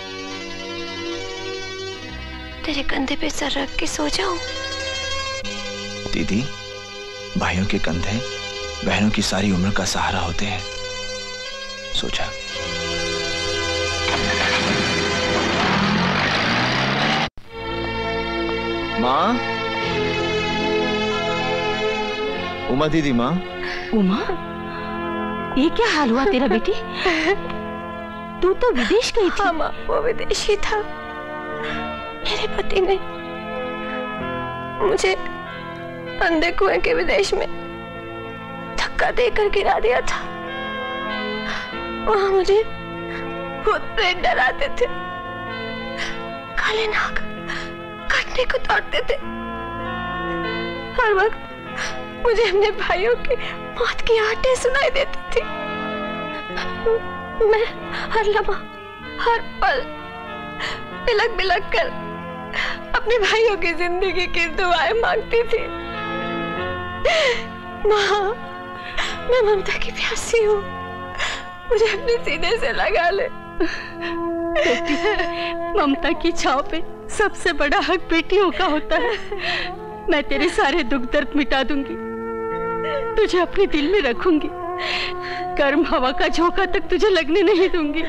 तेरे कंधे पे सर रख के सो जाऊं। दीदी, भाइयों के कंधे बहनों की सारी उम्र का सहारा होते हैं। सोचा माँ, उमा दीदी। माँ, उमा, ये क्या हाल हुआ तेरा बेटी? तू तो विदेश गई थी। हाँ माँ, वो विदेशी था। मेरे पति ने मुझे अंधे कुएं के विदेश में धक्का देकर गिरा दिया था। वहां मुझे भूत प्रेत डराते थे, काले नाग काटने को दौड़ते थे। हर वक्त मुझे अपने भाइयों की मौत की आहटें सुनाई देती थी। मैं हर लम्हा, हर पल बिलक बिलक कर अपने भाइयों की जिंदगी की दुआएं मांगती थी। माँ, मैं ममता की प्यासी हूँ, मुझे अपने सीने से लगा ले। बेटी, ममता की छाव पे सबसे बड़ा हक बेटियों का होता है। मैं तेरे सारे दुख दर्द मिटा दूंगी, तुझे अपने दिल में रखूंगी, गर्म हवा का झोंका तक तुझे लगने नहीं दूंगी।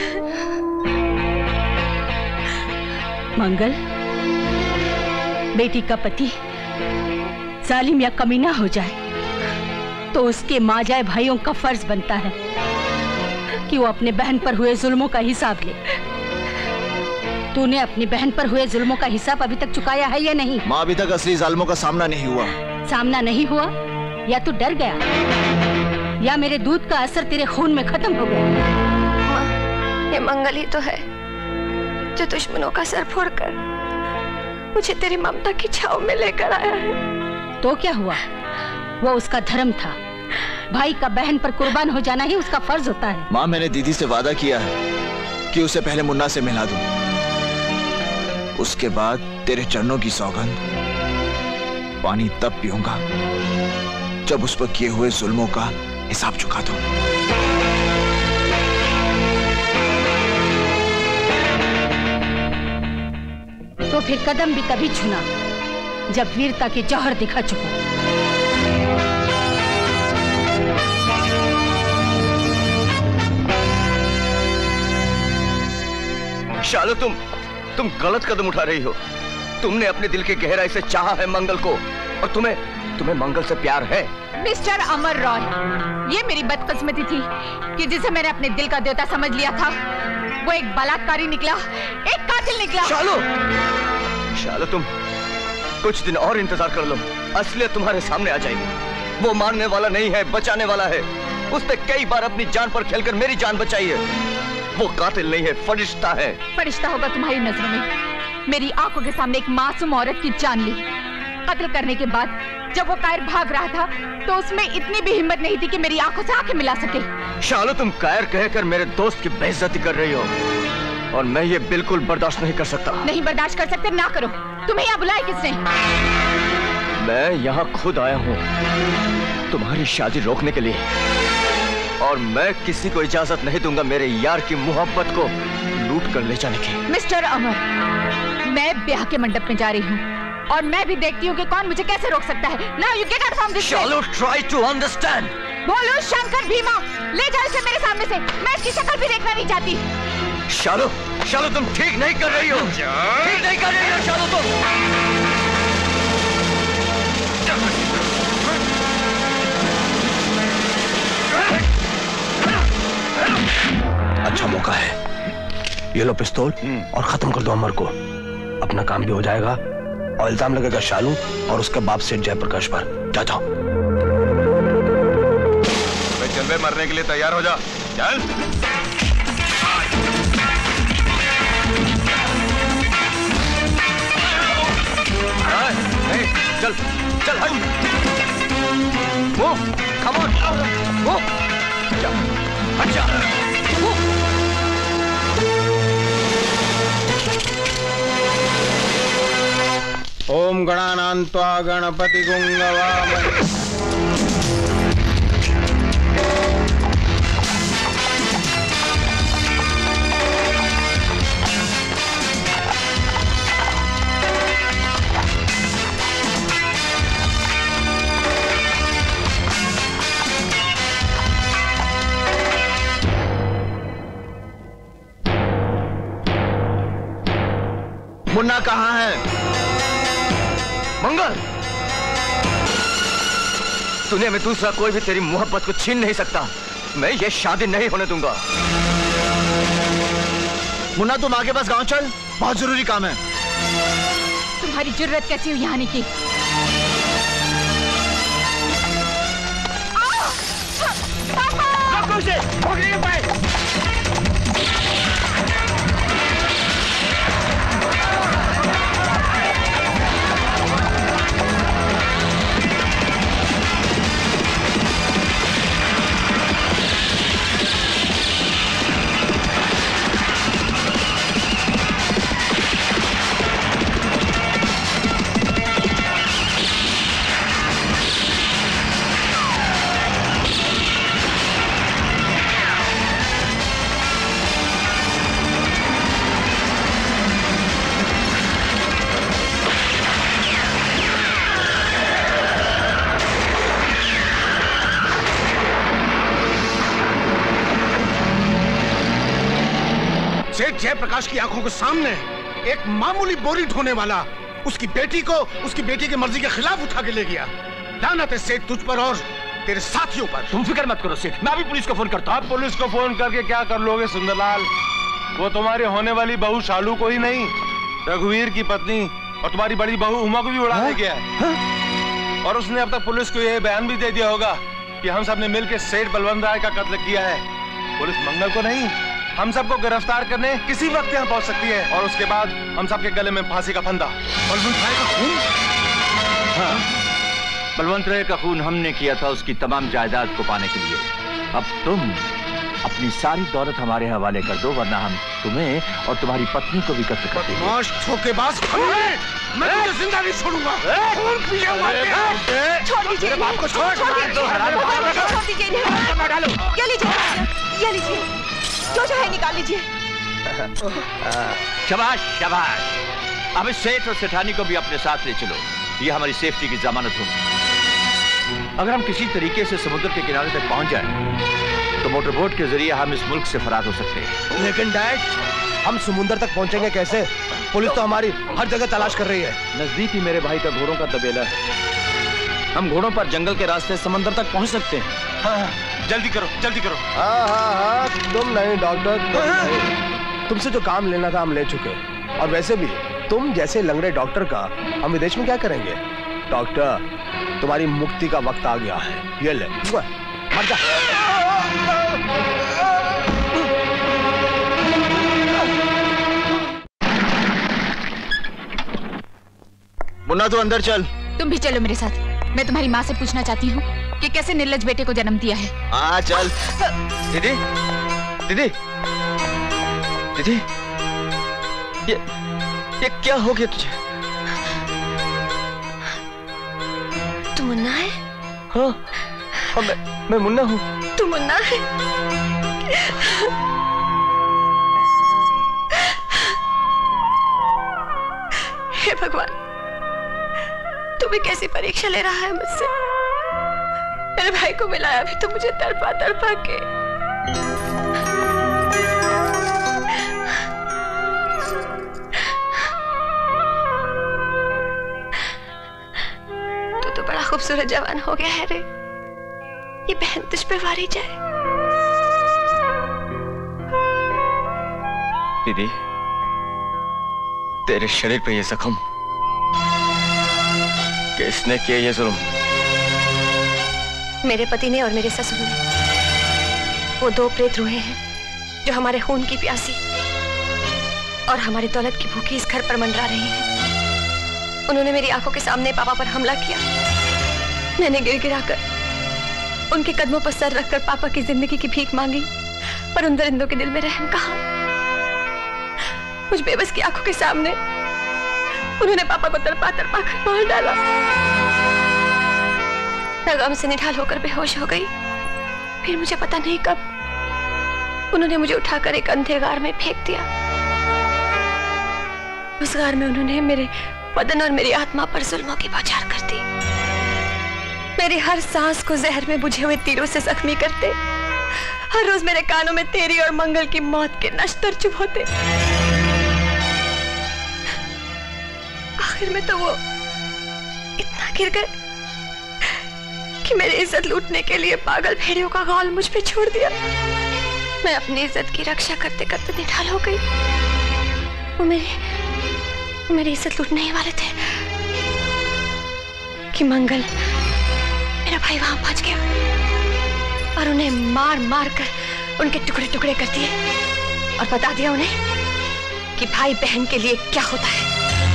मंगल, बेटी का पति जालिम या कमीना हो जाए तो उसके माँ जाए भाइयों का फर्ज बनता है कि वो अपने बहन पर हुए जुल्मों का हिसाब ले। तूने अपनी बहन पर हुए जुल्मों का हिसाब अभी तक चुकाया है या नहीं? माँ, अभी तक असली जालिमों का सामना नहीं हुआ। सामना नहीं हुआ या तू डर गया, या मेरे दूध का असर तेरे खून में खत्म हो गया? माँ, ये मंगल ही तो है जो दुश्मनों का सर फोड़कर मुझे तेरी ममता की छाव में लेकर आया है। तो क्या हुआ? वो उसका धर्म था। भाई का बहन पर कुर्बान हो जाना ही उसका फर्ज होता है। माँ, मैंने दीदी से वादा किया है कि उसे पहले मुन्ना से मिला दूं, उसके बाद तेरे चरणों की सौगंध पानी तब पीऊंगा जब उस पर किए हुए जुल्मों का हिसाब चुका दूं। तो फिर कदम भी कभी छूना जब वीरता के जौहर दिखा चुको। शालू, तुम गलत कदम उठा रही हो। तुमने अपने दिल की गहराई से चाहा है मंगल को, और तुम्हें मंगल से प्यार है। मिस्टर अमर रॉय, ये मेरी बदकिस्मती थी कि जिसे मैंने अपने दिल का देवता समझ लिया था वो एक बलात्कारी निकला, एक कातिल निकला। शालू, तुम कुछ दिन और इंतजार कर लो, असलियत तुम्हारे सामने आ जाएगी। वो मारने वाला नहीं है, बचाने वाला है। उसने कई बार अपनी जान पर खेलकर मेरी जान बचाई है। वो कातिल नहीं है, फरिश्ता है। फरिश्ता होगा तुम्हारी नजरों में। मेरी आंखों के सामने एक मासूम औरत की जान ली। कत्ल करने के बाद जब वो कायर भाग रहा था तो उसमें इतनी भी हिम्मत नहीं थी कि मेरी आंखों से आंखें मिला सके। शालू, तुम कायर कहकर मेरे दोस्त की बेइज्जती कर रही हो, और मैं ये बिल्कुल बर्दाश्त नहीं कर सकता। नहीं बर्दाश्त कर सकते, ना करो। तुम्हें यहाँ बुलाया किसने? मैं यहाँ खुद आया हूँ तुम्हारी शादी रोकने के लिए, और मैं किसी को इजाजत नहीं दूंगा मेरे यार की मोहब्बत को लूट कर ले जाने की। मिस्टर अमर, मैं ब्याह के मंडप में जा रही हूँ और मैं भी देखती हूँ कि कौन मुझे कैसे रोक सकता है। Now you get out from this place. Shalu, try to understand. बोलो शंकर भीमा, ले जाओ इसे मेरे सामने से। मैं इसकी शक्ल भी देखना नहीं चाहती। शालू, तुम ठीक नहीं कर रही हो। ठीक नहीं कर रही हो शालू तुम। अच्छा मौका है, ये लो पिस्तौल और खत्म कर दो अमर को। अपना काम भी हो जाएगा और इल्जाम लगेगा शालू और उसके बाप सेठ जयप्रकाश पर। जाओ। चल बे, मरने के लिए तैयार हो जा। चल। चल चल, हट। वो कम ऑन, वो हट जा। ओम गणानान्त्वा गणपति गुंगवामहे मुन्ना कहाँ है? मंगल, दुनिया में दूसरा कोई भी तेरी मोहब्बत को छीन नहीं सकता। मैं ये शादी नहीं होने दूंगा। मुन्ना तुम आगे बस गांव चल, बहुत जरूरी काम है। तुम्हारी जुर्रत कैसी हुई यहाँ आने की? सेठ जयप्रकाश की आंखों के सामने एक मामूली बोरी ढोने वाला उसकी बेटी को उसकी बेटी की मर्जी के खिलाफ उठा के ले गया। लानत है सेठ तुझ पर और तेरे साथियों पर। तुम फिक्र मत करो सेठ, मैं अभी पुलिस को फोन करता हूँ। पुलिस को फोन करके क्या कर लोगे सुंदरलाल? वो तुम्हारी होने वाली बहू शालू को ही नहीं, रघुवीर की पत्नी और तुम्हारी बड़ी बहू उमा को भी उड़ा गया है। और उसने अब तक पुलिस को यह बयान भी दे दिया होगा कि हम सब ने मिलकर सेठ बलवंत राय का कत्ल किया है। पुलिस मंगल को नहीं, हम सबको गिरफ्तार करने किसी वक्त यहाँ पहुंच सकती है। और उसके बाद हम सबके गले में फांसी का फंदा। बलवंत राय का खून? हाँ, बलवंत राय का खून हमने किया था उसकी तमाम जायदाद को पाने के लिए। अब तुम अपनी सारी दौलत हमारे हवाले कर दो, वरना हम तुम्हें और तुम्हारी पत्नी को भी कत्ल कर देंगे। बदमाश, धोखेबाज, मैं तुझे जिंदा नहीं छोड़ूंगा। छोड़ दीजिए, मेरे बाप को छोड़ दीजिए। ये लीजिए, ये लीजिए, जो चाहे निकाल लीजिए। शाबाश शाबाश। अब इस सेठ और सेठानी को भी अपने साथ ले चलो, ये हमारी सेफ्टी की जमानत होगी। अगर हम किसी तरीके से समुद्र के किनारे तक पहुंच जाएं, तो मोटर बोट के जरिए हम इस मुल्क से फरार हो सकते हैं। लेकिन डैड, हम समुद्र तक पहुंचेंगे कैसे? पुलिस तो हमारी हर जगह तलाश कर रही है। नजदीक ही मेरे भाई का घोड़ों का तबेला है, हम घोड़ों पर जंगल के रास्ते समंदर तक पहुंच सकते हैं। हाँ, जल्दी करो, जल्दी करो। हाँ, तुम नहीं डॉक्टर, तुम नहीं। तुमसे जो काम लेना था हम ले चुके। और वैसे भी तुम जैसे लंगड़े डॉक्टर का हम विदेश में क्या करेंगे? डॉक्टर, तुम्हारी मुक्ति का वक्त आ गया है। ये ले, मर जा। मुन्ना तू अंदर चल। तुम भी चलो मेरे साथ। मैं तुम्हारी माँ से पूछना चाहती हूँ कि कैसे निर्लज बेटे को जन्म दिया है। हाँ चल। दीदी, दीदी, दीदी, ये क्या हो गया तुझे? तू मुन्ना है? हाँ, मैं मुन्ना हूँ। तू मुन्ना है? हे भगवान, तुम्हें कैसी परीक्षा ले रहा है मुझसे? मेरे भाई को मिलाया भी तो मुझे तड़पा तड़पा के। तू तो बड़ा खूबसूरत जवान हो गया है रे। ये बहन तुझ पे वारी जाए। दीदी, तेरे शरीर पे ये जख्म, किसने किया ये जुल्म? मेरे पति ने और मेरे ससुर ने। वो दो प्रेत रूहें हैं जो हमारे खून की प्यासी और हमारी दौलत की भूखी इस घर पर मंडरा रही हैं। उन्होंने मेरी आंखों के सामने पापा पर हमला किया। मैंने गिड़गिड़ा कर उनके कदमों पर सर रखकर पापा की जिंदगी की भीख मांगी, पर उन दरिंदों के दिल में रहम कहाँ। मुझ बेबस की आंखों के सामने उन्होंने पापा को तड़पा तड़पा कर मार डाला। मैं गम से निढाल होकर बेहोश हो गई। फिर मुझे पता नहीं कब उन्होंने मुझे उठाकर एक अंधे गार में फेंक दिया। उस गार में उन्होंने मेरे बदन और मेरी आत्मा पर जुल्मों की बौछार कर दी। मेरी हर सांस को जहर में बुझे हुए तीरों से जख्मी करते। हर रोज मेरे कानों में तेरी और मंगल की मौत के नश्तर चुभोते। आखिर में तो वो इतना गिर गए कि मेरी इज्जत लूटने के लिए पागल भेड़ियों का गौल मुझ पे छोड़ दिया। मैं अपनी इज्जत की रक्षा करते करते निढाल हो गई। वो मेरी इज्जत लूटने ही वाले थे कि मंगल मेरा भाई वहां पहुंच गया और उन्हें मार मार कर उनके टुकड़े टुकड़े कर दिए और बता दिया उन्हें कि भाई बहन के लिए क्या होता है।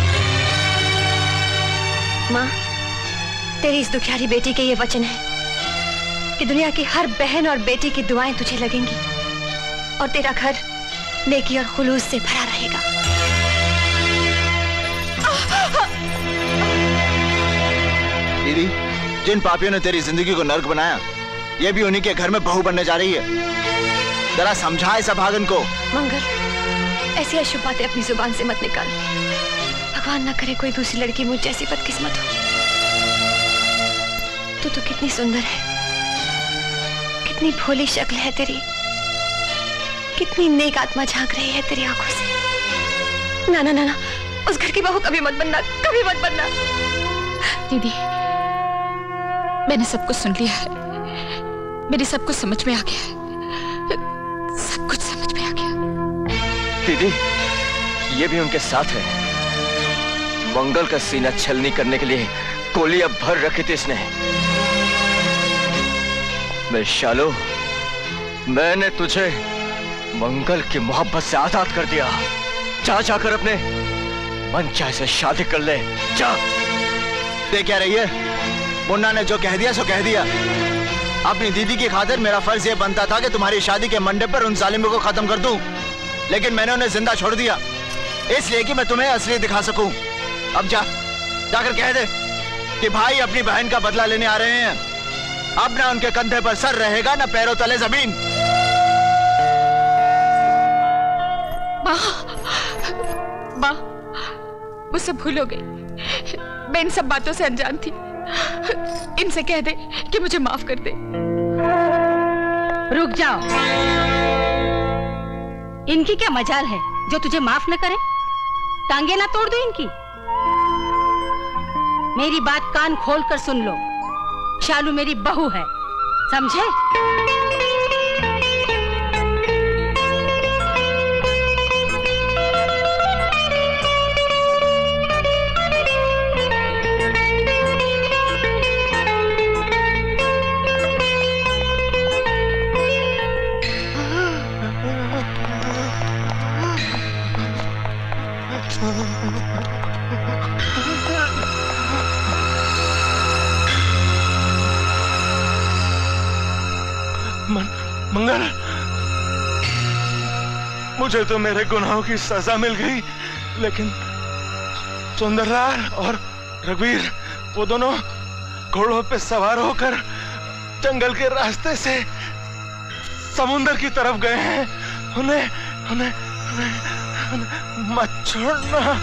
माँ, तेरी इस दुखियारी बेटी के ये वचन है कि दुनिया की हर बहन और बेटी की दुआएं तुझे लगेंगी और तेरा घर नेकी और खुलूस से भरा रहेगा। दीदी, जिन पापियों ने तेरी जिंदगी को नर्क बनाया, ये भी उन्हीं के घर में बहू बनने जा रही है। जरा समझा इस अभागन को। मंगल, ऐसी अशुभ बातें अपनी जुबान से मत निकाल। भगवान ना करे कोई दूसरी लड़की मुझ जैसी बदकिस्मत हो। तू तो कितनी सुंदर है, कितनी भोली शक्ल है तेरी, कितनी नेक आत्मा झांक रही है तेरी आंखों से। ना ना ना ना, उस घर की बहू कभी मत बनना, कभी मत बनना। दीदी, मैंने सब कुछ सुन लिया है, मेरी सब कुछ समझ में आ गया है, सब कुछ समझ में आ गया। दीदी, ये भी उनके साथ है। मंगल का सीना छलनी करने के लिए गोलियां भर रखी थी इसने। मैं शालू, मैंने तुझे मंगल की मोहब्बत से आजाद कर दिया। जा जाकर अपने मन चाहे से शादी कर ले, जा। देख क्या रही है, मुन्ना ने जो कह दिया सो कह दिया। अपनी दीदी की खातिर मेरा फर्ज ये बनता था कि तुम्हारी शादी के मंडप पर उन जालिमों को खत्म कर दूं, लेकिन मैंने उन्हें जिंदा छोड़ दिया इसलिए कि मैं तुम्हें असली दिखा सकूं। अब जाकर कह दे कि भाई अपनी बहन का बदला लेने आ रहे हैं। अब ना उनके कंधे पर सर रहेगा, ना पैरों तले जमीन। माँ, मुझसे भूल हो गई। मैं इन सब बातों से अनजान थी। इनसे कह दे कि मुझे माफ कर दे। रुक जाओ, इनकी क्या मजाल है जो तुझे माफ न करे? टांगे ना तोड़ दो इनकी। मेरी बात कान खोल कर सुन लो, शालू मेरी बहू है, समझे? मंगल, मुझे तो मेरे गुनाहों की सजा मिल गई, लेकिन सुंदरलाल और रघुवीर, वो दोनों घोड़ों पे सवार होकर जंगल के रास्ते से समुंदर की तरफ गए हैं। उन्हें मत छोड़ना।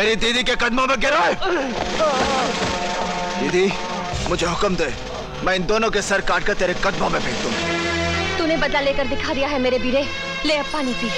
मेरी दीदी के कदमों में गिरो। दीदी मुझे हुक्म दे, मैं इन दोनों के सर काटकर तेरे कदमों में फेंक दूं। तूने बदला लेकर दिखा दिया है मेरे वीरे। ले अब पानी पी।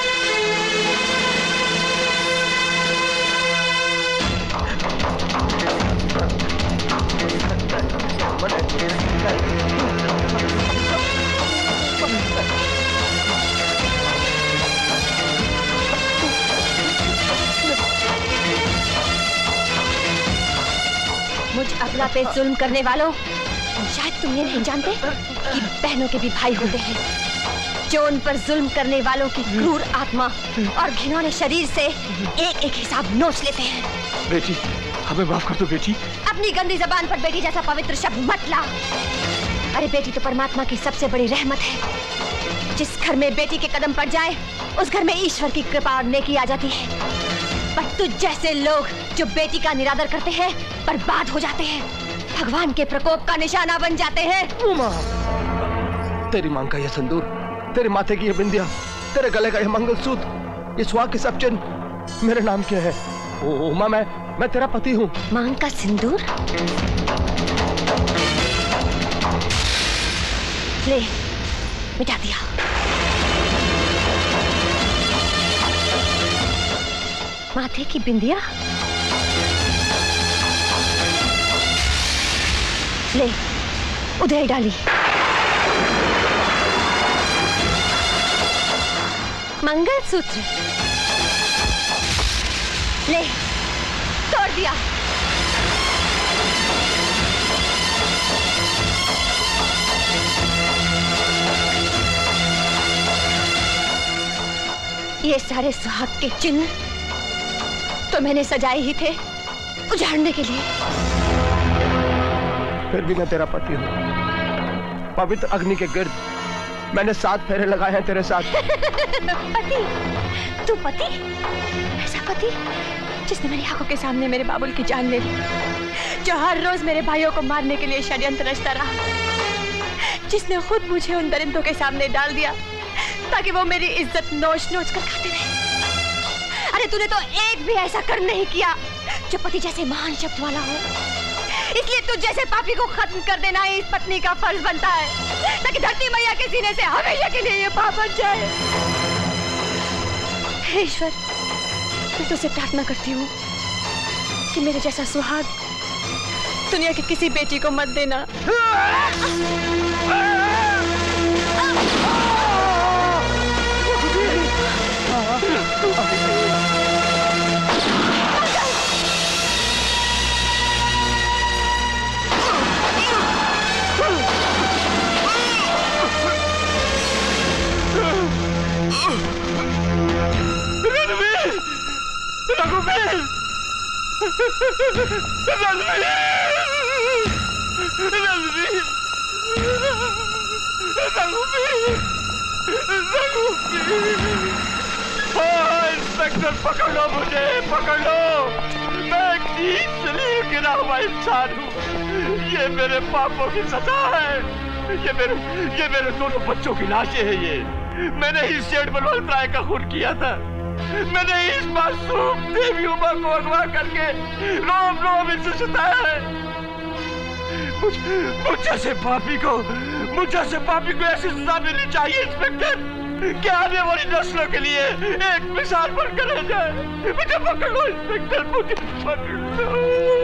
मुझ अबला पे जुल्म करने वालों, शायद तुम ये नहीं जानते कि बहनों के भी भाई होते हैं जो उन पर जुल्म करने वालों की क्रूर आत्मा और घिनौने शरीर से एक एक हिसाब नोच लेते हैं। बेटी हमें माफ कर दो बेटी। अपनी गंदी जबान पर बेटी जैसा पवित्र शब्द मत ला। अरे बेटी तो परमात्मा की सबसे बड़ी रहमत है। जिस घर में बेटी के कदम पड़ जाए उस घर में ईश्वर की कृपा और नेकी आ जाती है। पर तुझ जैसे लोग जो बेटी का निरादर करते हैं बर्बाद हो जाते हैं, भगवान के प्रकोप का निशाना बन जाते हैं। तेरी मांग का यह सिंदूर, तेरे माथे की यह बिंदिया, तेरे गले का यह मंगलसूत्र, ये सुहाग के सब चिन्ह मेरे नाम के हैं। उमा मैं तेरा पति हूँ। मांग का सिंदूर ले, मिटा दिया। माथे की बिंदिया ले, उधर डाली। मंगलसूत्र ले, तोड़ दिया। ये सारे सुहाग के चिन्ह तो मैंने सजाए ही थे उजाड़ने के लिए। फिर भी मैं तेरा पति हूँ। पवित्र अग्नि के गिर्द मैंने 7 फेरे लगाए हैं तेरे साथ। पति? तू पति? ऐसा पति जिसने मेरी आंखों के सामने मेरे बाबुल की जान ले ली, जो हर रोज मेरे भाइयों को मारने के लिए षड्यंत्र रचता रहा, जिसने खुद मुझे उन दरिंदों के सामने डाल दिया ताकि वो मेरी इज्जत नोच नोच कर खाते रहे। अरे तूने तो एक भी ऐसा कर नहीं किया जो पति जैसे महान शब्द वाला हो। इसलिए तुझ जैसे पापी को खत्म कर देना ही इस पत्नी का फर्ज बनता है, ताकि धरती मैया के सीने से हमेशा के लिए ये पाप बन जाए। हे ईश्वर, मैं तुझसे प्रार्थना करती हूँ कि मेरे जैसा सुहाग दुनिया की किसी बेटी को मत देना। इंस्पेक्टर पकड़ लो मुझे, पकड़ लो। मैं एक नीच शरीर गिरा हुआ इंसान हूँ। ये मेरे पापों की सजा है। ये मेरे दोनों बच्चों की लाशें हैं। ये मैंने ही सेठ बलवंत राय का खून किया था। मैंने इस मासूम देवी उमा को अगवा करके रोम रोम इनसे सताया है। मुझ जैसे पापी को ऐसी सजा मिलनी चाहिए इंस्पेक्टर, क्या आने वाली नस्लों के लिए एक मिसाल बनकर रह जाए। मुझे पकड़ लो इंस्पेक्टर, मुझे पकड़ लो।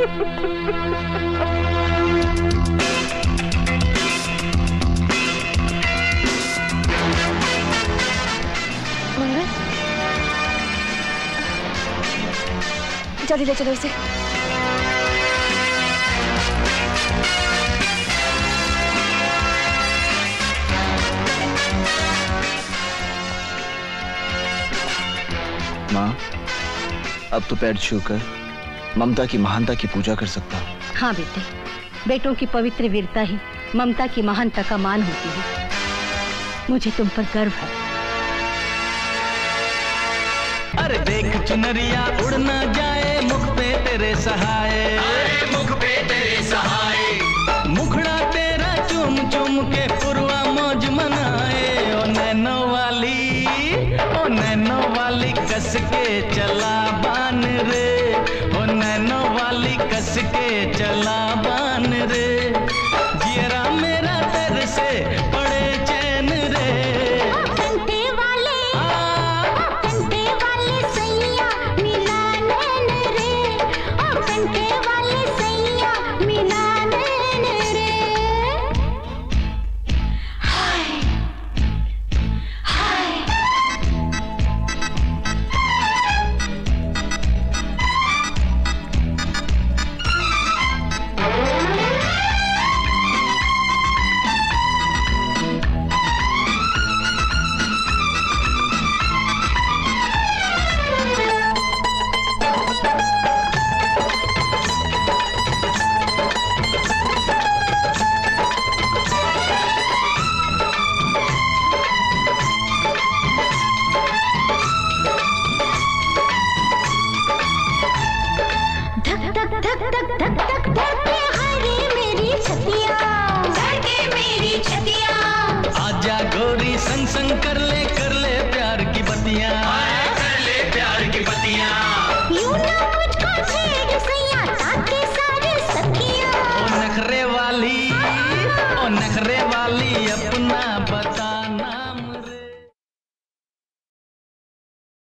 मंगल, जल्दी ले चलो इसे। माँ, अब तो पैर छूकर ममता की महानता की पूजा कर सकता हूँ। हाँ बेटे, बेटों की पवित्र वीरता ही ममता की महानता का मान होती है। मुझे तुम पर गर्व है। अरे देख चुनरिया उड़ न जाए, मुख पे तेरे सहाय, अरे मुख पे तेरे सहाय, मुखड़ा तेरा चूम चूम के पुरवा मौज मनाए। ओ नैनो वाली कस के चला बान रे, धक धक धक धक धक हरे मेरी छतिया, धड़के मेरी छतिया। आजा गोरी संग संग कर ले प्यार की बत्तियां, कर ले प्यार की बत्तियां। यूं ना